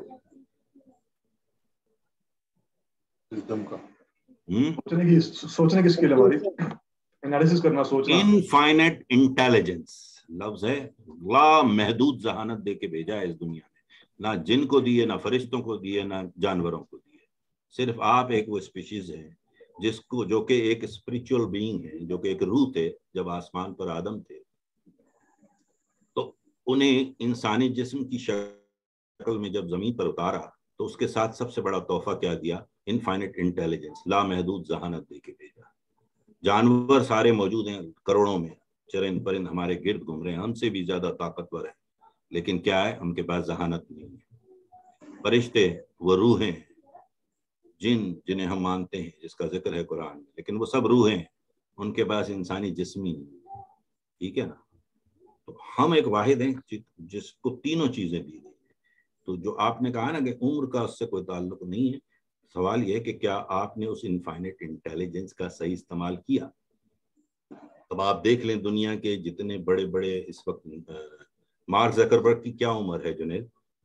سوچنے کی اسکل ہماری، انالیسس کرنا، سوچنا. انفائنٹ انٹیلیجنس لفظ ہے، لا محدود ذہانت دے کے بھیجا ہے اس دنیا میں، نہ جن کو دیے، نہ فرشتوں کو دیے، نہ جانوروں کو دیے. صرف آپ ایک وہ اسپیشیز ہے جس کو، جو کہ ایک اسپریچول بینگ ہے، جو کہ ایک روح تھے. جب آسمان پر آدم تھے تو انہیں انسانی جسم کی شکل میں جب زمین پر اتارا تو اس کے ساتھ سب سے بڑا تحفہ کیا دیا؟ انفائنٹ انٹیلیجنس، لامحدود ذہانت دے کے بھیجا. جانور سارے موجود ہیں کروڑوں میں، چرند پرند ہمارے گرد گھوم رہے ہیں، ہم سے بھی زیادہ طاقتور ہیں، لیکن کیا ہے؟ ہم کے پاس ذہانت نہیں ہے. فرشتے وہ روحیں، جن جنہیں ہم مانتے ہیں، جس کا ذکر ہے قرآن میں، لیکن وہ سب روحیں، ان کے پاس انسانی جسمی نہیں ہے. ٹھیک ہے نا؟ تو ہم ایک واحد ہیں جس کو تینوں چیزیں دی گئی ہیں. تو جو آپ نے کہا نا کہ عمر کا اس سے کوئی تعلق نہیں ہے، سوال یہ ہے کہ کیا آپ نے اس انفائنٹ انٹیلیجنس کا صحیح استعمال کیا؟ اب آپ دیکھ لیں دنیا کے جتنے بڑے بڑے اس وقت، مارک زکربرگ کی کیا عمر ہے جنید؟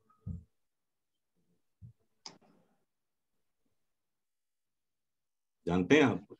جانتے ہیں آپ؟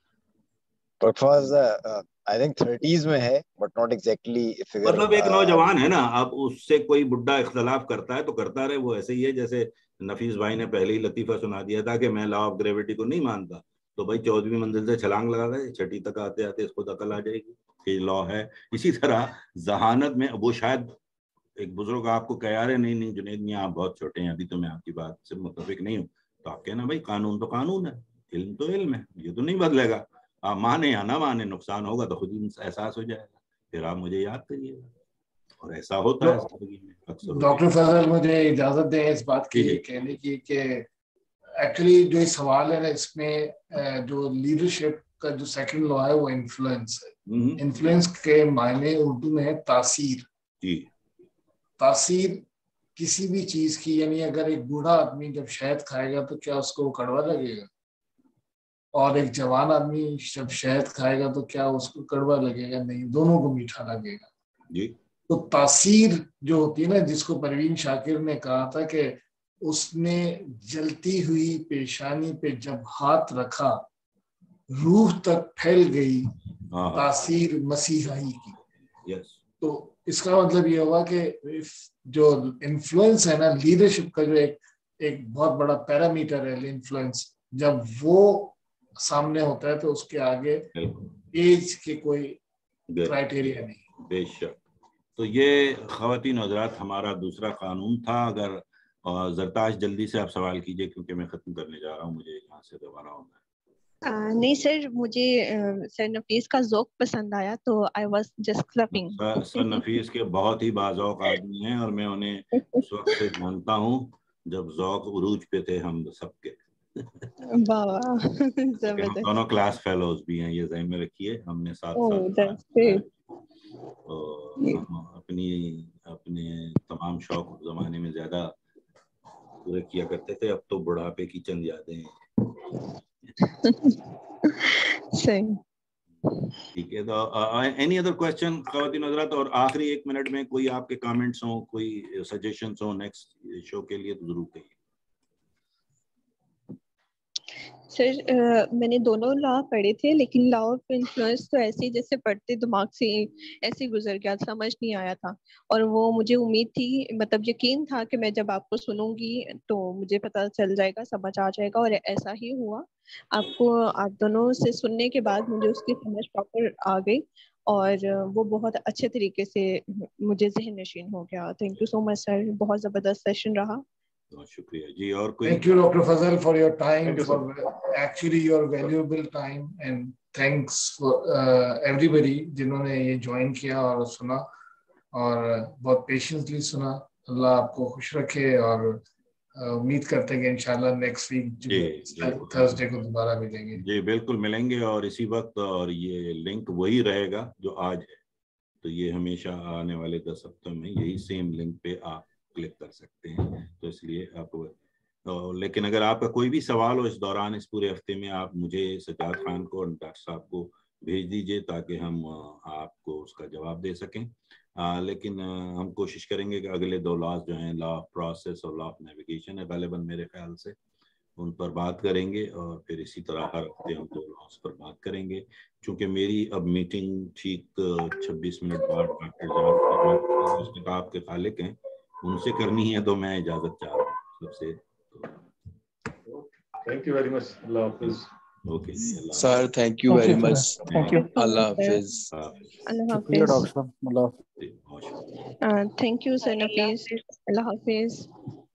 I think thirties میں ہے but not exactly figure. مطلب ایک نوجوان ہے نا، اب اس سے کوئی بڈھا اختلاف کرتا ہے تو کرتا رہے، وہ ایسے ہی ہے جیسے نفیس بھائی نے پہلے ہی لطیفہ سنا دیا تھا کہ میں لا آف گریویٹی کو نہیں مانتا، تو بھائی چودہویں منزل سے چھلانگ لگا گئے، چھٹی تک آتے آتے اس کو عقل آ جائے گی کہ لا ہے. اسی طرح ذہانت میں وہ شاید ایک بزرگ آپ کو کہہ رہے نہیں نہیں جنید میاں آپ بہت چھوٹے ہیں ابھی، تو میں آپ کی بات سے متفق نہیں ہوں، تو آپ کہنا بھائی قانون تو قانون ہے، علم تو علم ہے، یہ تو نہیں بدلے گا. آپ مانے یا نہ مانے، نقصان ہوگا تو خود ہی احساس ہو جائے گا، پھر آپ مجھے یاد کریے گا. اور ایسا ہوتا ہے زندگی میں اکثر. ڈاکٹر فضل مجھے اجازت دیں اس بات کی کہنے کی کہ ایکچولی جو یہ سوال ہے نا، اس میں جو لیڈرشپ کا جو سیکنڈ لا ہے وہ انفلوئنس ہے. انفلوئنس کے معنی اردو میں ہے تاثیر. جی، تاثیر کسی بھی چیز کی، یعنی اگر ایک بوڑھا آدمی جب شہد کھائے گا تو کیا اس کو کڑوا لگے گا؟ اور ایک جوان آدمی جب شہد کھائے گا تو کیا اس کو کڑوا لگے گا؟ نہیں، دونوں کو میٹھا لگے گا. جی. تو تاثیر جو ہوتی ہے نا، جس کو پروین شاکر نے کہا تھا کہ اس نے جلتی ہوئی پیشانی پہ جب ہاتھ رکھا روح تک پھیل گئی تاثیر مسیحائی کی. yes. تو اس کا مطلب یہ ہوا کہ جو انفلوئنس ہے نا، لیڈرشپ کا جو ایک ایک بہت بڑا پیرامیٹر ہے انفلوئنس، جب وہ سامنے ہوتا ہے تو اس کے آگے ایج کے کوئی کرائٹیریا نہیں. بے شک. تو یہ خواتین حضرات ہمارا دوسرا قانون تھا. اگر زرتاش جلدی سے آپ سوال کیجئے کیونکہ میں ختم کرنے جا رہا ہوں، مجھے یہاں سے دوبارہ ہونا ہے. نہیں سر، مجھے سر نفیس کا ذوق پسند آیا تو I was just clipping. Sir Nafees کے بہت ہی باذوق آدمی ہیں اور میں انہیں اس وقت سے جانتا ہوں جب ذوق عروج پہ تھے ہم سب کے. ہم دونوں کلاس فیلوز بھی ہیں، یہ ذہن میں رکھیے. ہم نے ساتھ ساتھ اپنی اپنے تمام شوق زمانے میں زیادہ پورے کیا کرتے تھے. اب تو بڑھاپے کی چند یادیں ہیں. ٹھیک ہے. تو اینی ادر کوشچن خواتین حضرات؟ اور آخری ایک منٹ میں کوئی آپ کے کامنٹس ہوں، کوئی سجیشنز ہوں نیکسٹ شو کے لیے تو ضرور کہیے. سر میں نے دونوں لا پڑھے تھے، لیکن لا آف انفلوئنس تو ایسے جیسے پڑھتے دماغ سے ایسے گزر گیا، سمجھ نہیں آیا تھا. اور وہ مجھے امید تھی، مطلب یقین تھا کہ میں جب آپ کو سنوں گی تو مجھے پتہ چل جائے گا، سمجھ آ جائے گا، اور ایسا ہی ہوا. آپ کو آپ دونوں سے سننے کے بعد مجھے اس کی سمجھ پراپر آ گئی اور وہ بہت اچھے طریقے سے مجھے ذہن نشین ہو گیا. تھینک یو سو مچ سر، بہت زبردست سیشن رہا. بہت شکریہ جی. اور کوئی؟ Thank you Doctor Fazal for your time, for actually your valuable time, and thanks for uh, everybody جنہوں نے یہ جوائن کیا اور سنا اور بہت پیشنسلی سنا. اللہ آپ کو خوش رکھے اور امید کرتے ہیں کہ انشاءاللہ نیکسٹ ویک تھرسڈے کو دوبارہ ملیں گے. جی بالکل ملیں گے اور اسی وقت. اور یہ لنک وہی رہے گا جو آج ہے، تو یہ ہمیشہ آنے والے دس ہفتوں میں یہی سیم لنک پہ آپ کلک کر سکتے ہیں. تو اس لیے آپ लेकिन अगर आपका कोई भी सवाल हो इस दौरान, इस पूरे हफ्ते में, आप मुझे सज्जाद खान को और डॉक्टर साहब को भेज दीजिए ताकि हम आपको उसका जवाब दे सकें। आ, लेकिन आ, हम कोशिश करेंगे कि अगले दो लॉज जो हैं, लॉ ऑफ प्रोसेस और लॉ ऑफ नेविगेशन है गालिबन मेरे ख्याल से, उन पर बात करेंगे और फिर इसी तरह हर हफ्ते हम दो लॉज पर बात करेंगे। चूँकि मेरी अब मीटिंग ठीक छब्बीस मिनट बाद डॉक्टर किताब के खालिक हैं, उनसे करनी है, तो मैं इजाज़त चाह रहा हूँ सबसे। थैंक यू वेरी मच, अल्लाह हाफिज़। Okay sir, thank you very much, thank you, अल्लाह हाफिज़। अल्लाह शुक्रिया हाफिज़। डॉक्टर साहब, अल्लाह हाफिज़। थैंक यू सर नफीस, अल्लाह हाफिज़।